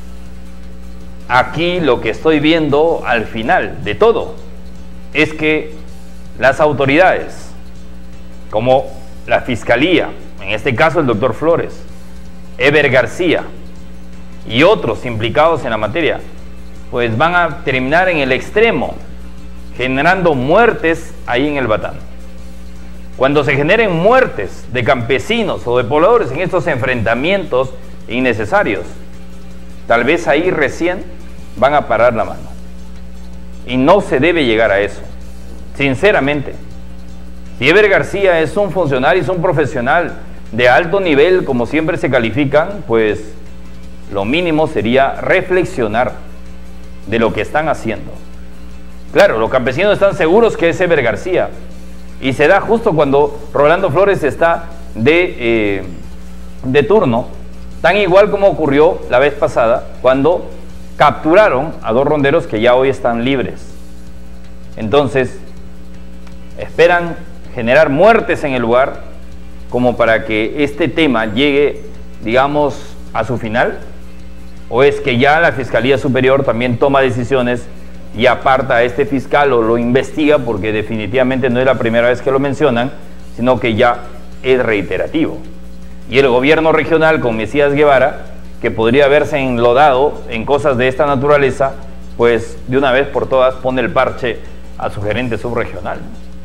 Aquí lo que estoy viendo al final de todo es que las autoridades, como la Fiscalía, en este caso el doctor Flores, Eber García y otros implicados en la materia, pues van a terminar en el extremo, generando muertes ahí en el Batán. Cuando se generen muertes de campesinos o de pobladores en estos enfrentamientos innecesarios, tal vez ahí recién van a parar la mano. Y no se debe llegar a eso, sinceramente. Si Eber García es un funcionario, es un profesional de alto nivel, como siempre se califican, pues lo mínimo sería reflexionar de lo que están haciendo. Claro, los campesinos están seguros que es Eber García, y se da justo cuando Rolando Flores está de turno, tan igual como ocurrió la vez pasada, cuando capturaron a 2 ronderos que ya hoy están libres. Entonces, esperan generar muertes en el lugar como para que este tema llegue, digamos, a su final, o es que ya la Fiscalía Superior también toma decisiones y aparta a este fiscal o lo investiga, porque definitivamente no es la primera vez que lo mencionan, sino que ya es reiterativo. Y el gobierno regional con Mesías Guevara, que podría haberse enlodado en cosas de esta naturaleza, pues de una vez por todas pone el parche a su gerente subregional.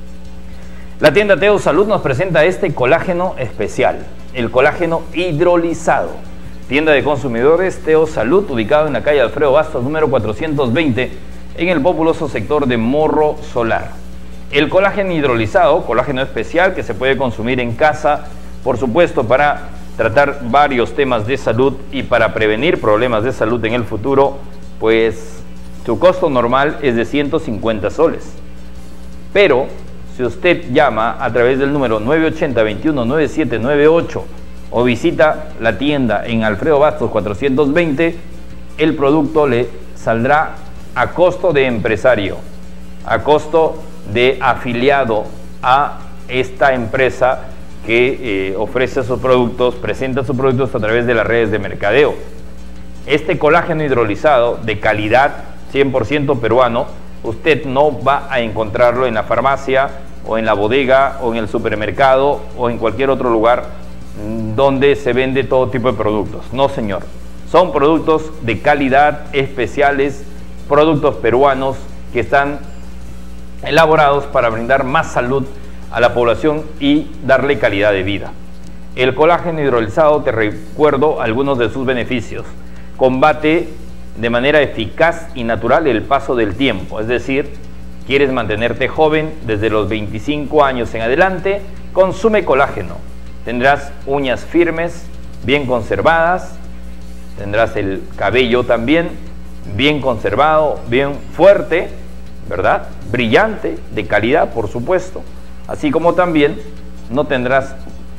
La tienda Teo Salud nos presenta este colágeno especial, el colágeno hidrolizado. Tienda de consumidores Teo Salud, ubicado en la calle Alfredo Bastos, número 420, en el populoso sector de Morro Solar. El colágeno hidrolizado, colágeno especial que se puede consumir en casa, por supuesto, para tratar varios temas de salud y para prevenir problemas de salud en el futuro, pues su costo normal es de 150 soles. Pero si usted llama a través del número 980-219798 o visita la tienda en Alfredo Bastos 420, el producto le saldrá a costo de empresario, a costo de afiliado a esta empresa que ofrece sus productos, presenta sus productos a través de las redes de mercadeo. Este colágeno hidrolizado de calidad 100% peruano, usted no va a encontrarlo en la farmacia o en la bodega o en el supermercado o en cualquier otro lugar donde se vende todo tipo de productos. No, señor. Son productos de calidad, especiales, productos peruanos que están elaborados para brindar más salud a la población y darle calidad de vida. El colágeno hidrolizado, te recuerdo algunos de sus beneficios. Combate de manera eficaz y natural el paso del tiempo, es decir, quieres mantenerte joven desde los 25 años en adelante, consume colágeno. Tendrás uñas firmes, bien conservadas, tendrás el cabello también bien conservado, bien fuerte, ¿verdad? Brillante, de calidad, por supuesto. Así como también no tendrás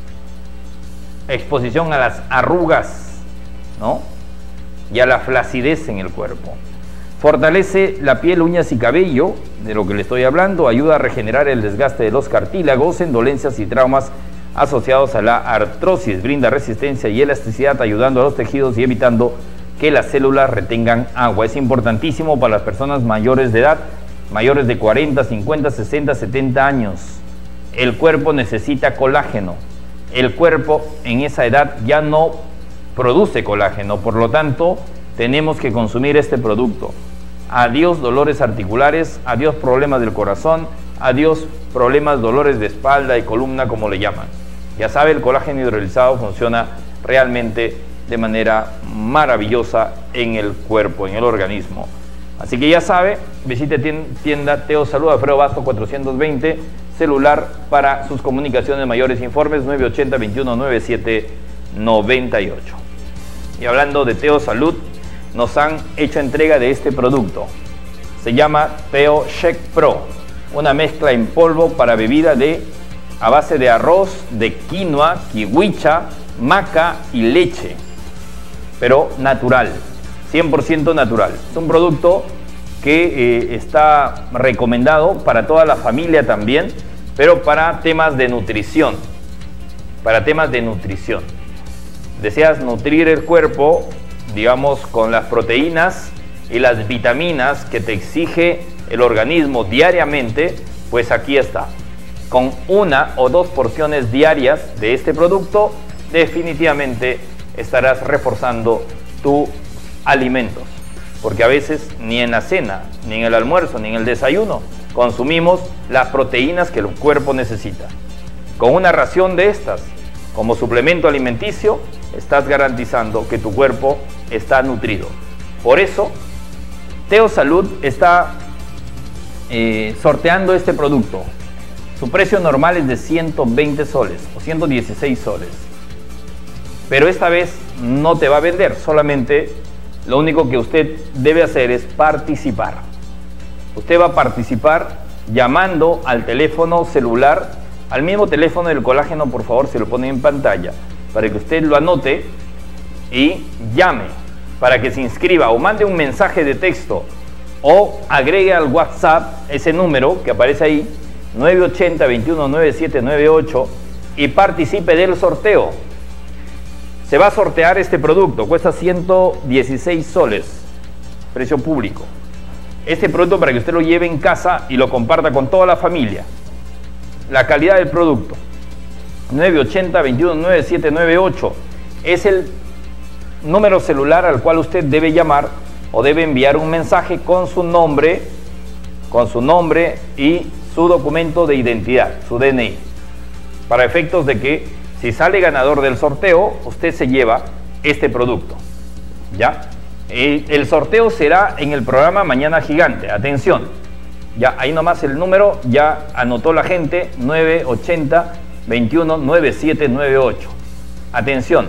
exposición a las arrugas, ¿no?, y a la flacidez en el cuerpo. Fortalece la piel, uñas y cabello, de lo que le estoy hablando. Ayuda a regenerar el desgaste de los cartílagos, dolencias y traumas asociados a la artrosis. Brinda resistencia y elasticidad, ayudando a los tejidos y evitando que las células retengan agua. Es importantísimo para las personas mayores de edad, mayores de 40, 50, 60, 70 años. El cuerpo necesita colágeno. El cuerpo en esa edad ya no produce colágeno, por lo tanto tenemos que consumir este producto. Adiós dolores articulares, adiós problemas del corazón, adiós problemas, dolores de espalda y columna, como le llaman. Ya sabe, el colágeno hidrolizado funciona realmente de manera maravillosa en el cuerpo, en el organismo. Así que ya sabe, visite tienda Teo Salud, Alfredo Basto 420, celular para sus comunicaciones, mayores informes 980-2197-98. Y hablando de Teo Salud, nos han hecho entrega de este producto. Se llama Teo Shake Pro, una mezcla en polvo para bebida a base de arroz, de quinoa, kiwicha, maca y leche, pero natural, 100% natural. Es un producto que está recomendado para toda la familia también, pero para temas de nutrición. Deseas nutrir el cuerpo, digamos, con las proteínas y las vitaminas que te exige el organismo diariamente, pues aquí está. Con 1 o 2 porciones diarias de este producto, definitivamente estarás reforzando tus alimentos, porque a veces ni en la cena, ni en el almuerzo, ni en el desayuno consumimos las proteínas que el cuerpo necesita. Con una ración de estas como suplemento alimenticio, estás garantizando que tu cuerpo está nutrido. Por eso, Teo Salud está sorteando este producto. Su precio normal es de 120 soles o 116 soles. Pero esta vez no te va a vender, solamente lo único que usted debe hacer es participar. Usted va a participar llamando al teléfono celular, al mismo teléfono del colágeno, por favor, se lo pone en pantalla, para que usted lo anote y llame, para que se inscriba o mande un mensaje de texto o agregue al WhatsApp ese número que aparece ahí, 980-219798, y participe del sorteo. Se va a sortear este producto, cuesta 116 soles, precio público. Este producto para que usted lo lleve en casa y lo comparta con toda la familia. La calidad del producto, 980-219798, es el número celular al cual usted debe llamar o debe enviar un mensaje con su nombre y su documento de identidad, su DNI, para efectos de que si sale ganador del sorteo, usted se lleva este producto, ¿ya? El sorteo será en el programa Mañana Gigante. Atención, ya ahí nomás el número, ya anotó la gente, 980-219798. Atención,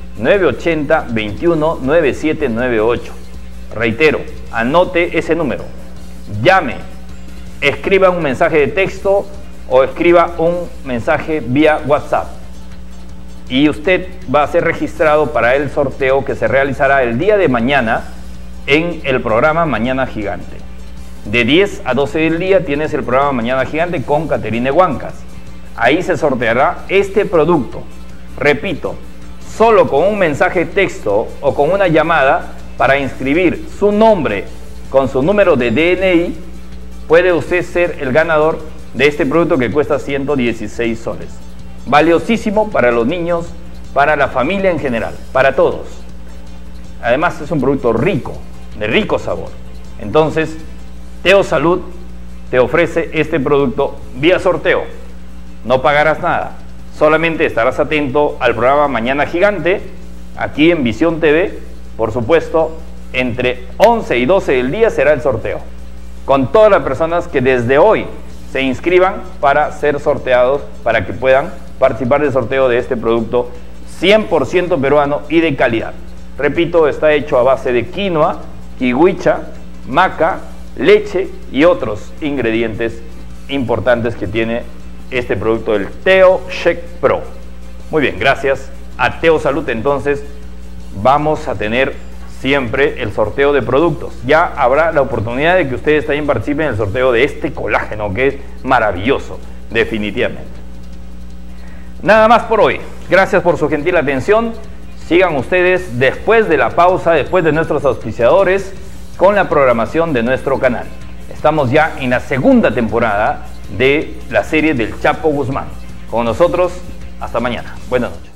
980-219798. Reitero, anote ese número, llame, escriba un mensaje de texto o escriba un mensaje vía WhatsApp y usted va a ser registrado para el sorteo que se realizará el día de mañana en el programa Mañana Gigante. De 10 a 12 del día tienes el programa Mañana Gigante con Caterine Huancas. Ahí se sorteará este producto. Repito, solo con un mensaje de texto o con una llamada para inscribir su nombre con su número de DNI, puede usted ser el ganador de este producto que cuesta 116 soles. Valiosísimo para los niños, para la familia en general, para todos. Además es un producto rico, de rico sabor. Entonces, Teo Salud te ofrece este producto vía sorteo. No pagarás nada, solamente estarás atento al programa Mañana Gigante, aquí en Visión TV. Por supuesto, entre 11 y 12 del día será el sorteo, con todas las personas que desde hoy se inscriban para ser sorteados, para que puedan participar del sorteo de este producto 100% peruano y de calidad. Repito, está hecho a base de quinoa, kiwicha, maca, leche y otros ingredientes importantes que tiene este producto del Teo Shake Pro. Muy bien, gracias a Teo Salud. Entonces vamos a tener siempre el sorteo de productos. Ya habrá la oportunidad de que ustedes también participen en el sorteo de este colágeno, que es maravilloso, definitivamente. Nada más por hoy. Gracias por su gentil atención. Sigan ustedes después de la pausa, después de nuestros auspiciadores, con la programación de nuestro canal. Estamos ya en la segunda temporada de la serie del Chapo Guzmán. Con nosotros, hasta mañana. Buenas noches.